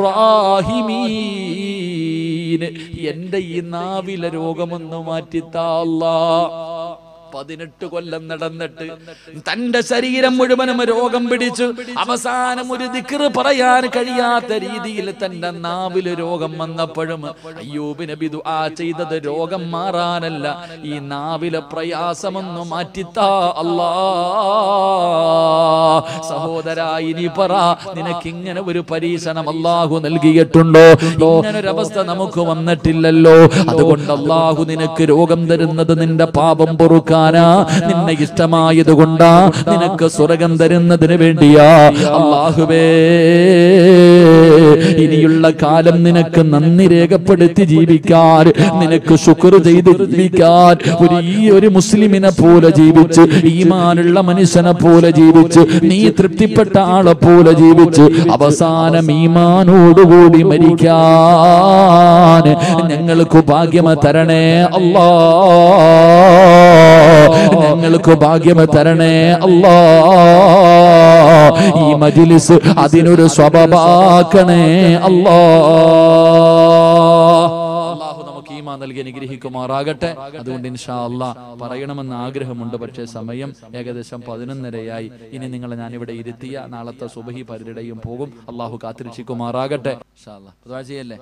റാഹിമീൻ, എന്റെ ഈ നാവിലെ രോഗമൊന്ന് മാറ്റിത്താ അല്ലാഹ്. 18 കൊല്ലം നടന്നിട്ട് തന്റെ ശരീരം മുഴുവനും രോഗം പിടിച്ചു. അവസാനം ഒരു ദിക്ർ പറയാൻ കഴിയാത്ത രീതിയിൽ തന്റെ നാവില് രോഗം വന്നപ്പോഴും അയ്യൂബ് നബി ദുആ ചെയ്തത് രോഗം മാറാനല്ല, ഈ നാവിലെ പ്രയാസമൊന്നു മാറ്റിത്താ അല്ലാ. സഹോദരാ, ഇനി പറ, നിനക്കിങ്ങനെ ഒരു പരീക്ഷണം അല്ലാഹു നൽകിയിട്ടുണ്ടോ? ഇങ്ങനൊരവസ്ഥ നമുക്ക് വന്നിട്ടില്ലല്ലോ. അതുകൊണ്ട് അല്ലാഹു നിനക്ക് രോഗം തരുന്നത് നിന്റെ പാപം പൊറുക്കാനാ, നിന്നെ ഇഷ്ടമായത് കൊണ്ടാ, നിനക്ക് സ്വർഗം തരുന്നതിന് വേണ്ടിയാ. അല്ലാഹുവേ, ഇനിയുള്ള കാലം നിനക്ക് നന്ദി രേഖപ്പെടുത്തി ജീവിക്കാൻ, നിനക്ക് ശുക്ർ ചെയ്ത് ജീവിക്കാൻ, ഒരു മുസ്ലിമിനെ പോലെ ജീവിച്ച്, ഈമാനുള്ള മനുഷ്യനെ പോലെ ജീവിച്ച്, നീ തൃപ്തിപ്പെട്ട ആളെ പോലെ ജീവിച്ച് അവസാനം ഈമാനോടുകൂടി മരിക്കാൻ ഞങ്ങൾക്ക് ഭാഗ്യം തരണേ അല്ലാ. ഞങ്ങൾക്ക് ഭാഗ്യം തരണേ അല്ലാ. ഈ മജ്ലിസ് അതിനൊരു സ്വഭാവമാക്കണേ അല്ലാ. അല്ലാഹു നമുക്ക് ഈമാൻ നൽകി അനുഗ്രഹിക്കുമാറാകട്ടെ. അതുകൊണ്ട് ഇൻഷാ അല്ലാഹ് പറയണമെന്ന് ആഗ്രഹമുണ്ട്, പക്ഷേ സമയം ഏകദേശം 11:30 ഇനി നിങ്ങളെ ഞാനിവിടെ ഇരുത്തിയ നാളത്തെ സുബഹി പരിപാടിയും പോകും. അല്ലാഹു കാത്തിരക്ഷിക്കുമാറാകട്ടെ. ഇൻഷാ അല്ലാഹ് ദുആ ചെയ്യല്ലേ.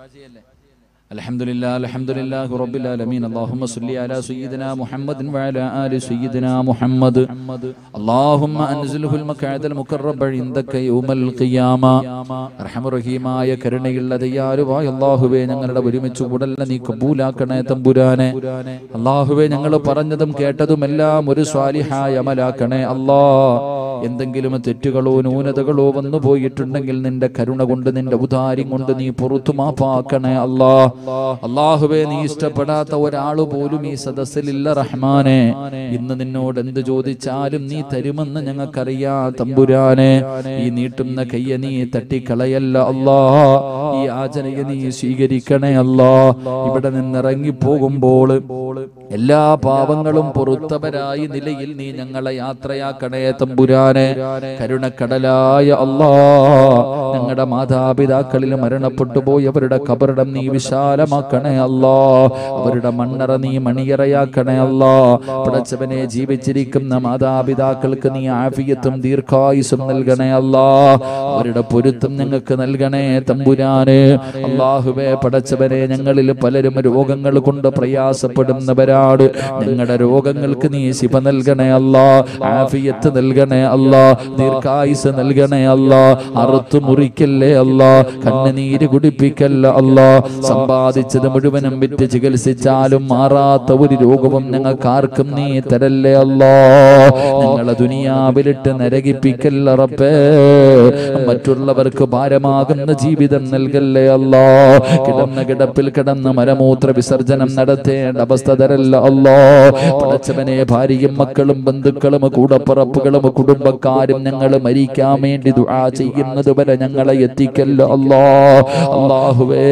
അൽഹംദുലില്ലാഹി റബ്ബിൽ ആലമീൻ. അല്ലാഹുമ്മ സ്വല്ലി അലാ സയ്യിദിനാ മുഹമ്മദിൻ വഅലാ ആലി സയ്യിദിനാ മുഹമ്മദ്. അല്ലാഹുമ്മ അൻസിൽഹുൽ മഖഅദൽ മുഖറബ ഇൻദക യൗമൽ ഖിയാമ. അർഹമർ റഹീമായ കരുണയുള്ള ദയാലുവായ അല്ലാഹുവേ, ഞങ്ങളുടെ ഒരുമിച്ച് കൂടലിനെ നീ കബൂലാക്കണേ തമ്പുരാനെ. അല്ലാഹുവേ, ഞങ്ങൾ പറഞ്ഞതും കേട്ടതും എല്ലാം ഒരു സ്വാലിഹായ അമലാക്കണേ അല്ലാഹ്. എന്തെങ്കിലും തെറ്റുകളോ ന്യൂനതകളോ വന്നു പോയിട്ടുണ്ടെങ്കിൽ നിന്റെ കരുണ കൊണ്ട്, നിന്റെ ഉദാര്യം കൊണ്ട് നീ പുറത്തു മാപ്പാക്കണേ അല്ലാഹ്. അല്ലാഹുവേ, നീ ഇഷ്ടപ്പെടാത്ത ഒരാള് പോലും ഈ സദസ്സിലില്ല റഹ്മാനെ. ഇന്ന് നിന്നോട് എന്ത് ചോദിച്ചാലും നീ തരുമെന്ന് ഞങ്ങൾക്കറിയാം തമ്പുരാനെ. ഈ നീട്ടുന്ന കയ്യ നീ തട്ടിക്കളയല്ല അല്ലാ. ഈ ആചരണയെ നീ സ്വീകരിക്കണേ അല്ലാ. ഇവിടെ നിന്നിറങ്ങി പോകുമ്പോൾ എല്ലാ പാപങ്ങളും പൊറുത്തവരായി നിലയിൽ നീ ഞങ്ങളെ യാത്രയാക്കണേ തമ്പുരാനെ. കരുണക്കടലായ അല്ലാ, ഞങ്ങളുടെ മാതാപിതാക്കളിൽ മരണപ്പെട്ടു പോയവരുടെ ഖബറിടം നീ വിശാലമാക്കണേ അല്ലാ. അവരുടെ മണ്ണറ നീ മണിയറയാക്കണേ അല്ലാ. പടച്ചവനെ, ജീവിച്ചിരിക്കുന്ന മാതാപിതാക്കൾക്ക് നീ ആഫിയത്തും ദീർഘായുസും നൽകണേ അല്ലാ. അവരുടെ പൊരുത്തം ഞങ്ങൾക്ക് നൽകണേ തമ്പുരാനെ. അല്ലാഹുവേ, പടച്ചവനെ, ഞങ്ങളിൽ പലരും രോഗങ്ങൾ കൊണ്ട് പ്രയാസപ്പെടുന്നവരാണ്. ഞങ്ങളുടെ രോഗങ്ങൾക്ക് നീ ശിഫ നൽകണേ അല്ലാ. ആഫിയത്ത് നൽകണേ അല്ലാ. ദീർഘായുസ് നൽകണേ അല്ലാ. അറുത്തു മുറിക്കല്ലേ അല്ലാ. കണ്ണുനീര് കുടിപ്പിക്കല്ല അല്ലാ. സമ്പാദിച്ചത് മുഴുവനും വിറ്റ് ചികിത്സിച്ചാലും മാറാത്ത ഒരു രോഗവും ഞങ്ങൾക്ക് ആർക്കും നീ തരല്ലേ അല്ലാ. ഞങ്ങളെ ദുനിയാവിലിട്ട് നരകിപ്പിക്കല്ല റബ്ബേ. മറ്റുള്ളവർക്ക് ഭാരമാകുന്ന ജീവിതം നൽകല്ലേ അല്ലാ. കിടന്ന കിടപ്പിൽ കിടന്ന് മലമൂത്ര വിസർജനം നടത്തേണ്ട അവസ്ഥ തരല്ല അല്ലാ. പടച്ചവനെ, ഭാര്യയും മക്കളും ബന്ധുക്കളും കൂടപ്പറപ്പുകളും കുടുംബക്കാരും ഞങ്ങൾ മരിക്കാൻ വേണ്ടി ദുആ ചെയ്യുന്നത് വരെ ഞങ്ങളെ എത്തിക്കല്ല അല്ലാ. അല്ലാഹുവേ,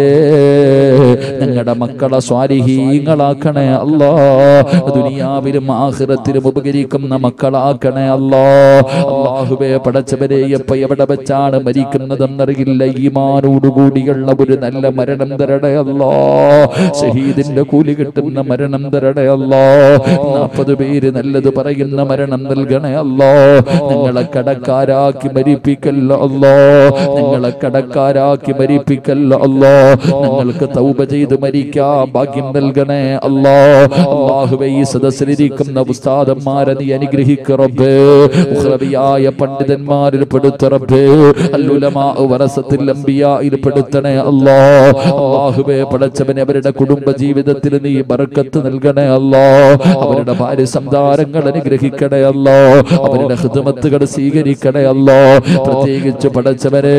ഞങ്ങളുടെ മക്കളെ സ്വാലിഹീങ്ങളാക്കണേ അല്ലാ. ദുനിയാവിലും ആഖിറത്തിലും ഉപകരിക്കുന്ന മക്കളാക്കണേ അല്ലാ. അല്ലാഹുവേ, പടച്ചവനെ, എപ്പോ എവിടെ വെച്ചാണ് മരിക്കുന്നതെന്നറിയില്ല. ഈമാനോടുകൂടിയുള്ള ഒരു നല്ല മരണം തരണേ അല്ലാ. ഷഹീദിന്റെ കൂലി കിട്ടുന്ന മരണം തരണേ അല്ലാ. 40 പേര് നല്ലത് പറയുന്ന മരണം നൽകണേ അല്ലാ. ഞങ്ങളെ കടക്കാരാക്കി മരിപ്പിക്കല്ല അല്ലാ. ഞങ്ങളെ കടക്കാരാക്കി മരിപ്പിക്കല്ല അല്ലാ. ഞങ്ങൾക്ക് തൗബ ചെയ്ത് മരിക്കാൻ ഭാഗ്യം നൽകണേ അല്ലാ. അല്ലാഹുവേ, ഈ സദസ്സിലിരിക്കുന്ന ഉസ്താദന്മാരെ നീ അനുഗ്രഹിക്കുക റബ്ബേ. ഉഖ്റവിയായ പണ്ഡിതന്മാരിൽ പെടുത്ത റബ്ബേ. അൽഉലമാ വറസത്തുൽ അംബിയായിൽ പെടുത്തണേ അല്ലാ. അല്ലാഹുവേ, പടച്ചവനെ, അവരുടെ കുടുംബ ജീവിതത്തിൽ നീ ബർക്കത്ത് നൽകണേ അല്ലാ. അവരുടെ ഭാര്യ സംതാരങ്ങൾ അനുഗ്രഹിക്കണേ അല്ലാ. അവരുടെ ഖിദ്മത്തുകൾ സ്വീകരിക്കണേ അല്ലാ. പ്രത്യേകിച്ച് പടച്ചവനെ,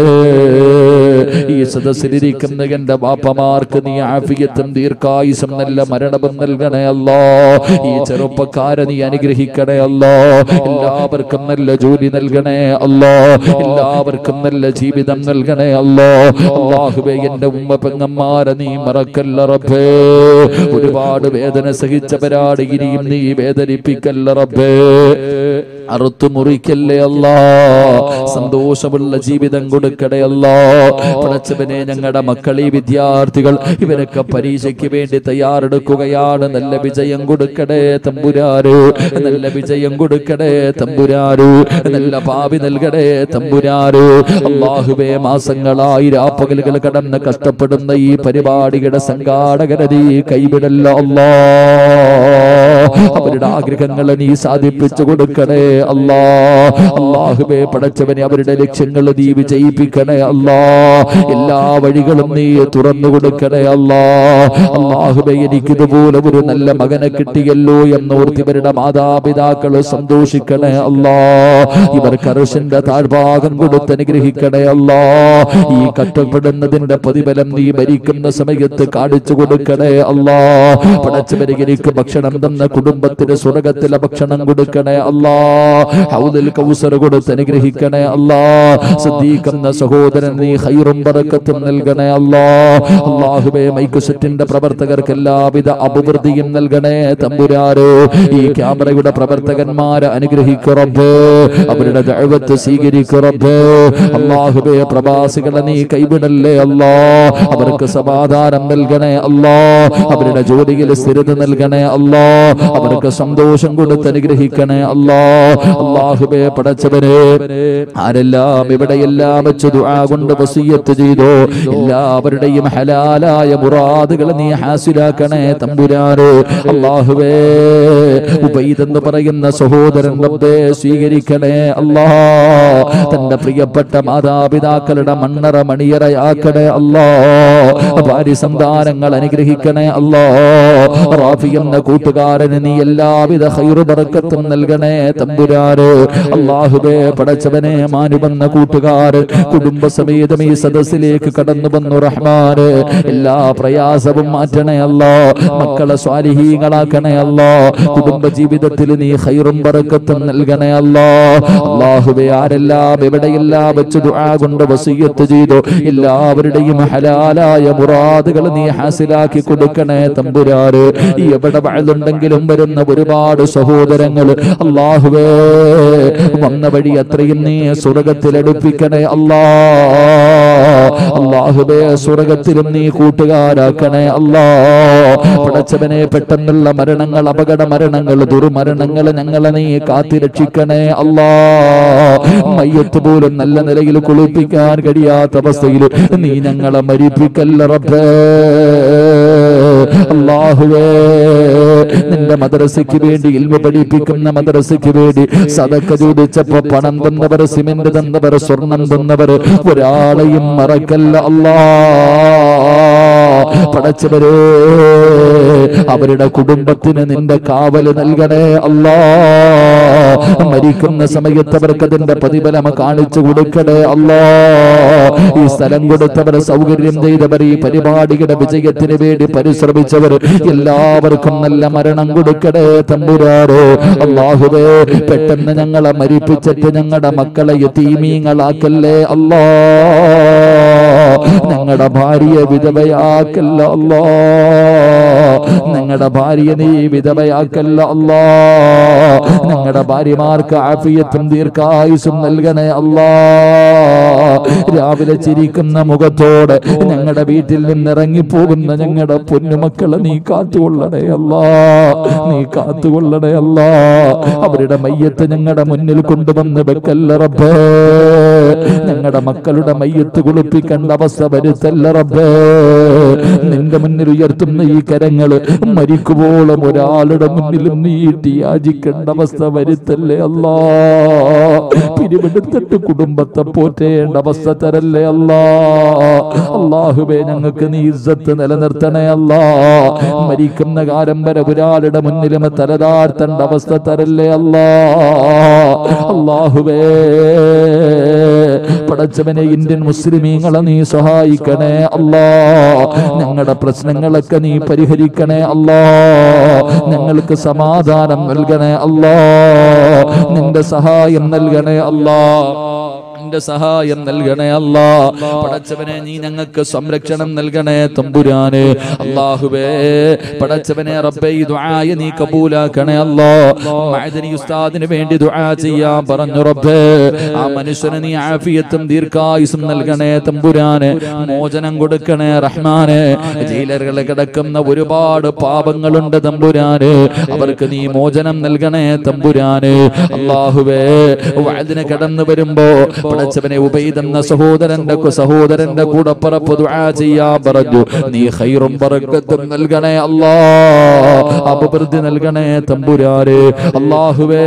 ഈ സദസ്സിലിരിക്കുന്ന എന്റെ ബാപ്പമാർക്ക് നീ ആഫിയത്തും ദീർഘായുസും നല്ല മരണവും നൽകണേ അല്ലാ. ഈ ചെറുപ്പക്കാരെ നീ അനുഗ്രഹിക്കണേ അല്ലാ. എല്ലാവർക്കും നല്ല ജോലി നൽകണേ അല്ലാ. എല്ലാവർക്കും നല്ല ജീവിതം നൽകണേ അല്ലാ. അല്ലാഹുവേ, എന്റെ ഉമ്മ പെങ്ങന്മാരെ നീ മറക്കല്ല റബ്ബേ. ഒരുപാട് വേദന സഹിച്ചവരാട് ഇനിയും നീ വേദനിപ്പിക്കല്ല റബ്ബേ. അറുത്തു മുറിക്കല്ലേ അല്ലാ. സന്തോഷമുള്ള ജീവിതം കൊടുക്കണേ അല്ലാ. പടച്ചവനെ ഞങ്ങളുടെ മക്കൾ, ഈ വിദ്യാർത്ഥികൾ, ഇവരൊക്കെ പരീക്ഷയ്ക്ക് വേണ്ടി തയ്യാറെടുക്കുകയാണ്. നല്ല വിജയം കൊടുക്കണേ തമ്പുരാര്, നല്ല വിജയം കൊടുക്കണേ തമ്പുരാര്, നല്ല ഭാവി നൽകണേ തമ്പുരാര്. അല്ലാഹുവേ, മാസങ്ങളായി രാപ്പകലുകൾ കടന്ന് കഷ്ടപ്പെടുന്ന ഈ പരിപാടിയുടെ സംഘാടകരെ നീ കൈവിടല്ല അല്ലാ. അവരുടെ ആഗ്രഹങ്ങളെ നീ സാധിപ്പിച്ചു കൊടുക്കണേ അല്ലാ. അല്ലാഹുവേ പടച്ചവനെ, അവരുടെ ലക്ഷ്യങ്ങൾ നീ വിജയിപ്പിക്കണേ അല്ലാ. എല്ലാ വഴികളും നീ തുറന്നു കൊടുക്കണേ അല്ലാ. അല്ലാഹുവേ, എനിക്കിതുപോലെ ഒരു നല്ല മകനെ കിട്ടിയല്ലോ എന്നോർത്ത് ഇവരുടെ മാതാപിതാക്കൾ സന്തോഷിക്കണേ അല്ലാ. ഇവർക്ക് അർശിന്റെ താഴ്ഭാഗം കൊടുത്ത് അനുഗ്രഹിക്കണേ അല്ലാ. ഈ കഷ്ടപ്പെടുന്നതിന്റെ പ്രതിഫലം നീ ഭരിക്കുന്ന സമയത്ത് കാണിച്ചു കൊടുക്കണേ അല്ലാ. പടച്ചവനെ, എനിക്ക് ഭക്ഷണം തന്ന കുടുംബത്തിന് സ്വർഗത്തിലെ ഭക്ഷണം കൊടുക്കണേ അല്ലാ. ഹൗദുൽ കൗസർ കൊടുത്ത് അനുഗ്രഹിക്കണേ അല്ലാ. സിദ്ദീഖ് എന്ന സഹോദരൻ നീ ഖൈറും ബറക്കത്തും നൽകണേ അല്ലാ. അല്ലാഹുവേ, മൈക്ക് സെറ്റിന്റെ പ്രവർത്തകർക്ക് എല്ലാവിധ അഭിവൃദ്ധിയും നൽകണേ തമ്പുരാരോ. ഈ ക്യാമറയുടെ പ്രവർത്തകന്മാരെ അനുഗ്രഹിക്കു റബ്ബേ, അവരുടെ ദഅവത്ത് സ്വീകരിക്കു റബ്ബേ. അല്ലാഹുവേ, പ്രവാസികളെ നീ കൈവിടല്ലേ അല്ലാ. അവർക്ക് സമാധാനം നൽകണേ അല്ലാ. അവരുടെ ജോലിയിൽ സ്ഥിരത നൽകണേ അല്ലാ. അവർക്ക് സന്തോഷം കൊടുത്ത് അനുഗ്രഹിക്കണേ അല്ലാ. അല്ലാഹുവേ പടച്ചവനെ, ആരെല്ലാം ഇവിടെയെല്ലാം വെച്ച് ദുആ കൊണ്ട് വസിയ്യത്ത് ചെയ്തോ എല്ലാവരുടെയും ഹലാലായ മുറാദുകൾ നീ ഹാസിലാക്കണേ തമ്പുരാനെ. അല്ലാഹുവേ, ഉബൈദ് എന്ന് പറയുന്ന സഹോദരൻ റബ്ബേ സ്വീകരിക്കണേ അല്ലാ. തന്റെ പ്രിയപ്പെട്ട മാതാപിതാക്കളുടെ മണ്ണറ മണിയറയാക്കണേ അല്ലാ. ഭാര്യ സന്താനങ്ങൾ അനുഗ്രഹിക്കണേ അല്ലാ. റാഫി എന്ന കൂട്ടുകാരന് നീ എല്ലാവിധ ഖൈറു ബറക്കത്തും നൽകണേ തമ്പുരാനെ. അല്ലാഹുവേ പടച്ചവനെ, മാനുവെന്ന കൂട്ടുകാരൻ കുടുംബസമേതം ഈ സദസ്സിലേക്ക് കടന്നു വന്നു റഹ്മാനെ. എല്ലാ പ്രയാസവും മാറ്റണേ അല്ലാ. മക്കളെ സ്വാലിഹീങ്ങളാക്കണേ അല്ലാ. കുടുംബ ജീവിതത്തിൽ നീ ഖൈറും ബറക്കത്തും നൽകണേ അല്ലാ. അല്ലാഹുവേ, ആരെല്ലാം എവിടെയെല്ലാം വെച്ച് ദുആ കൊണ്ട് വസിയ്യത്ത് ചെയ്തു എല്ലാവരുടെയും ഹലാലായ മുറാദുകൾ നീ ഹാസിലാക്കി കൊടുക്കണേ തമ്പുരാനെ. എവിടെ വഅലുണ്ടെങ്കിലും വരുന്ന ഒരുപാട് സഹോദരങ്ങൾ അല്ലാഹുവേ, വന്ന വഴി അത്രയും നീ സ്വർഗ്ഗത്തിൽ അടുപ്പിക്കണേ അല്ലാ. അല്ലാഹുവേ, സ്വർഗ്ഗത്തിലും നീ കൂട്ടുകാരാക്കണേ അല്ലാ. പടച്ചവനെ, പെട്ടെന്നുള്ള മരണങ്ങൾ, അപകട മരണങ്ങൾ, ദുർമരണങ്ങൾ ഞങ്ങളെ നീ കാത്തിരക്ഷിക്കണേ അല്ലാ. മയ്യത്ത് പോലും നല്ല നിലയിൽ കുളിപ്പിക്കാൻ കഴിയാത്ത അവസ്ഥയിൽ നീ ഞങ്ങളെ മരിപ്പിക്കല്ല റബ്ബേ. അല്ലാഹുവേ, നിന്റെ മദ്രസയ്ക്ക് വേണ്ടി ഇൽമു പഠിപ്പിക്കുന്ന മദ്രസയ്ക്ക് വേണ്ടി സദഖ ചോദിച്ചപ്പോ പണം തന്നവർ, സിമന്റ് തന്നവർ, സ്വർണം തന്നവർ ഒരാളെയും മറക്കല്ല അല്ലാ. പടച്ചവരേ, അവരുടെ കുടുംബത്തിന് നിന്റെ കാവല് നൽകണേ അല്ലാ. മരിക്കുന്ന സമയത്ത് അവർക്ക് അതിന്റെ പ്രതിഫലം കാണിച്ചു കൊടുക്കണേ അല്ലാ. ഈ സ്ഥലം കൊടുത്തവർ, സൗകര്യം ചെയ്തവർ, ഈ പരിപാടിയുടെ വിജയത്തിന് വേണ്ടി പരിശ്രമിച്ചവർ എല്ലാവർക്കും നല്ല മരണം കൊടുക്കണേ തമ്പുരാനേ. അല്ലാഹുവേ, പെട്ടെന്ന് ഞങ്ങളെ മരിപ്പിച്ചിട്ട് ഞങ്ങളുടെ മക്കളെ യതീമീങ്ങളാക്കല്ലേ അല്ലാ. ഞങ്ങളുടെ ഭാര്യയെ വിധവയാക്കല്ല അല്ലാ. ഞങ്ങളുടെ ഭാര്യ നീ വിധവയാക്കല്ല അല്ലാ. ഞങ്ങളുടെ ഭാര്യമാർക്ക് ആഫിയത്തും ദീർഘായുസും നൽകണേ അല്ലാ. രാവിലെ ചിരിക്കുന്ന മുഖത്തോടെ ഞങ്ങളുടെ വീട്ടിൽ നിന്നിറങ്ങിപ്പോകുന്ന ഞങ്ങളുടെ പൊന്നുമക്കളെ നീ കാത്തുകൊള്ളണേ അല്ലാ. നീ കാത്തുകൊള്ളണേ അല്ലാ. അവരുടെ മയ്യത്ത് ഞങ്ങളുടെ മുന്നിൽ കൊണ്ടുവന്ന് വെക്കല്ല റബ്ബേ. ഞങ്ങളുടെ മക്കളുടെ മയ്യത്ത് കുളിപ്പിക്കേണ്ട അവസ്ഥ വരുത്തല്ല റബ്ബേ. നിന്റെ മുന്നിൽ ഉയർത്തുന്ന ഈ കരങ്ങൾ മരിക്കുമ്പോളും ഒരാളുടെ മുന്നിലും നീട്ടി യാചിക്കേണ്ട അവസ്ഥ വരുത്തല്ലേ അല്ലാ. പിരിവെടുത്തിട്ട് കുടുംബത്തെ പോറ്റേണ്ട അവസ്ഥ തരല്ലേ അല്ലാ. അല്ലാഹുവേ, ഞങ്ങൾക്ക് നീ ഇസ്സത്ത് നിലനിർത്തണേ അല്ലാ. മരിക്കുന്ന കാലം വരെ ഒരാളുടെ മുന്നിലും തലതാഴ്ത്തേണ്ട അവസ്ഥ തരല്ലേ അല്ലാ. അല്ലാഹുവേ, പടച്ചവനെ, ഇന്ത്യൻ മുസ്ലിമീങ്ങളെ നീ സഹായിക്കണേ അല്ലാ. ഞങ്ങളുടെ പ്രശ്നങ്ങളൊക്കെ നീ പരിഹരിക്കണേ അല്ലാ. ഞങ്ങൾക്ക് സമാധാനം നൽകണേ അല്ലാ. നിന്റെ സഹായം നൽകണേ അല്ലാ. നിന്റെ സഹായം നൽകണേ അല്ലാ. പടച്ചവനെ നീ ഞങ്ങൾക്ക് സംരക്ഷണം നൽകണേ തമ്പുരാനെ. അല്ലാഹുവേ പടച്ചവനെ റബ്ബേ ഈ ദുആയ നീ കബൂലാക്കണേ അല്ലാ. മഅദനി ഉസ്താദിന് വേണ്ടി ദുആ ചെയ്യാൻ പറഞ്ഞു റബ്ബേ. ആ മനുഷ്യന് നീ ആഫിയത്തും ദീർഘായുസ്സും നൽകണേ തമ്പുരാനെ. മോചനം കൊടുക്കണേ റഹ്മാനെ. ജയിലറുകളിൽ കിടക്കുന്ന ഒരുപാട് പാപങ്ങളുണ്ട് തമ്പുരാനെ, അവർക്ക് നീ മോചനം നൽകണേ തമ്പുരാനെ. അല്ലാഹുവേ വഅദിനെ കടന്നു വരുമ്പോ പടച്ചവനെ ഉബൈദ് എന്ന സഹോദരന്റെ കൂടെ പറപ്പ് ദുആ ചെയ്യാൻ പറഞ്ഞു. നീ ഖൈറും ബറക്കത്തും നൽകണേ അല്ലാ, അഭിവൃദ്ധി നൽകണേ തമ്പുരാനെ. അല്ലാഹുവേ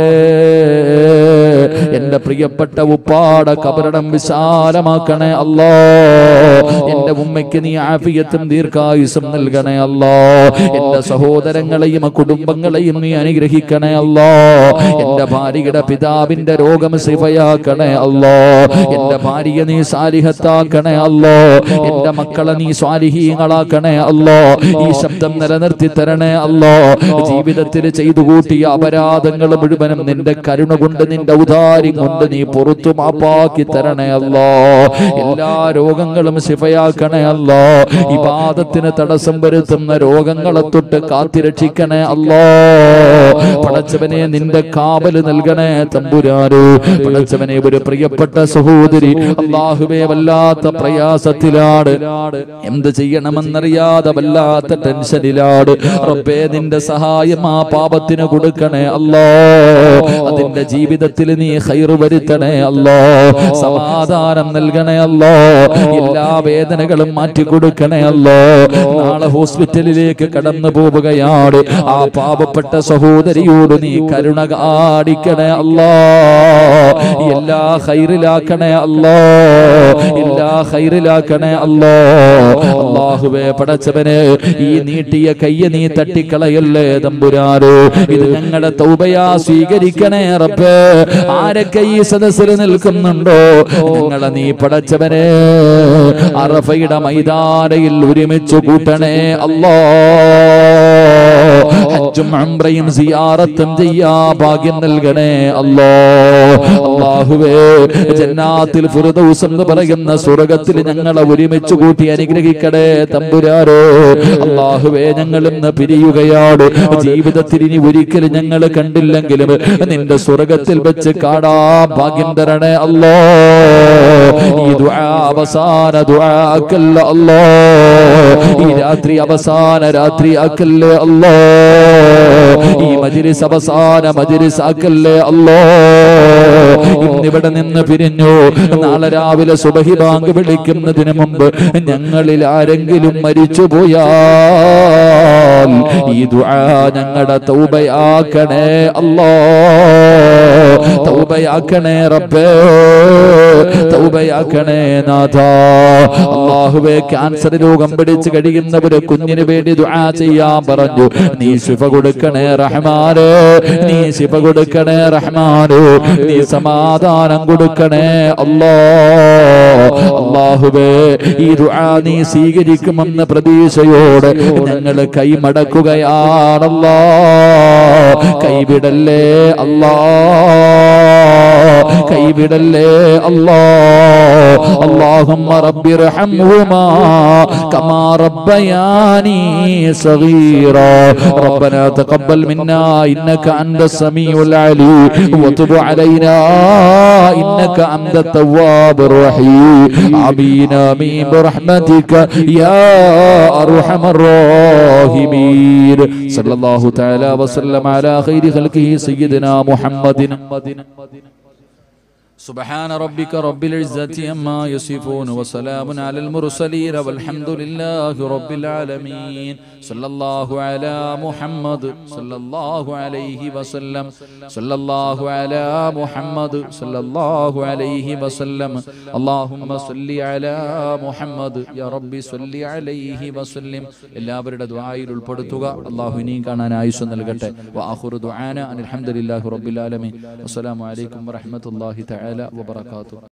എന്റെ പ്രിയപ്പെട്ട ഉപ്പാട കബറിടം വിശാലമാക്കണേ അല്ലാ. എന്റെ ഉമ്മയ്ക്ക് നീ ആഫിയത്തും ദീർഘായുസ്സും നൽകണേ അല്ലാ. എന്റെ സഹോദരങ്ങളെയും കുടുംബങ്ങളെയും നീ അനുഗ്രഹിക്കണേ അല്ലാ. എന്റെ ഭാര്യയുടെ പിതാവിന്റെ രോഗം ശിഫയാക്കണേ അല്ലാ. എന്റെ ഭാര്യയെ നീ സാലിഹത്താക്കണേ അല്ലാ. എന്റെ മക്കളെ നീ സ്വാലിഹീങ്ങളാക്കണേ അല്ലാ. ഈ ശബ്ദം നിലനിർത്തി തരണേ അല്ലാ. ജീവിതത്തിൽ ചെയ്തു കൂട്ടിയ അപരാധങ്ങൾ മുഴുവനും നിന്റെ കരുണ കൊണ്ട് നിന്റെ ഔദാര്യം കൊണ്ട് നീ പുറത്തു മാപ്പാക്കി തരണേ അല്ലാ. എല്ലാ രോഗങ്ങളും ശിഫയാക്കണേ അല്ലാ. ഇബാദത്തിന് തടസ്സം വരുത്തുന്ന രോഗങ്ങളെ തൊട്ട് കാത്തിരക്ഷിക്കണേ അല്ലാ. പടച്ചവനെ നിന്റെ കാവല് നൽകണേ തമ്പുരാനെ. പടച്ചവനെ ഒരു പ്രിയപ്പെട്ട സഹോദരി അല്ലാഹുവേ വല്ലാത്ത പ്രയാസത്തിലാണ്, എന്ത് ചെയ്യണമെന്നറിയാതെ വല്ലാത്ത ടെൻഷനിലാണ് റബ്ബേ. നിന്റെ സഹായം ആ പാപത്തിന് കൊടുക്കണേ അല്ലാ. അതിന്റെ ജീവിതത്തിൽ നീ ഖൈറ് വരുത്തണേ അല്ലാ. സമാധാനം നൽകണേ അല്ലാ. എല്ലാ വേദനകളും മാറ്റി കൊടുക്കണേ അല്ലാ. നാളെ ഹോസ്പിറ്റലിലേക്ക് കടന്നു പോവുകയാണ്. ആ പാവപ്പെട്ട സഹോദരിയോട് നീ കരുണ കാണിക്കണേ അല്ലാ. എല്ലാ ഖൈറിലാക്കണേ അല്ലാ. എല്ലാ ഖൈറിലാക്കണേ അല്ലാ. അല്ലാഹുവേ പടച്ചവനെ ഈ നീട്ടിയ കയ്യെ നീ തട്ടിക്കളയല്ലേ തമ്പുരാനോ. ഇത് ഞങ്ങളുടെ തൗബയാ, സ്വീകരിക്കണേ റബ്ബേ. ആരൊക്കെ ഈ സദസ്സിൽ നിൽക്കുന്നുണ്ടോ ഞങ്ങളെ നീ പടച്ചവനെ അറഫയുടെ മൈതാനയിൽ ഒരുമിച്ച് കൂട്ടണേ അല്ലാ. ഹജ്ജും ഉംറയും സിയാറത്തും ചെയ്യാ ഭാഗ്യം നൽകണേ അല്ലാ. അല്ലാഹുവേ ജന്നാത്തിൽ ഫിർദൗസ് എന്ന് പറയുന്ന സ്വർഗ്ഗത്തിൽ ഞങ്ങളെ ഒരുമിച്ച് കൂട്ടി അനുഗ്രഹിക്കണേ തമ്പുരാനോ. അല്ലാഹുവേ ഞങ്ങൾ ഇന്ന് പിരിയുകയാണ്. ജീവിതത്തിൽ ഇനി ഒരിക്കലും ഞങ്ങൾ കണ്ടില്ലെങ്കിലും നിന്റെ സ്വർഗ്ഗത്തിൽ വെച്ച് കാണാൻ ഭാഗ്യം തരണേ അല്ലാ. ഈ ദുആ അവസാന ദുആ ആക്കല്ല അല്ലാ. ഈ രാത്രി അവസാന രാത്രി ആക്കല്ലേ അല്ലാ. ഈ മജ്ലിസ് അവസാന മജ്ലിസ് ആക്കല്ലേ അല്ലാ. ഇന്നിവിടെ നിന്ന് പിരിഞ്ഞു, നാളെ രാവിലെ സുബഹി ബാങ്ക് വിളിക്കുന്നതിന് മുമ്പ് ഞങ്ങളിൽ ആരെങ്കിലും മരിച്ചു പോയാൽ ഈ ദുആ ഞങ്ങളുടെ തൗബയാക്കണേ അല്ലാ. തൗബയാക്കണേ റബ്ബേ, തൗബയാക്കണേ നാഥാ. അല്ലാഹുവേ ക്യാൻസർ രോഗം പിടിച്ച് കഴിയുന്നവരെ കുഞ്ഞിന് വേണ്ടി ദുആ ചെയ്യാൻ പറഞ്ഞു. നീ ശിഫ കൊടുക്കണേ റഹ്മാനേ, നീ ശിഫ കൊടുക്കണേ റഹ്മാനേ, നീ സമാധാനം കൊടുക്കണേ അല്ലാ. അല്ലാഹുവേ ഈ ദുആ നീ സ്വീകരിക്കുമെന്ന പ്രതീക്ഷയോടെ ഞങ്ങൾ കൈമടക്കുകയാണല്ലാ. കൈവിടല്ലേ അല്ലാ, കൈവിടല്ലേ അല്ലാ. اللهم رب ارحمهما كما ربياني صغيرا. ربنا تقبل منا إنك أنت السميع العليم وتب علينا إنك أنت التواب الرحيم. آمين آمين برحمتك يا أرحم الراحمين. صلى الله تعالى وسلم على خير خلقه سيدنا محمد. سبحان ربك رب العزة عما يصفون وسلام على المرسلين والحمد لله رب العالمين. صلى الله على محمد صلى الله عليه وسلم. صلى الله على محمد صلى الله عليه وسلم. اللهم صل على محمد يا ربي صل عليه وسلم. എല്ലാവരുടെ ദുആയിൽ ഉൾപ്പെടുത്തുക. അല്ലാഹു ഇനിയും കാണാൻ ആയുസ്സ് നൽകട്ടെ. വആഖിറു ദുആന അൽഹംദുലില്ലാഹി റബ്ബിൽ ആലമീൻ. അസ്സലാമു അലൈക്കും വറഹ്മത്തുള്ളാഹി തആല وبركاته.